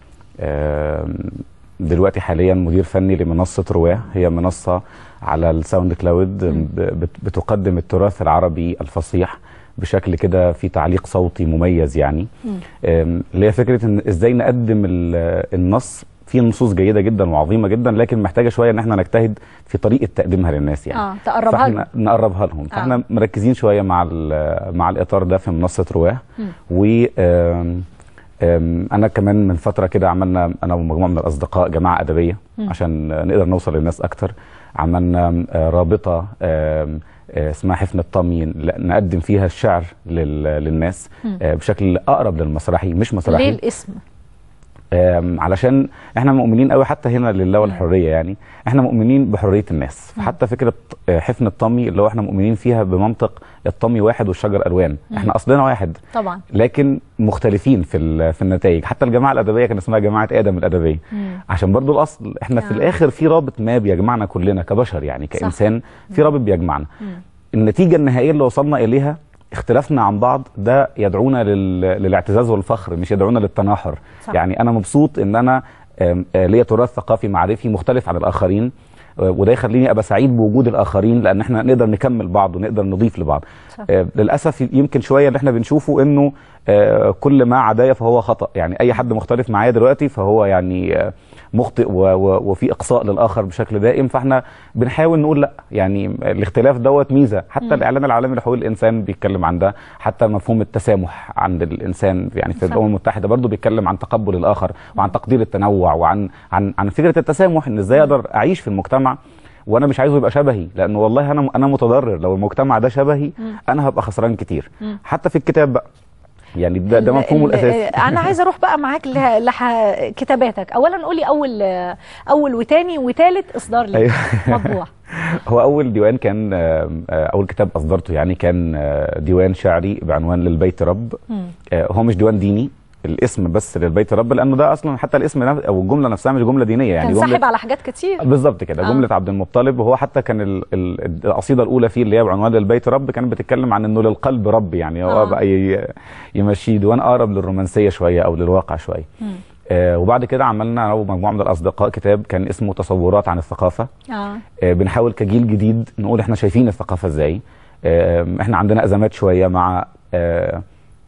S: دلوقتي حاليا مدير فني لمنصه رواه، هي منصه على الساوند كلاود بتقدم التراث العربي الفصيح بشكل كده في تعليق صوتي مميز، يعني اللي هي فكره ان ازاي نقدم النص في نصوص جيده جدا وعظيمه جدا، لكن محتاجه شويه ان احنا نجتهد في طريقه تقديمها للناس، يعني
A: اه تقربها لهم،
S: نقربها لهم. آه. فاحنا مركزين شويه مع مع الاطار ده في منصه رواه. و انا كمان من فتره كده عملنا انا ومجموعه من الاصدقاء جماعه ادبيه م. عشان نقدر نوصل للناس اكتر. عملنا رابطه اسمها حفن الطمي، نقدم فيها الشعر للناس م. بشكل اقرب للمسرحي، مش مسرحي.
A: ليه الاسم؟
S: علشان احنا مؤمنين قوي حتى هنا لله والحريه، يعني احنا مؤمنين بحريه الناس. فحتى فكره حفن الطمي اللي هو احنا مؤمنين فيها بمنطق الطمي واحد والشجر الوان. مم. احنا اصلنا واحد
A: طبعا،
S: لكن مختلفين في في النتائج. حتى الجماعه الادبيه كان اسمها جماعه ادم الادبيه، مم. عشان برضو الاصل احنا آه. في الاخر في رابط ما بيجمعنا كلنا كبشر، يعني كانسان صح. في رابط بيجمعنا. مم. النتيجه النهائيه اللي وصلنا اليها اختلافنا عن بعض ده يدعونا للاعتزاز والفخر، مش يدعونا للتناحر. صح. يعني انا مبسوط ان انا ليا تراث ثقافي معرفي مختلف عن الاخرين، وده يخليني ابقى سعيد بوجود الاخرين، لان احنا نقدر نكمل بعض ونقدر نضيف لبعض. صح. للاسف يمكن شويه اللي احنا بنشوفه انه كل ما عدايا فهو خطا، يعني اي حد مختلف معايا دلوقتي فهو يعني مخطئ وفي اقصاء للاخر بشكل دائم. فاحنا بنحاول نقول لا، يعني الاختلاف دوت ميزه. حتى م. الاعلان العالمي لحقوق الانسان بيتكلم عن ده، حتى مفهوم التسامح عند الانسان يعني في الامم المتحده برضو بيتكلم عن تقبل الاخر وعن تقدير التنوع وعن عن عن فكره التسامح، ان ازاي اقدر اعيش في المجتمع وانا مش عايزه يبقى شبهي، لانه والله انا انا متضرر لو المجتمع ده شبهي، م. انا هبقى خسران كتير. م. حتى في الكتاب بقى، يعني ده, ده مفهومه الاساسي.
A: انا عايزه اروح بقى معاك لكتاباتك. اولا قولي اول اول وتاني وتالت اصدار ليك مطبوع.
S: هو اول ديوان كان اول كتاب اصدرته يعني كان ديوان شعري بعنوان للبيت رب. م. هو مش ديوان ديني، الاسم بس للبيت رب، لانه ده اصلا حتى الاسم او الجمله نفسها مش جمله دينيه، يعني
A: كان ساحب على حاجات كتير.
S: بالظبط كده. آه. جمله عبد المطلب، وهو حتى كان ال ال القصيده الاولى فيه اللي هي بعنوان للبيت رب كانت بتتكلم عن انه للقلب رب، يعني هو آه. بقى يمشي ديوان اقرب للرومانسيه شويه او للواقع شويه. آه وبعد كده عملنا انا ومجموعه من الاصدقاء كتاب كان اسمه تصورات عن الثقافه. آه. آه بنحاول كجيل جديد نقول احنا شايفين الثقافه ازاي. آه احنا عندنا ازمات شويه مع آه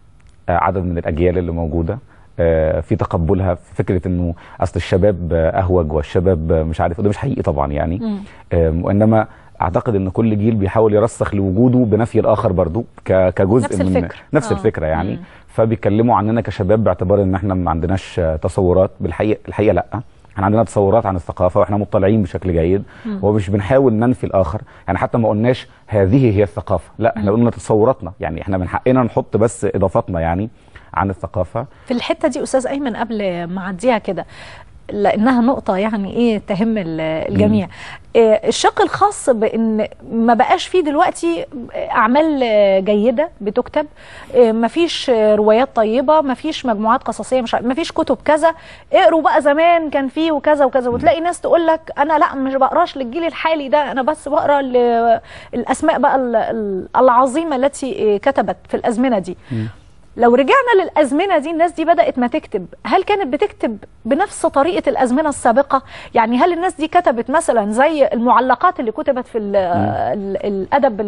S: عدد من الاجيال اللي موجوده في تقبلها، في فكره انه اصل الشباب اهوج والشباب مش عارف، ده مش حقيقي طبعا يعني. وانما اعتقد ان كل جيل بيحاول يرسخ لوجوده بنفي الاخر برضو كجزء
A: نفس
S: من
A: الفكرة.
S: نفس آه. الفكره يعني. مم. فبيتكلموا عننا كشباب باعتبار ان احنا ما عندناش تصورات. بالحقيقه الحقيقه لا، احنا عندنا تصورات عن الثقافه واحنا مطلعين بشكل جيد، ومش بنحاول ننفي الاخر، يعني حتى ما قلناش هذه هي الثقافه، لا احنا قلنا تصوراتنا، يعني احنا من حقنا نحط بس اضافاتنا يعني عن الثقافه.
A: في الحته دي استاذ ايمن قبل ما اعديها كده لانها نقطه يعني ايه تهم الجميع، إيه الشق الخاص بان ما بقاش فيه دلوقتي اعمال جيده بتكتب، إيه مفيش روايات طيبه، مفيش مجموعات قصصيه، مش مفيش كتب كذا، اقروا بقى زمان كان فيه وكذا وكذا، وتلاقي ناس تقول لك انا لا مش بقراش للجيل الحالي ده، انا بس بقرا الاسماء بقى العظيمه التي كتبت في الازمنه دي. م. لو رجعنا للأزمنة دي، الناس دي بدأت ما تكتب، هل كانت بتكتب بنفس طريقة الأزمنة السابقة؟ يعني هل الناس دي كتبت مثلا زي المعلقات اللي كتبت في ال ال الأدب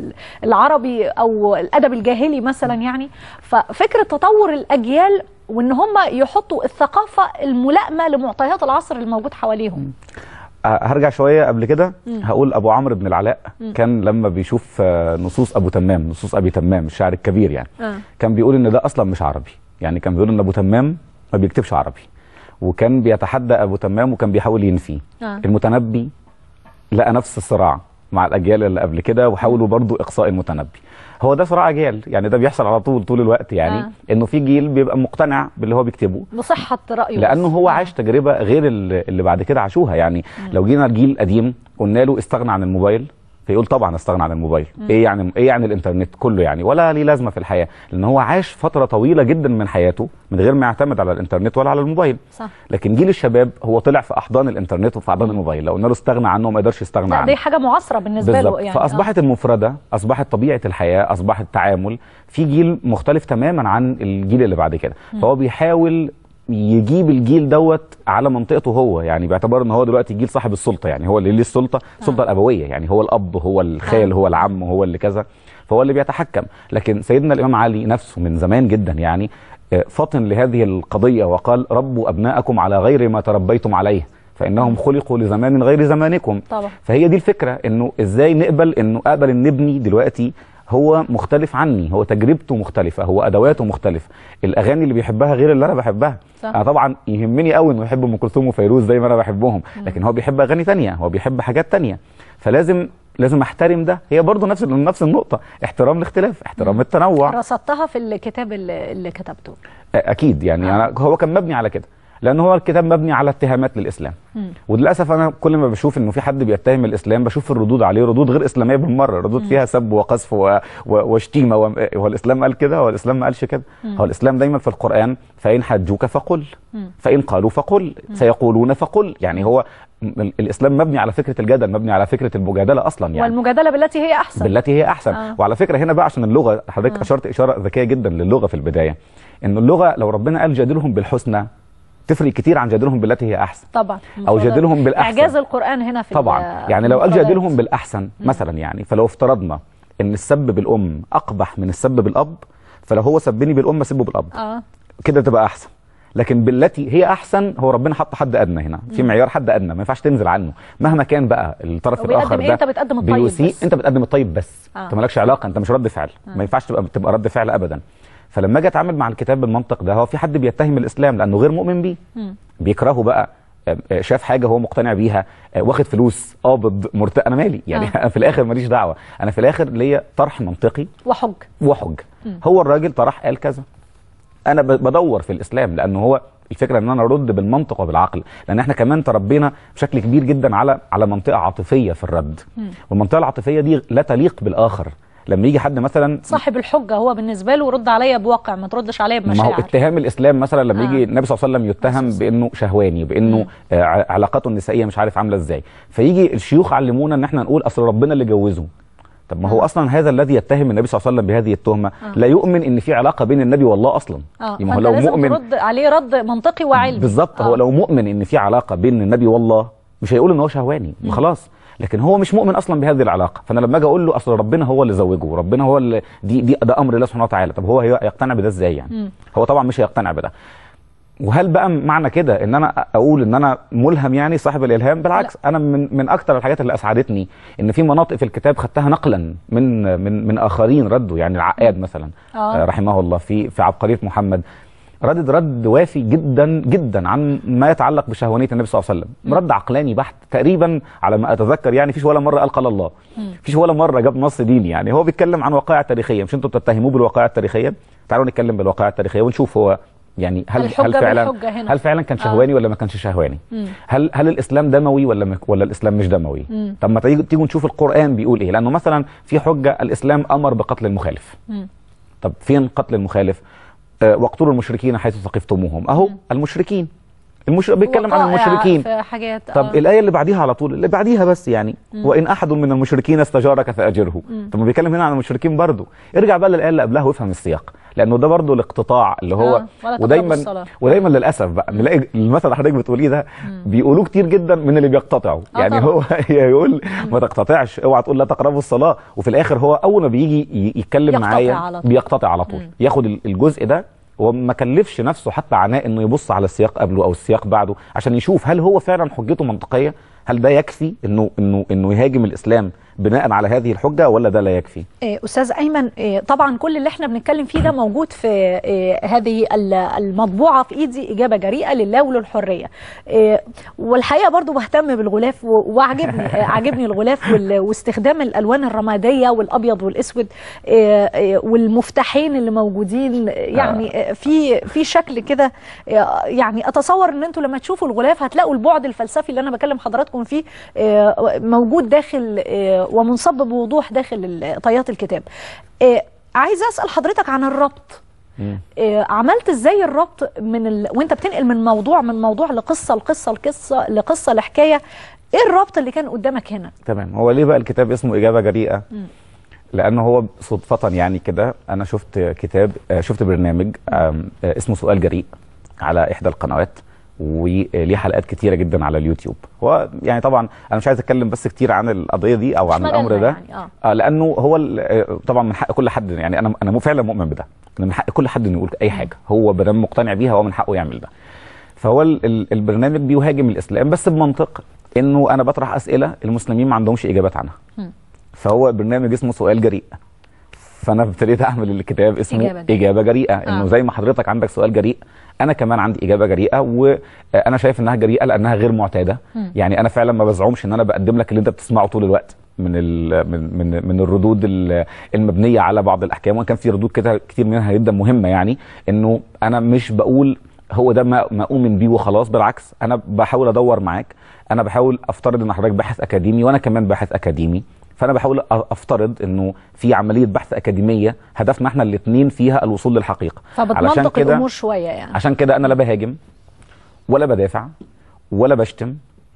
A: العربي أو الأدب الجاهلي مثلا؟ يعني ففكرة تطور الأجيال وإن هم يحطوا الثقافة الملائمة لمعطيات العصر الموجود حواليهم.
S: هرجع شويه قبل كده، هقول ابو عمرو بن العلاء مم. كان لما بيشوف نصوص ابو تمام، نصوص ابي تمام الشاعر الكبير يعني آه. كان بيقول ان ده اصلا مش عربي، يعني كان بيقول ان ابو تمام ما بيكتبش عربي، وكان بيتحدى ابو تمام وكان بيحاول ينفيه. آه. المتنبي لقى نفس الصراع مع الاجيال اللي قبل كده وحاولوا برضو اقصاء المتنبي. هو ده صراع اجيال، يعني ده بيحصل على طول طول الوقت، يعني آه. انه في جيل بيبقى مقتنع باللي هو بيكتبه
A: بصحه رايه
S: لانه هو عاش تجربه غير اللي بعد كده عاشوها. يعني مم. لو جينا الجيل قديم قلنا له استغنى عن الموبايل فيقول طبعا استغنى عن الموبايل. مم. ايه يعني ايه يعني الانترنت كله يعني ولا ليه لازمه في الحياه، لان هو عاش فتره طويله جدا من حياته من غير ما يعتمد على الانترنت ولا على الموبايل. صح. لكن جيل الشباب هو طلع في احضان الانترنت وفي احضان الموبايل، لو قلنا له استغنى عنه ما يقدرش يستغنى عنه.
A: دي حاجه معاصره بالنسبه بالزبط. له يعني
S: فاصبحت آه. المفرده، اصبحت طبيعه الحياه، اصبح التعامل في جيل مختلف تماما عن الجيل اللي بعد كده. مم. فهو بيحاول يجيب الجيل دوت على منطقته هو، يعني باعتبار ان هو دلوقتي جيل صاحب السلطه، يعني هو اللي ليه السلطه، السلطه آه. الابويه، يعني هو الاب هو الخال آه. هو العم هو اللي كذا، فهو اللي بيتحكم. لكن سيدنا الامام علي نفسه من زمان جدا يعني فطن لهذه القضيه وقال ربوا ابناءكم على غير ما تربيتم عليه فانهم خلقوا لزمان غير زمانكم. طبعا. فهي دي الفكره، انه ازاي نقبل انه اقبل ان ابني دلوقتي هو مختلف عني، هو تجربته مختلفه، هو ادواته مختلفه، الاغاني اللي بيحبها غير اللي انا بحبها. صح. انا طبعا يهمني قوي انه يحب ام كلثوم وفيروز زي ما انا بحبهم، لكن هو بيحب اغاني ثانيه، هو بيحب حاجات ثانيه، فلازم لازم احترم ده. هي برضه نفس نفس النقطه، احترام الاختلاف، احترام التنوع.
A: رصدتها في الكتاب اللي, اللي كتبته
S: اكيد يعني. آه. أنا هو كان مبني على كده، لان هو الكتاب مبني على اتهامات للاسلام. مم. وللاسف انا كل ما بشوف انه في حد بيتهم الاسلام بشوف الردود عليه ردود غير اسلاميه بالمره، ردود مم. فيها سب وقذف وشتيمه. هو الاسلام قال كده؟ هو الاسلام ما قالش كده. هو الاسلام دايما في القران فان حجوك فقل، مم. فان قالوا فقل، مم. سيقولون فقل. يعني هو الاسلام مبني على فكره الجدل، مبني على فكره المجادله اصلا يعني،
A: والمجادله بالتي هي احسن
S: بالتي هي احسن. آه. وعلى فكره هنا بقى عشان اللغه، حضرتك آه. اشرت اشاره ذكيه جدا للغه في البدايه، انه اللغه لو ربنا قال جادلهم بالحسنى تفرق كتير عن جادلهم بالتي هي احسن.
A: طبعا.
S: او جادلهم بالاحسن،
A: اعجاز القران هنا في
S: طبعا. يعني لو قال جادلهم بالاحسن مثلا، يعني فلو افترضنا ان السب بالام اقبح من السب بالاب، فلو هو سبني بالام اسبه بالاب اه كده تبقى احسن. لكن بالتي هي احسن هو ربنا حط حد ادنى هنا، في معيار حد ادنى ما ينفعش تنزل عنه مهما كان بقى الطرف الاخر ده.
A: انت بتقدم الطيب بس.
S: انت بتقدم الطيب بس. آه. انت مالكش علاقه، انت مش رد فعل. آه. ما ينفعش تبقى تبقى رد فعل ابدا. فلما اجي اتعامل مع الكتاب بالمنطق ده، هو في حد بيتهم الاسلام لانه غير مؤمن بيه، بيكرهه بقى، شاف حاجه هو مقتنع بيها، واخد فلوس، قابض، مرتق، انا مالي يعني. آه. في الاخر ماليش دعوه، انا في الاخر ليا طرح منطقي
A: وحج
S: وحج. مم. هو الراجل طرح قال كذا، انا بدور في الاسلام لانه هو الفكره ان انا ارد بالمنطق وبالعقل، لان احنا كمان تربينا بشكل كبير جدا على على منطقه عاطفيه في الرد. مم. والمنطقه العاطفيه دي لا تليق بالاخر. لما يجي حد مثلا
A: صاحب الحجه هو بالنسبه له رد عليا بواقع، ما تردش عليا بمشاعر.
S: ما هو اتهام الاسلام مثلا لما يجي آه. النبي صلى الله عليه وسلم يتهم بانه شهواني، بانه آه علاقاته النسائيه مش عارف عامله ازاي، فيجي الشيوخ علمونا ان احنا نقول اصل ربنا اللي جوزه. طب ما هو آه. اصلا هذا الذي يتهم النبي صلى الله عليه وسلم بهذه التهمه آه. لا يؤمن ان في علاقه بين النبي والله اصلا.
A: اه يعني هو لو مؤمن ترد عليه رد منطقي وعلمي
S: بالظبط. آه. هو لو مؤمن ان في علاقه بين النبي والله مش هيقول ان هو شهواني خلاص، لكن هو مش مؤمن اصلا بهذه العلاقه. فانا لما اجي اقول له اصل ربنا هو اللي زوجه، ربنا هو اللي دي دي ده امر الله سبحانه وتعالى، طب هو هيقتنع بده ازاي يعني؟ م. هو طبعا مش هيقتنع بده. وهل بقى معنى كده ان انا اقول ان انا ملهم يعني صاحب الالهام؟ بالعكس، لا. انا من من اكثر الحاجات اللي اسعدتني ان في مناطق في الكتاب خدتها نقلا من من من اخرين ردوا، يعني العقاد مثلا آه. رحمه الله في في عبقريه محمد ردد رد وافي جدا جدا عن ما يتعلق بشهوانيه النبي صلى الله عليه وسلم، رد عقلاني بحت تقريبا على ما اتذكر، يعني فيش ولا مره قال قال الله، فيش ولا مره جاب نص ديني، يعني هو بيتكلم عن وقائع تاريخيه. مش انتوا بتتهموه بالوقائع التاريخيه؟ تعالوا نتكلم بالوقائع التاريخيه ونشوف هو يعني هل هل فعلا هل فعلا كان شهواني آه. ولا ما كانش شهواني؟ مم. هل هل الاسلام دموي ولا ولا الاسلام مش دموي؟ مم. طب ما تيجوا نشوف القران بيقول ايه، لانه مثلا في حجه الاسلام امر بقتل المخالف. مم. طب فين قتل المخالف؟ آه واقتلوا المشركين حيث ثقفتموهم، اهو مم. المشركين المش... بيتكلم عن المشركين
A: في حاجات.
S: طب آه. الايه اللي بعديها على طول، اللي بعديها بس يعني مم. وان احد من المشركين استجارك فاجره. مم. طب ما بيتكلم هنا عن المشركين برضه، ارجع بقى للايه اللي قبلها وافهم السياق، لانه ده برضه الاقتطاع اللي هو آه. ودايما ودايما للاسف بقى نلاقي المثل اللي حضرتك بتقوليه ده بيقولوه كتير جدا من اللي بيقتطعوا. آه يعني طبعا. هو يقول ما تقتطعش، اوعى تقول لا تقربوا الصلاه، وفي الاخر هو اول ما بيجي يتكلم معايا بيقتطع على طول. مم. ياخد الجزء ده وما كلفش نفسه حتى عناء انه يبص على السياق قبله او السياق بعده عشان يشوف هل هو فعلا حجته منطقيه، هل ده يكفي انه انه انه يهاجم الاسلام بناء على هذه الحجه ولا ده لا يكفي؟
A: إيه استاذ ايمن، إيه طبعا كل اللي احنا بنتكلم فيه ده موجود في إيه هذه المطبوعه في ايدي، اجابه جريئه لله وللحريه. إيه والحقيقه برضو بهتم بالغلاف وعجبني عجبني الغلاف واستخدام الالوان الرماديه والابيض والاسود إيه إيه والمفتاحين اللي موجودين، يعني في في شكل كده، يعني اتصور ان انتوا لما تشوفوا الغلاف هتلاقوا البعد الفلسفي اللي انا بكلم حضراتكم فيه إيه موجود داخل إيه ومنصب بوضوح داخل طيات الكتاب. إيه عايزه اسال حضرتك عن الربط. إيه عملت ازاي الربط من ال... وانت بتنقل من موضوع من موضوع لقصه لقصه لقصه لقصه لحكايه، ايه الربط اللي كان قدامك هنا؟
S: تمام. هو ليه بقى الكتاب اسمه اجابه جريئه؟ مم. لانه هو صدفه يعني كده انا شفت كتاب، شفت برنامج اسمه سؤال جريء على احدى القنوات، وليه حلقات كتيره جدا على اليوتيوب. هو يعني طبعا انا مش عايز اتكلم بس كتير عن القضيه دي او عن الامر ده يعني. آه. آه لانه هو طبعا من حق كل حد، يعني انا انا فعلا مؤمن بده، ان من حق كل حد انه يقول اي حاجه هو بدل مقتنع بيها هو من حقه يعمل ده. فهو البرنامج بيهاجم الاسلام بس بمنطق انه انا بطرح اسئله المسلمين ما عندهمش اجابات عنها. م. فهو برنامج اسمه سؤال جريء، فانا ابتديت اعمل الكتاب اسمه اجابه, اجابة جريئه. آه. انه زي ما حضرتك عندك سؤال جريء انا كمان عندي اجابه جريئه، وانا شايف انها جريئه لانها غير معتاده. م. يعني انا فعلا ما بزعمش ان انا بقدم لك اللي انت بتسمعه طول الوقت من من من من الردود المبنيه على بعض الاحكام، وكان في ردود كده كتير منها جدا مهمه، يعني انه انا مش بقول هو ده ما ما اؤمن بيه وخلاص، بالعكس انا بحاول ادور معاك، انا بحاول افترض ان حضرتك باحث اكاديمي وانا كمان باحث اكاديمي، فانا بحاول افترض انه في عمليه بحث اكاديميه هدفنا احنا الاثنين فيها الوصول للحقيقه.
A: فبتمنطق الامور شويه يعني.
S: عشان كده انا لا بهاجم ولا بدافع ولا بشتم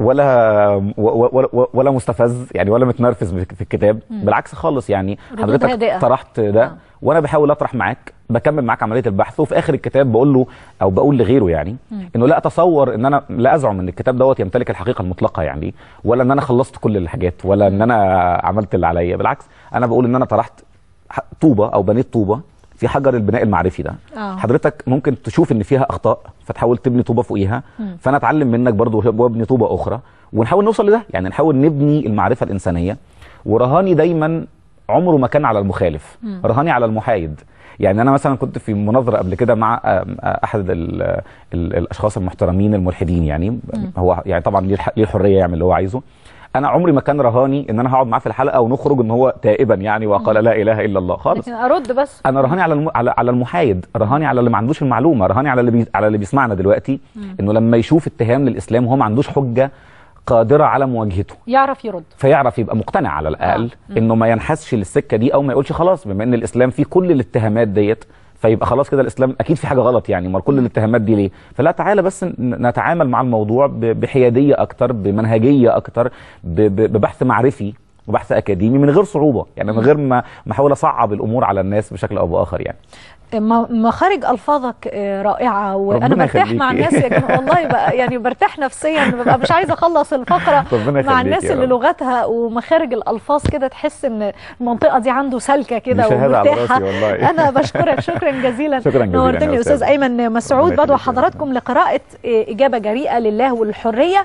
S: ولا ولا, ولا مستفز يعني ولا متنرفز في الكتاب. م. بالعكس خالص، يعني حضرتك طرحت ده آه. وانا بحاول اطرح معاك، بكمل معاك عمليه البحث، وفي اخر الكتاب بقول له او بقول لغيره يعني م. انه لا اتصور ان انا لا ازعم ان الكتاب دوت يمتلك الحقيقه المطلقه، يعني ولا ان انا خلصت كل الحاجات ولا ان انا عملت اللي عليا. بالعكس انا بقول ان انا طرحت طوبه او بنيت طوبه في حجر البناء المعرفي ده. أوه. حضرتك ممكن تشوف ان فيها اخطاء فتحاول تبني طوبه فوقيها، فانا اتعلم منك برضو وابني طوبه اخرى ونحاول نوصل لده، يعني نحاول نبني المعرفه الانسانيه. ورهاني دايما عمره ما كان على المخالف، مم. رهاني على المحايد. يعني انا مثلا كنت في مناظره قبل كده مع احد ال ال الاشخاص المحترمين الملحدين، يعني مم. هو يعني طبعا ليه الحريه يعمل اللي هو عايزه. انا عمري ما كان رهاني ان انا هقعد معاه في الحلقه ونخرج ان هو تائبا يعني وقال لا اله الا الله خالص.
A: ارد بس
S: انا رهاني على الم... على على المحايد، رهاني على اللي ما عندوش المعلومه، رهاني على اللي بي... على اللي بيسمعنا دلوقتي، مم. انه لما يشوف اتهام للاسلام وهو ما عندوش حجه قادره على مواجهته
A: يعرف يرد،
S: فيعرف يبقى مقتنع على الاقل آه. انه ما ينحسش للسكه دي او ما يقولش خلاص بما ان الاسلام فيه كل الاتهامات ديت فيبقى خلاص كده الاسلام اكيد في حاجه غلط، يعني ما كل الاتهامات دي ليه؟ فلا تعالى بس نتعامل مع الموضوع بحياديه اكتر، بمنهجيه اكتر، ببحث معرفي وبحث اكاديمي من غير صعوبه، يعني من غير ما ما احاول اصعب الامور على الناس بشكل او باخر. يعني
A: مخارج الفاظك رائعه وانا برتاح مع الناس يا جماعه والله بقى، يعني برتاح نفسيا، ببقى مش عايزه اخلص الفقره مع الناس اللي لغتها ومخارج الالفاظ كده تحس ان المنطقه دي عنده سلكه كده ومرتاحه. انا بشكرك شكرا جزيلا،
S: شكرا جزيلا
A: نورتني استاذ ايمن مسعود. بدعو حضراتكم لقراءه اجابه جريئه لله والحريه.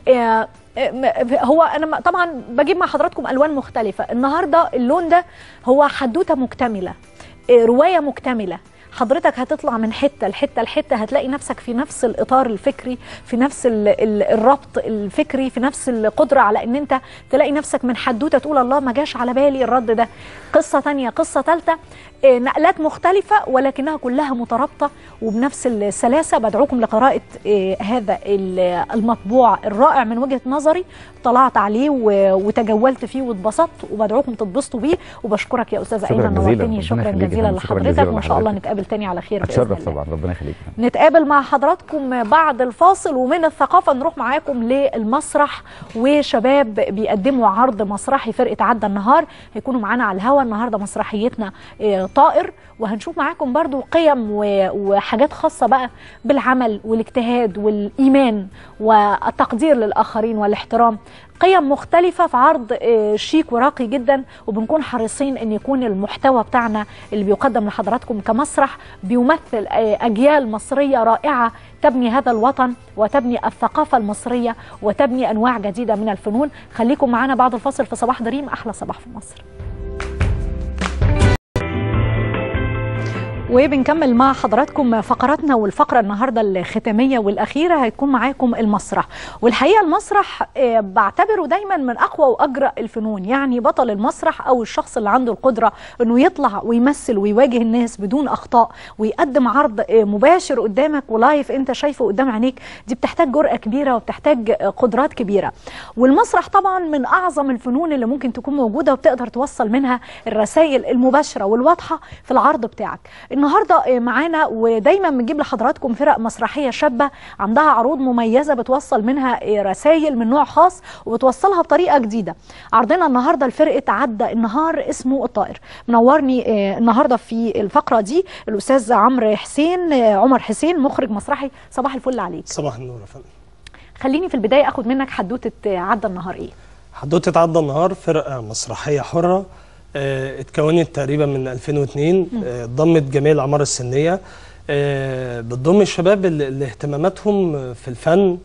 A: هو انا طبعا بجيب مع حضراتكم الوان مختلفه النهارده، اللون ده هو حدوته مكتمله، روايه مكتمله، حضرتك هتطلع من حته لحته لحته، هتلاقي نفسك في نفس الاطار الفكري، في نفس ال ال الربط الفكري، في نفس القدره على ان انت تلاقي نفسك من حدوته تقول الله ما جاش على بالي الرد ده. قصه ثانيه، قصه ثالثه، نقلات مختلفه ولكنها كلها مترابطه وبنفس السلاسه. بدعوكم لقراءه هذا المطبوع الرائع من وجهه نظري، طلعت عليه وتجولت فيه واتبسطت، وبدعوكم تتبسطوا بيه. وبشكرك يا استاذ ايمن، نورتني. شكرا جزيلا لحضرتك، وان شاء الله نتقابل تاني على خير باذن الله.
S: طبعا، ربنا يخليك.
A: نتقابل مع حضراتكم بعد الفاصل، ومن الثقافه نروح معاكم للمسرح، وشباب بيقدموا عرض مسرحي فرقه عدى النهار هيكونوا معانا على الهوا النهارده. مسرحيتنا طائر، وهنشوف معاكم برضو قيم وحاجات خاصه بقى بالعمل والاجتهاد والايمان والتقدير للاخرين والاحترام، قيم مختلفة في عرض شيك وراقي جدا. وبنكون حريصين ان يكون المحتوى بتاعنا اللي بيقدم لحضراتكم كمسرح بيمثل اجيال مصرية رائعة تبني هذا الوطن وتبني الثقافة المصرية وتبني انواع جديدة من الفنون. خليكم معنا بعد الفاصل في صباح دريم، احلى صباح في مصر. وبنكمل مع حضراتكم فقراتنا، والفقره النهارده الختاميه والاخيره هتكون معاكم المسرح. والحقيقه المسرح بعتبره دايما من اقوى واجرأ الفنون، يعني بطل المسرح او الشخص اللي عنده القدره انه يطلع ويمثل ويواجه الناس بدون اخطاء ويقدم عرض مباشر قدامك ولايف انت شايفه قدام عينيك، دي بتحتاج جرأه كبيره وبتحتاج قدرات كبيره. والمسرح طبعا من اعظم الفنون اللي ممكن تكون موجوده وبتقدر توصل منها الرسائل المباشره والواضحه في العرض بتاعك. النهارده معانا ودايما بنجيب لحضراتكم فرق مسرحيه شابه عندها عروض مميزه بتوصل منها رسائل من نوع خاص وبتوصلها بطريقه جديده. عرضنا النهارده لفرقه عدى النهار اسمه الطائر. منورني النهارده في الفقره دي الاستاذ عمرو حسين عمر حسين، مخرج مسرحي. صباح الفل عليك.
T: صباح النور يا فندم.
A: خليني في البدايه اخد منك حدوته عدى النهار ايه؟
T: حدوته عدى النهار فرقه مسرحيه حره اه اتكونت تقريبا من ألفين واثنين، اه ضمت جميع الاعمار السنيه، اه بتضم الشباب اللي, اللي اهتماماتهم في الفن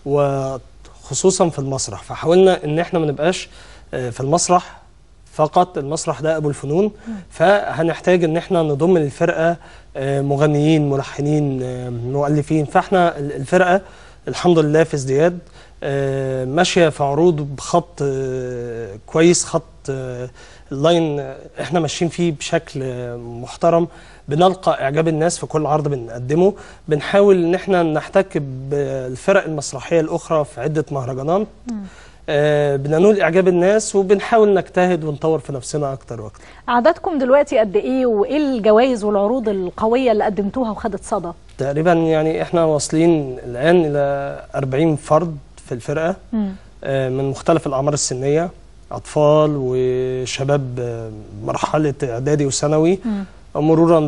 T: وخصوصا في المسرح. فحاولنا ان احنا ما نبقاش اه في المسرح فقط، المسرح ده ابو الفنون، فهنحتاج ان احنا نضم للفرقه اه مغنيين، ملحنين، اه مؤلفين. فاحنا الفرقه الحمد لله في ازدياد، آه ماشيه في عروض بخط آه كويس، خط آه اللاين آه احنا ماشيين فيه بشكل آه محترم، بنلقى اعجاب الناس في كل عرض بنقدمه. بنحاول ان احنا نحتك بالفرق المسرحيه الاخرى في عده مهرجانات، آه بننول اعجاب الناس، وبنحاول نجتهد ونطور في نفسنا اكتر واكتر.
A: عددكم دلوقتي قد ايه، وايه الجوائز والعروض القويه اللي قدمتوها وخدت صدى؟
T: تقريبا يعني احنا واصلين الان الى أربعين فرد في الفرقه، آه من مختلف الاعمار السنيه، اطفال وشباب آه مرحله اعدادي وثانوي، مرورا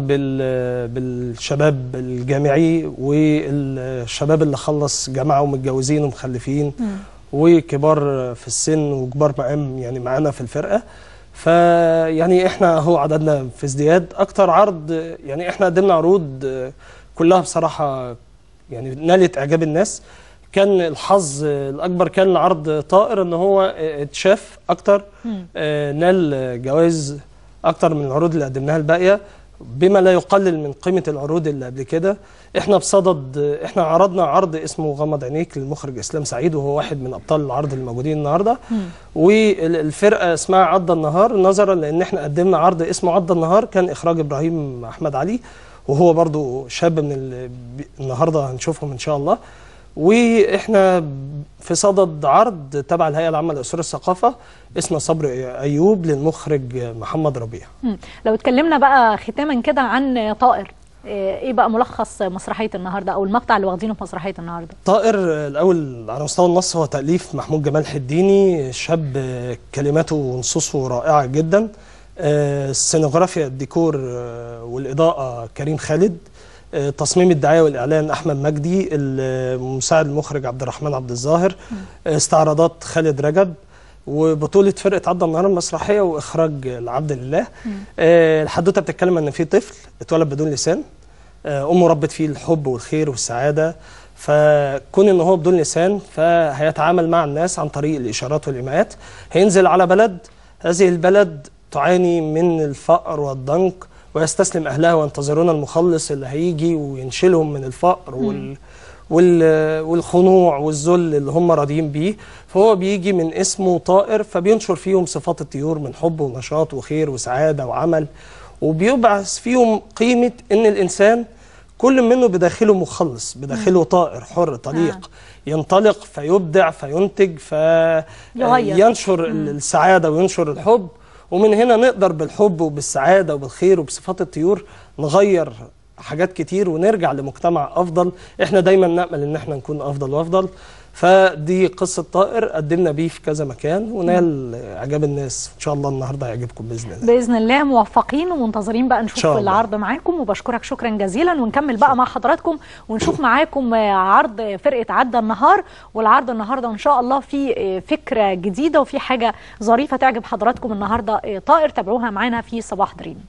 T: بالشباب الجامعي والشباب اللي خلص جامعه ومتجوزين ومخلفين، وكبار في السن وكبار مقام يعني معانا في الفرقه. فيعني احنا هو عددنا في ازدياد. اكتر عرض يعني احنا قدمنا عروض كلها بصراحه يعني نالت اعجاب الناس. كان الحظ الاكبر كان لعرض طائر ان هو اتشاف اكتر، آه نال جوائز اكتر من العروض اللي قدمناها الباقيه، بما لا يقلل من قيمه العروض اللي قبل كده. احنا بصدد احنا عرضنا عرض اسمه غمض عينيك للمخرج اسلام سعيد، وهو واحد من ابطال العرض الموجودين النهارده. والفرقه اسمها عدى النهار نظرا لان احنا قدمنا عرض اسمه عدى النهار كان اخراج ابراهيم احمد علي، وهو برضو شاب من النهارده هنشوفهم ان شاء الله. واحنا في صدد عرض تبع الهيئه العامه لاصول الثقافه اسمه صبر ايوب للمخرج محمد ربيع.
A: لو اتكلمنا بقى ختاما كده عن طائر، ايه بقى ملخص مسرحيه النهارده او المقطع اللي واخدينه في مسرحيه النهارده؟
T: طائر الاول على مستوى النص هو تاليف محمود جمال حديني، شاب كلماته ونصوصه رائعه جدا. السينوغرافيا الديكور والاضاءه كريم خالد، تصميم الدعايه والاعلان احمد مجدي، المساعد المخرج عبد الرحمن عبد الظاهر، استعراضات خالد رجب، وبطوله فرقه عدى النهار المسرحيه واخراج العبد لله. آه الحدوته بتتكلم ان في طفل اتولد بدون لسان، آه امه ربت فيه الحب والخير والسعاده، فكون ان هو بدون لسان فهيتعامل مع الناس عن طريق الاشارات والايماءات. هينزل على بلد، هذه البلد تعاني من الفقر والضنك ويستسلم أهلها وينتظرون المخلص اللي هيجي وينشلهم من الفقر وال وال والخنوع والذل اللي هم راضيين بيه. فهو بيجي من اسمه طائر، فبينشر فيهم صفات الطيور من حب ونشاط وخير وسعادة وعمل، وبيبعث فيهم قيمة إن الإنسان كل منه بداخله مخلص، بداخله طائر حر طليق ينطلق فيبدع فينتج فينشر السعادة وينشر الحب. ومن هنا نقدر بالحب وبالسعادة وبالخير وبصفات الطيور نغير حاجات كتير ونرجع لمجتمع أفضل. إحنا دايما نأمل إن إحنا نكون أفضل وأفضل. فدي قصة طائر قدمنا بيه في كذا مكان ونال إعجاب الناس. إن شاء الله النهاردة هيعجبكم بإذن الله.
A: بإذن الله موفقين ومنتظرين بقى نشوف العرض معاكم، وبشكرك شكرا جزيلا. ونكمل بقى مع حضراتكم ونشوف معاكم عرض فرقة عدى النهار. والعرض النهاردة إن شاء الله في فكرة جديدة وفي حاجة ظريفة تعجب حضراتكم النهاردة. طائر تابعوها معانا في صباح دريم.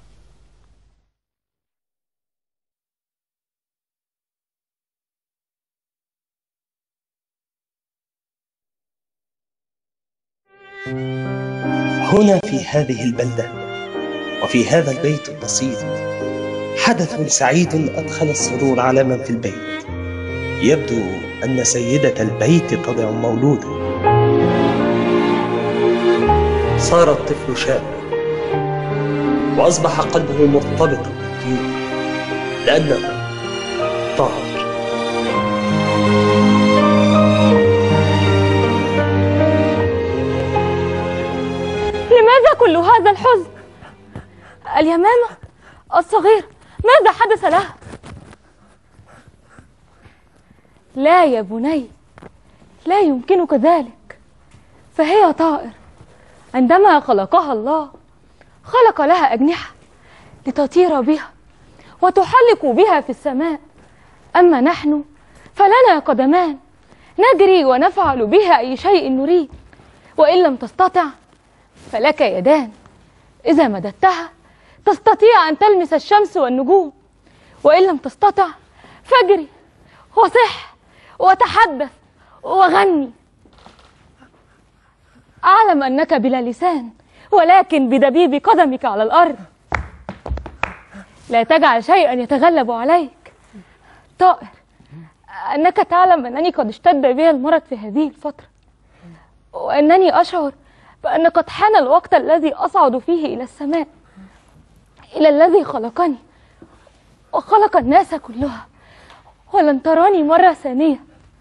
U: هنا في هذه البلدة وفي هذا البيت البسيط حدث سعيد أدخل السرور على من في البيت. يبدو أن سيدة البيت تضع مولودا. صار الطفل شابا وأصبح قلبه مرتبطا بالطيور لأنه طائر.
V: لماذا كل هذا الحزن؟ اليمامة الصغيرة ماذا حدث لها؟ لا يا بني، لا يمكنك ذلك، فهي طائر. عندما خلقها الله خلق لها أجنحة لتطير بها وتحلق بها في السماء. أما نحن فلنا قدمان نجري ونفعل بها أي شيء نريد. وإن لم تستطع فلك يدان، إذا مددتها تستطيع أن تلمس الشمس والنجوم. وإن لم تستطع فاجري وصح وتحدث وغني. أعلم أنك بلا لسان ولكن بدبيب قدمك على الأرض. لا تجعل شيئا يتغلب عليك. طائر، أنك تعلم أنني قد اشتد بي المرض في هذه الفترة، وأنني أشعر بأن قد حان الوقت الذي أصعد فيه إلى السماء، إلى الذي خلقني وخلق الناس كلها، ولن تراني مرة ثانية.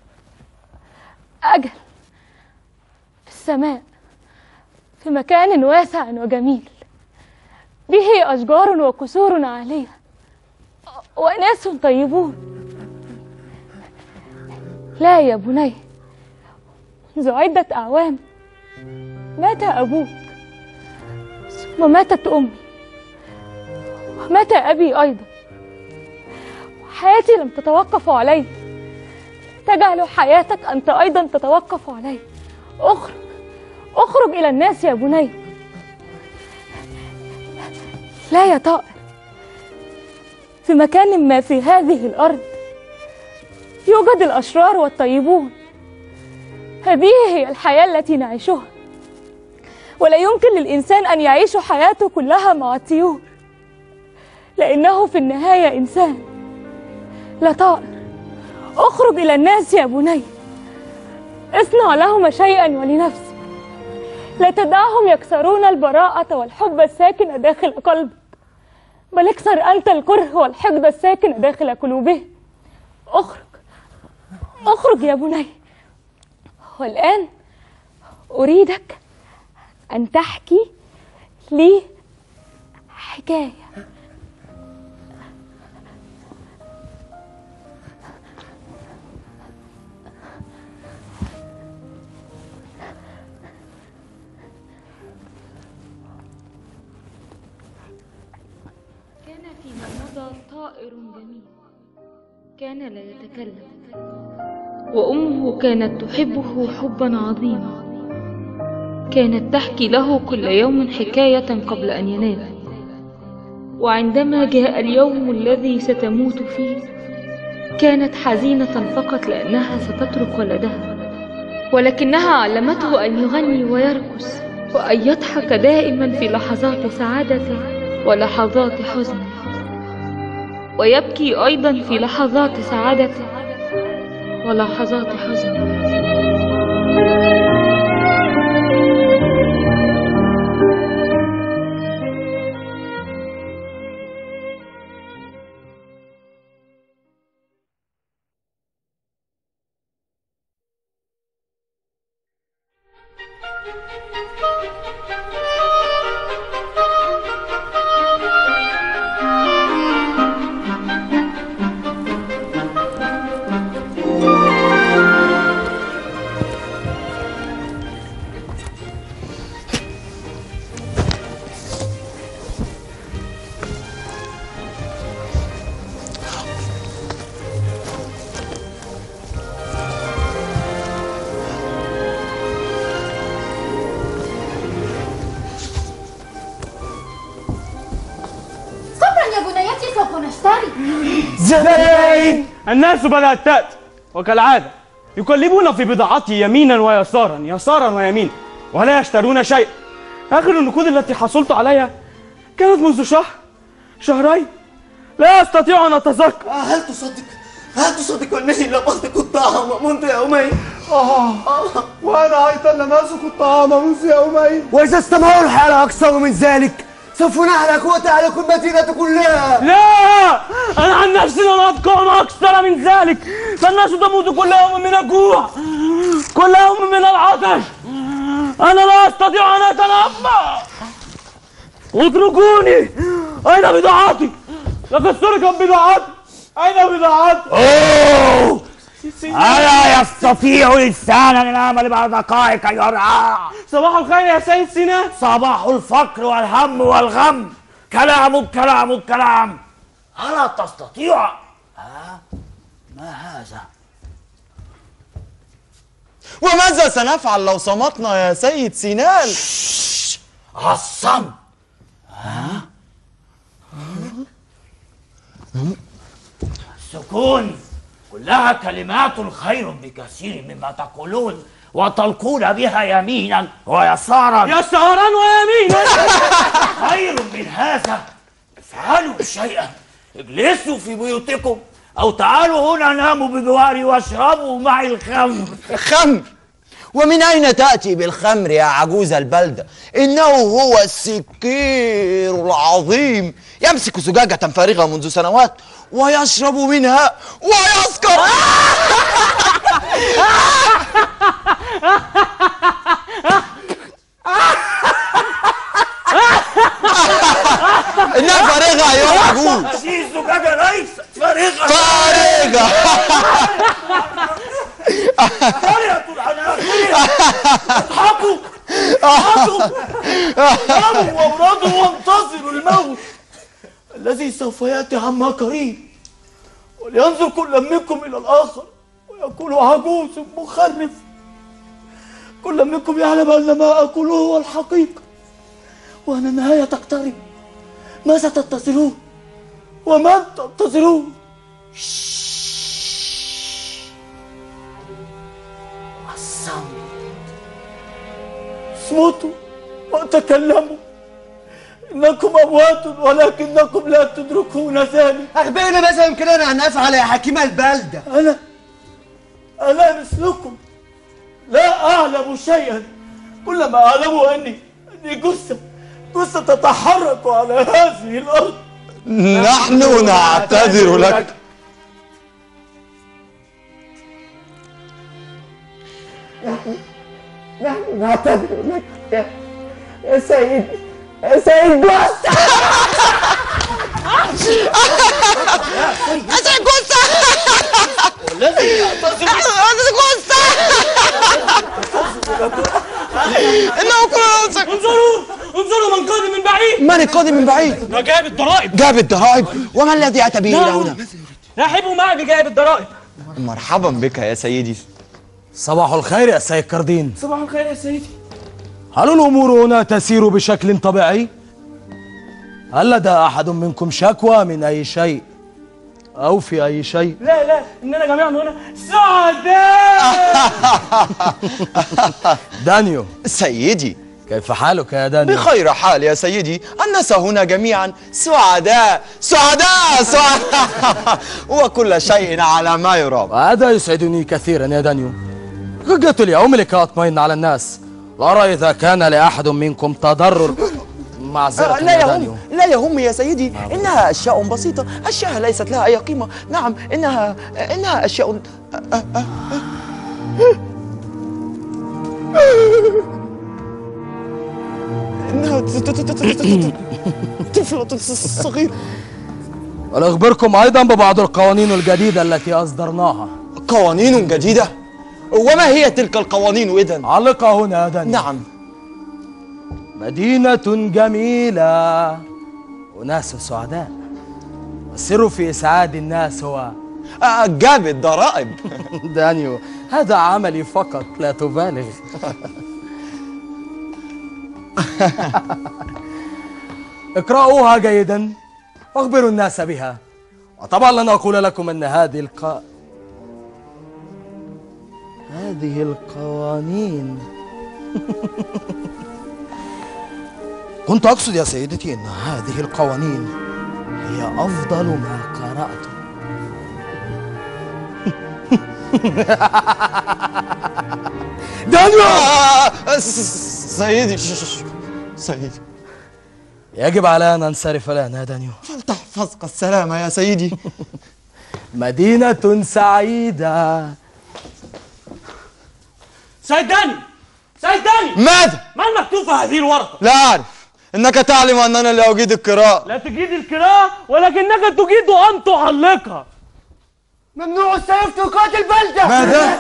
V: أجل في السماء في مكان واسع وجميل به أشجار وكسور عالية وناس طيبون. لا يا بني، منذ عدة أعوام مات أبوك ثم ماتت أمي ومات أبي أيضا، وحياتي لم تتوقف علي. تجعل حياتك أنت أيضا تتوقف علي. أخرج أخرج إلى الناس يا بني. لا يا طائر، في مكان ما في هذه الأرض يوجد الأشرار والطيبون. هذه هي الحياة التي نعيشها، ولا يمكن للإنسان أن يعيش حياته كلها مع الطيور، لأنه في النهاية إنسان لا طائر. اخرج إلى الناس يا بني، اصنع لهم شيئا ولنفسك. لا تدعهم يكسرون البراءة والحب الساكن داخل قلبك، بل اكسر أنت الكره والحقد الساكن داخل قلوبهم. اخرج اخرج يا بني. والآن أريدك أن تحكي لي حكاية. كان فيما مضى طائر جميل كان لا يتكلم، وأمه كانت تحبه حبا عظيما. كانت تحكي له كل يوم حكاية قبل أن ينام. وعندما جاء اليوم الذي ستموت فيه كانت حزينة فقط لأنها ستترك ولدها، ولكنها علمته أن يغني ويرقص وأن يضحك دائما في لحظات سعادته ولحظات حزن، ويبكي أيضا في لحظات سعادته ولحظات حزن.
B: زبائن. الناس بدأت تأتي وكالعادة يقلبون في بضاعتي يمينا ويسارا يسارا ويمينا ولا يشترون شيئا. آخر النقود التي حصلت عليها كانت منذ شهر شهرين، لا أستطيع أن أتذكر.
C: هل تصدق هل تصدق أنني لمست الطعام منذ يومين؟ آه وأنا أيضا لمست الطعام منذ يومين. وإذا استمر الحال أكثر من ذلك سوف نهلك وتهلك المدينة كلها.
B: لا، أنا عن نفسي لن أبقى أكثر من ذلك، فالناس تموت كل يوم من الجوع، كل يوم من العطش. أنا لا أستطيع أن أتنفس. اتركوني. أين بضاعتي؟ لقد سرقت بضاعتي. أين بضاعتي؟
W: أوه! ألا يستطيع لسانا أن يعمل بعد دقائق أيها الرعاع؟
B: صباح الخير يا سيد سينان.
W: صباح الفقر والهم والغم. كلامك كلامك كلام. ألا تستطيع؟ ها؟ ما هذا؟
C: وماذا سنفعل لو صمتنا يا سيد سينان؟
W: الصمت. ها؟ السكون. كلها كلمات خير بكثير مما تقولون وتلقون بها يمينا ويسارا.
B: يسارا ويمينا.
W: خير من هذا. افعلوا شيئا. اجلسوا في بيوتكم او تعالوا هنا ناموا بجواري واشربوا معي الخمر.
C: خمر؟ ومن أين تأتي بالخمر يا عجوز البلدة؟ إنه هو السكير العظيم، يمسك زجاجة فارغة منذ سنوات ويشرب منها ويسكر. إنها فارغة أيها العجوز.
W: هذه الزجاجة ليست فارغة.
C: فارغة.
W: قرية العناقيل. اضحكوا اضحكوا. ناموا وابردوا وانتظروا الموت الذي سوف يأتي عما قريب. ولينظر كل منكم إلى الآخر ويقول عجوز مخرف. كل منكم يعلم أن ما أقوله هو الحقيقة وأن النهاية تقترب. ماذا تنتظرون؟ ومن تنتظرون؟ الصمت. اصمتوا وتكلموا. إنكم أموات ولكنكم لا تدركون ذلك.
C: أخبرنا ماذا يمكننا أن نفعل يا حكيم البلدة؟
W: أنا أنا مثلكم لا أعلم شيئا. كل ما أعلمه أني أني جثة جثة تتحرك على هذه الأرض.
C: نحن نعتذر لك.
W: نحن نعتذر لك يا, يا سيد يا سيد جثة.
C: يا سيد جثة.
W: والذي يعتذر
C: جثة. إنه كل.
B: انظروا انظروا من قادم من بعيد.
C: من القادم من بعيد؟
B: ده جايب الضرائب.
C: جاب الضرائب. وما الذي أتى به إلى هنا؟
B: رحبوا معي بجايب الضرائب.
C: مرحبا بك يا سيدي. صباح الخير يا سيد كردين.
B: صباح الخير يا سيدي.
C: هل الأمور هنا تسير بشكل طبيعي؟ هل لدى أحد منكم شكوى من أي شيء أو في أي شيء؟
B: لا لا، إننا جميعا هنا سعداء.
C: دانيو سيدي،
D: كيف حالك يا دانيو؟
E: بخير حال يا سيدي. الناس هنا جميعا سعداء سعداء سعداء وكل شيء على ما يرام.
D: وهذا يسعدني كثيرا يا دانيو. جئت اليوم لكي أطمئن على الناس، لا أرى إذا كان لأحد منكم تضرر. معذرة
E: لا
D: يا دانيو.
E: يهم لا يهم يا سيدي، إنها أشياء بسيطة، أشياء ليست لها أي قيمة. نعم إنها إنها أشياء إنها طفلة صغيرة.
D: ونخبركم أيضا ببعض القوانين الجديدة التي أصدرناها.
E: قوانين جديدة؟ وما هي تلك القوانين إذن؟
D: علقها هنا يا دانيو.
E: نعم.
D: مدينة جميلة، وناس سعداء، السر في إسعاد الناس هو
E: جاب الضرائب.
D: دانيو، هذا عملي فقط، لا تبالغ. اقرأوها جيدا واخبروا الناس بها. وطبعا لن أقول لكم أن هذه الق... هذه القوانين كنت أقصد يا سيدتي أن هذه القوانين هي أفضل ما قرأته.
E: دانيو! سيدي سيدي
D: يجب على أن أنصرف الآن يا دانيو.
E: فلتحفظك السلامة يا سيدي.
D: مدينة سعيدة.
B: سيد داني، سيد داني،
E: ماذا؟
B: ما المكتوب في هذه الورقة؟
E: لا أعرف. إنك تعلم أننا لا أجيد القراءة.
B: لا تجيد القراءة ولكنك تجيد أن تعلقها.
C: ممنوع السيف تقاتل البلدة.
E: ماذا؟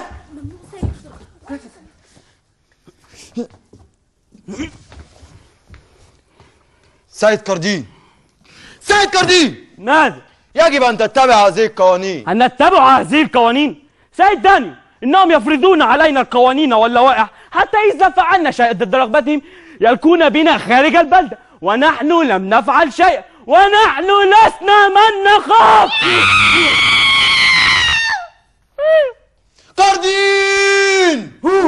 E: سيد كاردين، سيد كاردين،
B: ماذا؟
E: يجب أن تتبع هذه القوانين.
B: أن نتبع هذه القوانين؟ سيد داني، إنهم يفرضون علينا القوانين واللوائح حتى إذا فعلنا شيء ضد رغبتهم يلقون بنا خارج البلدة، ونحن لم نفعل شيء، ونحن لسنا من نخاف.
E: كاردين!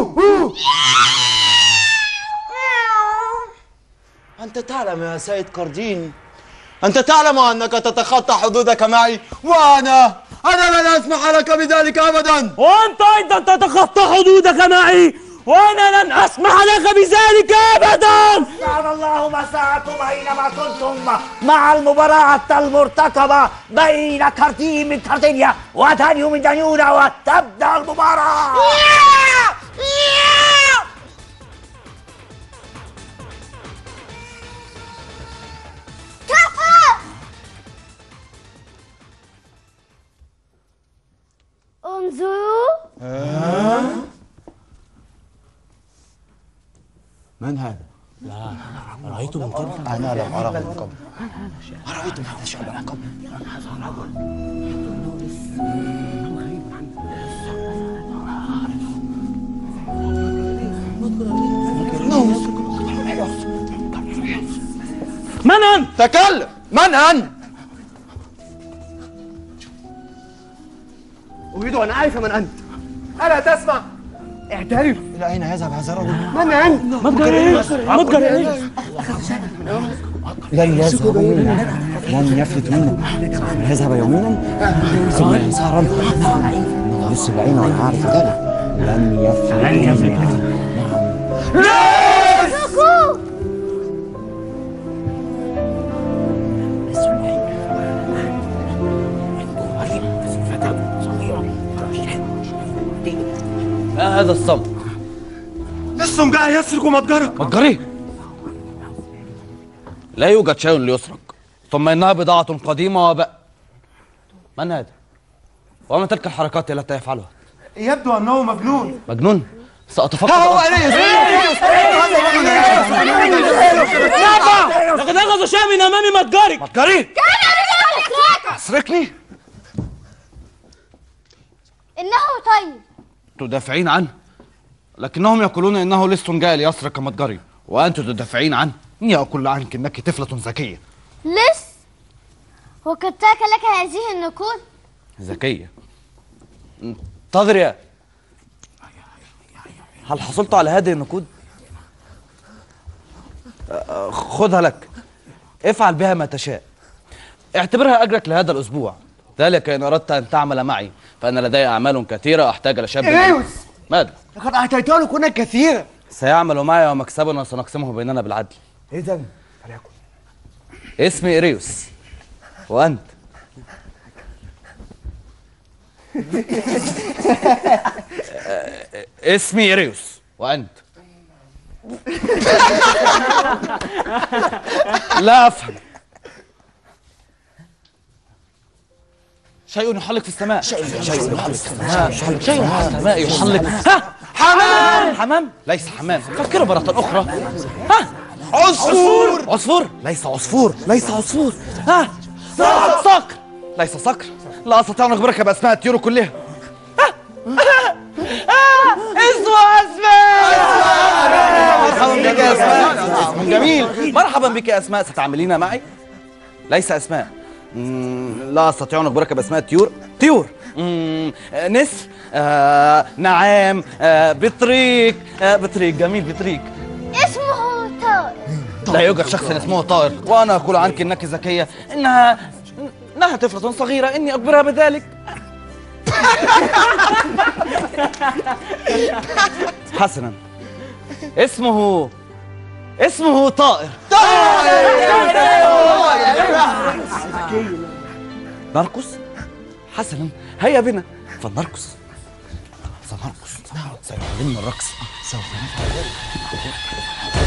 E: أنت تعلم يا سيد كاردين، أنت تعلم أنك تتخطى حدودك معي، وأنا أنا لن أسمح لك بذلك أبدا.
B: وأنت أيضا تتخطى حدودك معي، وأنا لن أسمح لك بذلك أبدا.
C: سبحان الله مساءكم أينما كنتم مع المباراة المرتقبة بين كاردين من كاردينيا ودانيو من دانيونا، وتبدأ المباراة.
G: انظروا.
E: من هذا؟
D: لا رأيته من قبل.
E: أنا لم أراه من قبل. أرأيتم هذا الشيء من قبل؟
B: من أنت؟
E: تكلم. من أنت؟
C: أريد أن أعرف من أنت. ألا تسمع؟ اعترف.
E: إلى أين يذهب هذا الرجل؟
C: من أنت؟
B: متجر إيش؟ متجر إيش؟
E: لن يذهب منا، لن يفلت منا، يذهب يومينا ثم يسهرا. نعم، يصل العين وأنا أعرف ذلك. لن يفلت لن يفلت.
D: ما هذا الصمت؟
C: لسهم جاء يسرق متجرك.
D: متجري؟ لا يوجد شيء ليسرق، ثم إنها بضاعة قديمة وباء. من هذا؟ وما تلك الحركات التي يفعلها؟
C: يبدو أنه مجنون.
D: مجنون؟ سأتفقد.
C: ها هو إليه.
B: لقد أخذ شيء من أمام متجرك.
D: متجري؟
G: كان يريد أن يسرقك.
D: يسرقني؟
G: إنه طيب.
D: تدافعين عنه، لكنهم يقولون إنه لص جاء ليسرق متجري، وأنت تدافعين عنه. إني أقول عنك إنك طفلة ذكية.
G: لص؟ وقد ترك لك هذه النقود؟
D: ذكية. انتظري، هل حصلت على هذه النقود؟ خذها لك، افعل بها ما تشاء، اعتبرها أجرك لهذا الأسبوع، ذلك إن أردت أن تعمل معي فأنا لدي أعمال كثيرة أحتاج لشاب.
C: إريوس،
D: ماذا؟
C: لقد أعطيتنا كنا كثيرا.
D: سيعمل معي ومكسبنا سنقسمه بيننا بالعدل.
C: إذا فليكن.
D: اسمي إريوس، وأنت؟ اسمي إريوس، وأنت؟ لا أفهم. شيء يحلق في السماء، شيء يحلق في السماء، شيء في السماء يحلق. ها، حمام. حمام؟ ليس حمام، فكروا مرة أخرى. ها، عصفور. عصفور؟ ليس عصفور، ليس عصفور. ها، صقر. ليس صقر. لا أستطيع أن أخبرك بأسماء الطيور كلها. اسمه أسماء. مرحبا بك يا أسماء، اسم جميل. مرحبا بك يا أسماء، ستعملين معي؟ ليس أسماء. لا أستطيع أن أخبرك بأسماء الطيور. طيور. نسر، آه، نعام، آه، بطريق. آه، بطريق جميل، بطريق.
G: اسمه طائر.
D: لا يوجد شخص اسمه طائر، وأنا أقول عنك إنك ذكية، إنها إنها طفلة صغيرة، إني أخبرها بذلك. حسنا، اسمه اسمه طائر. نرقص؟ حسنا، هيا بنا فلنرقص. سنرقص، سيعلمنا الرقص. سوف نفعل ذلك.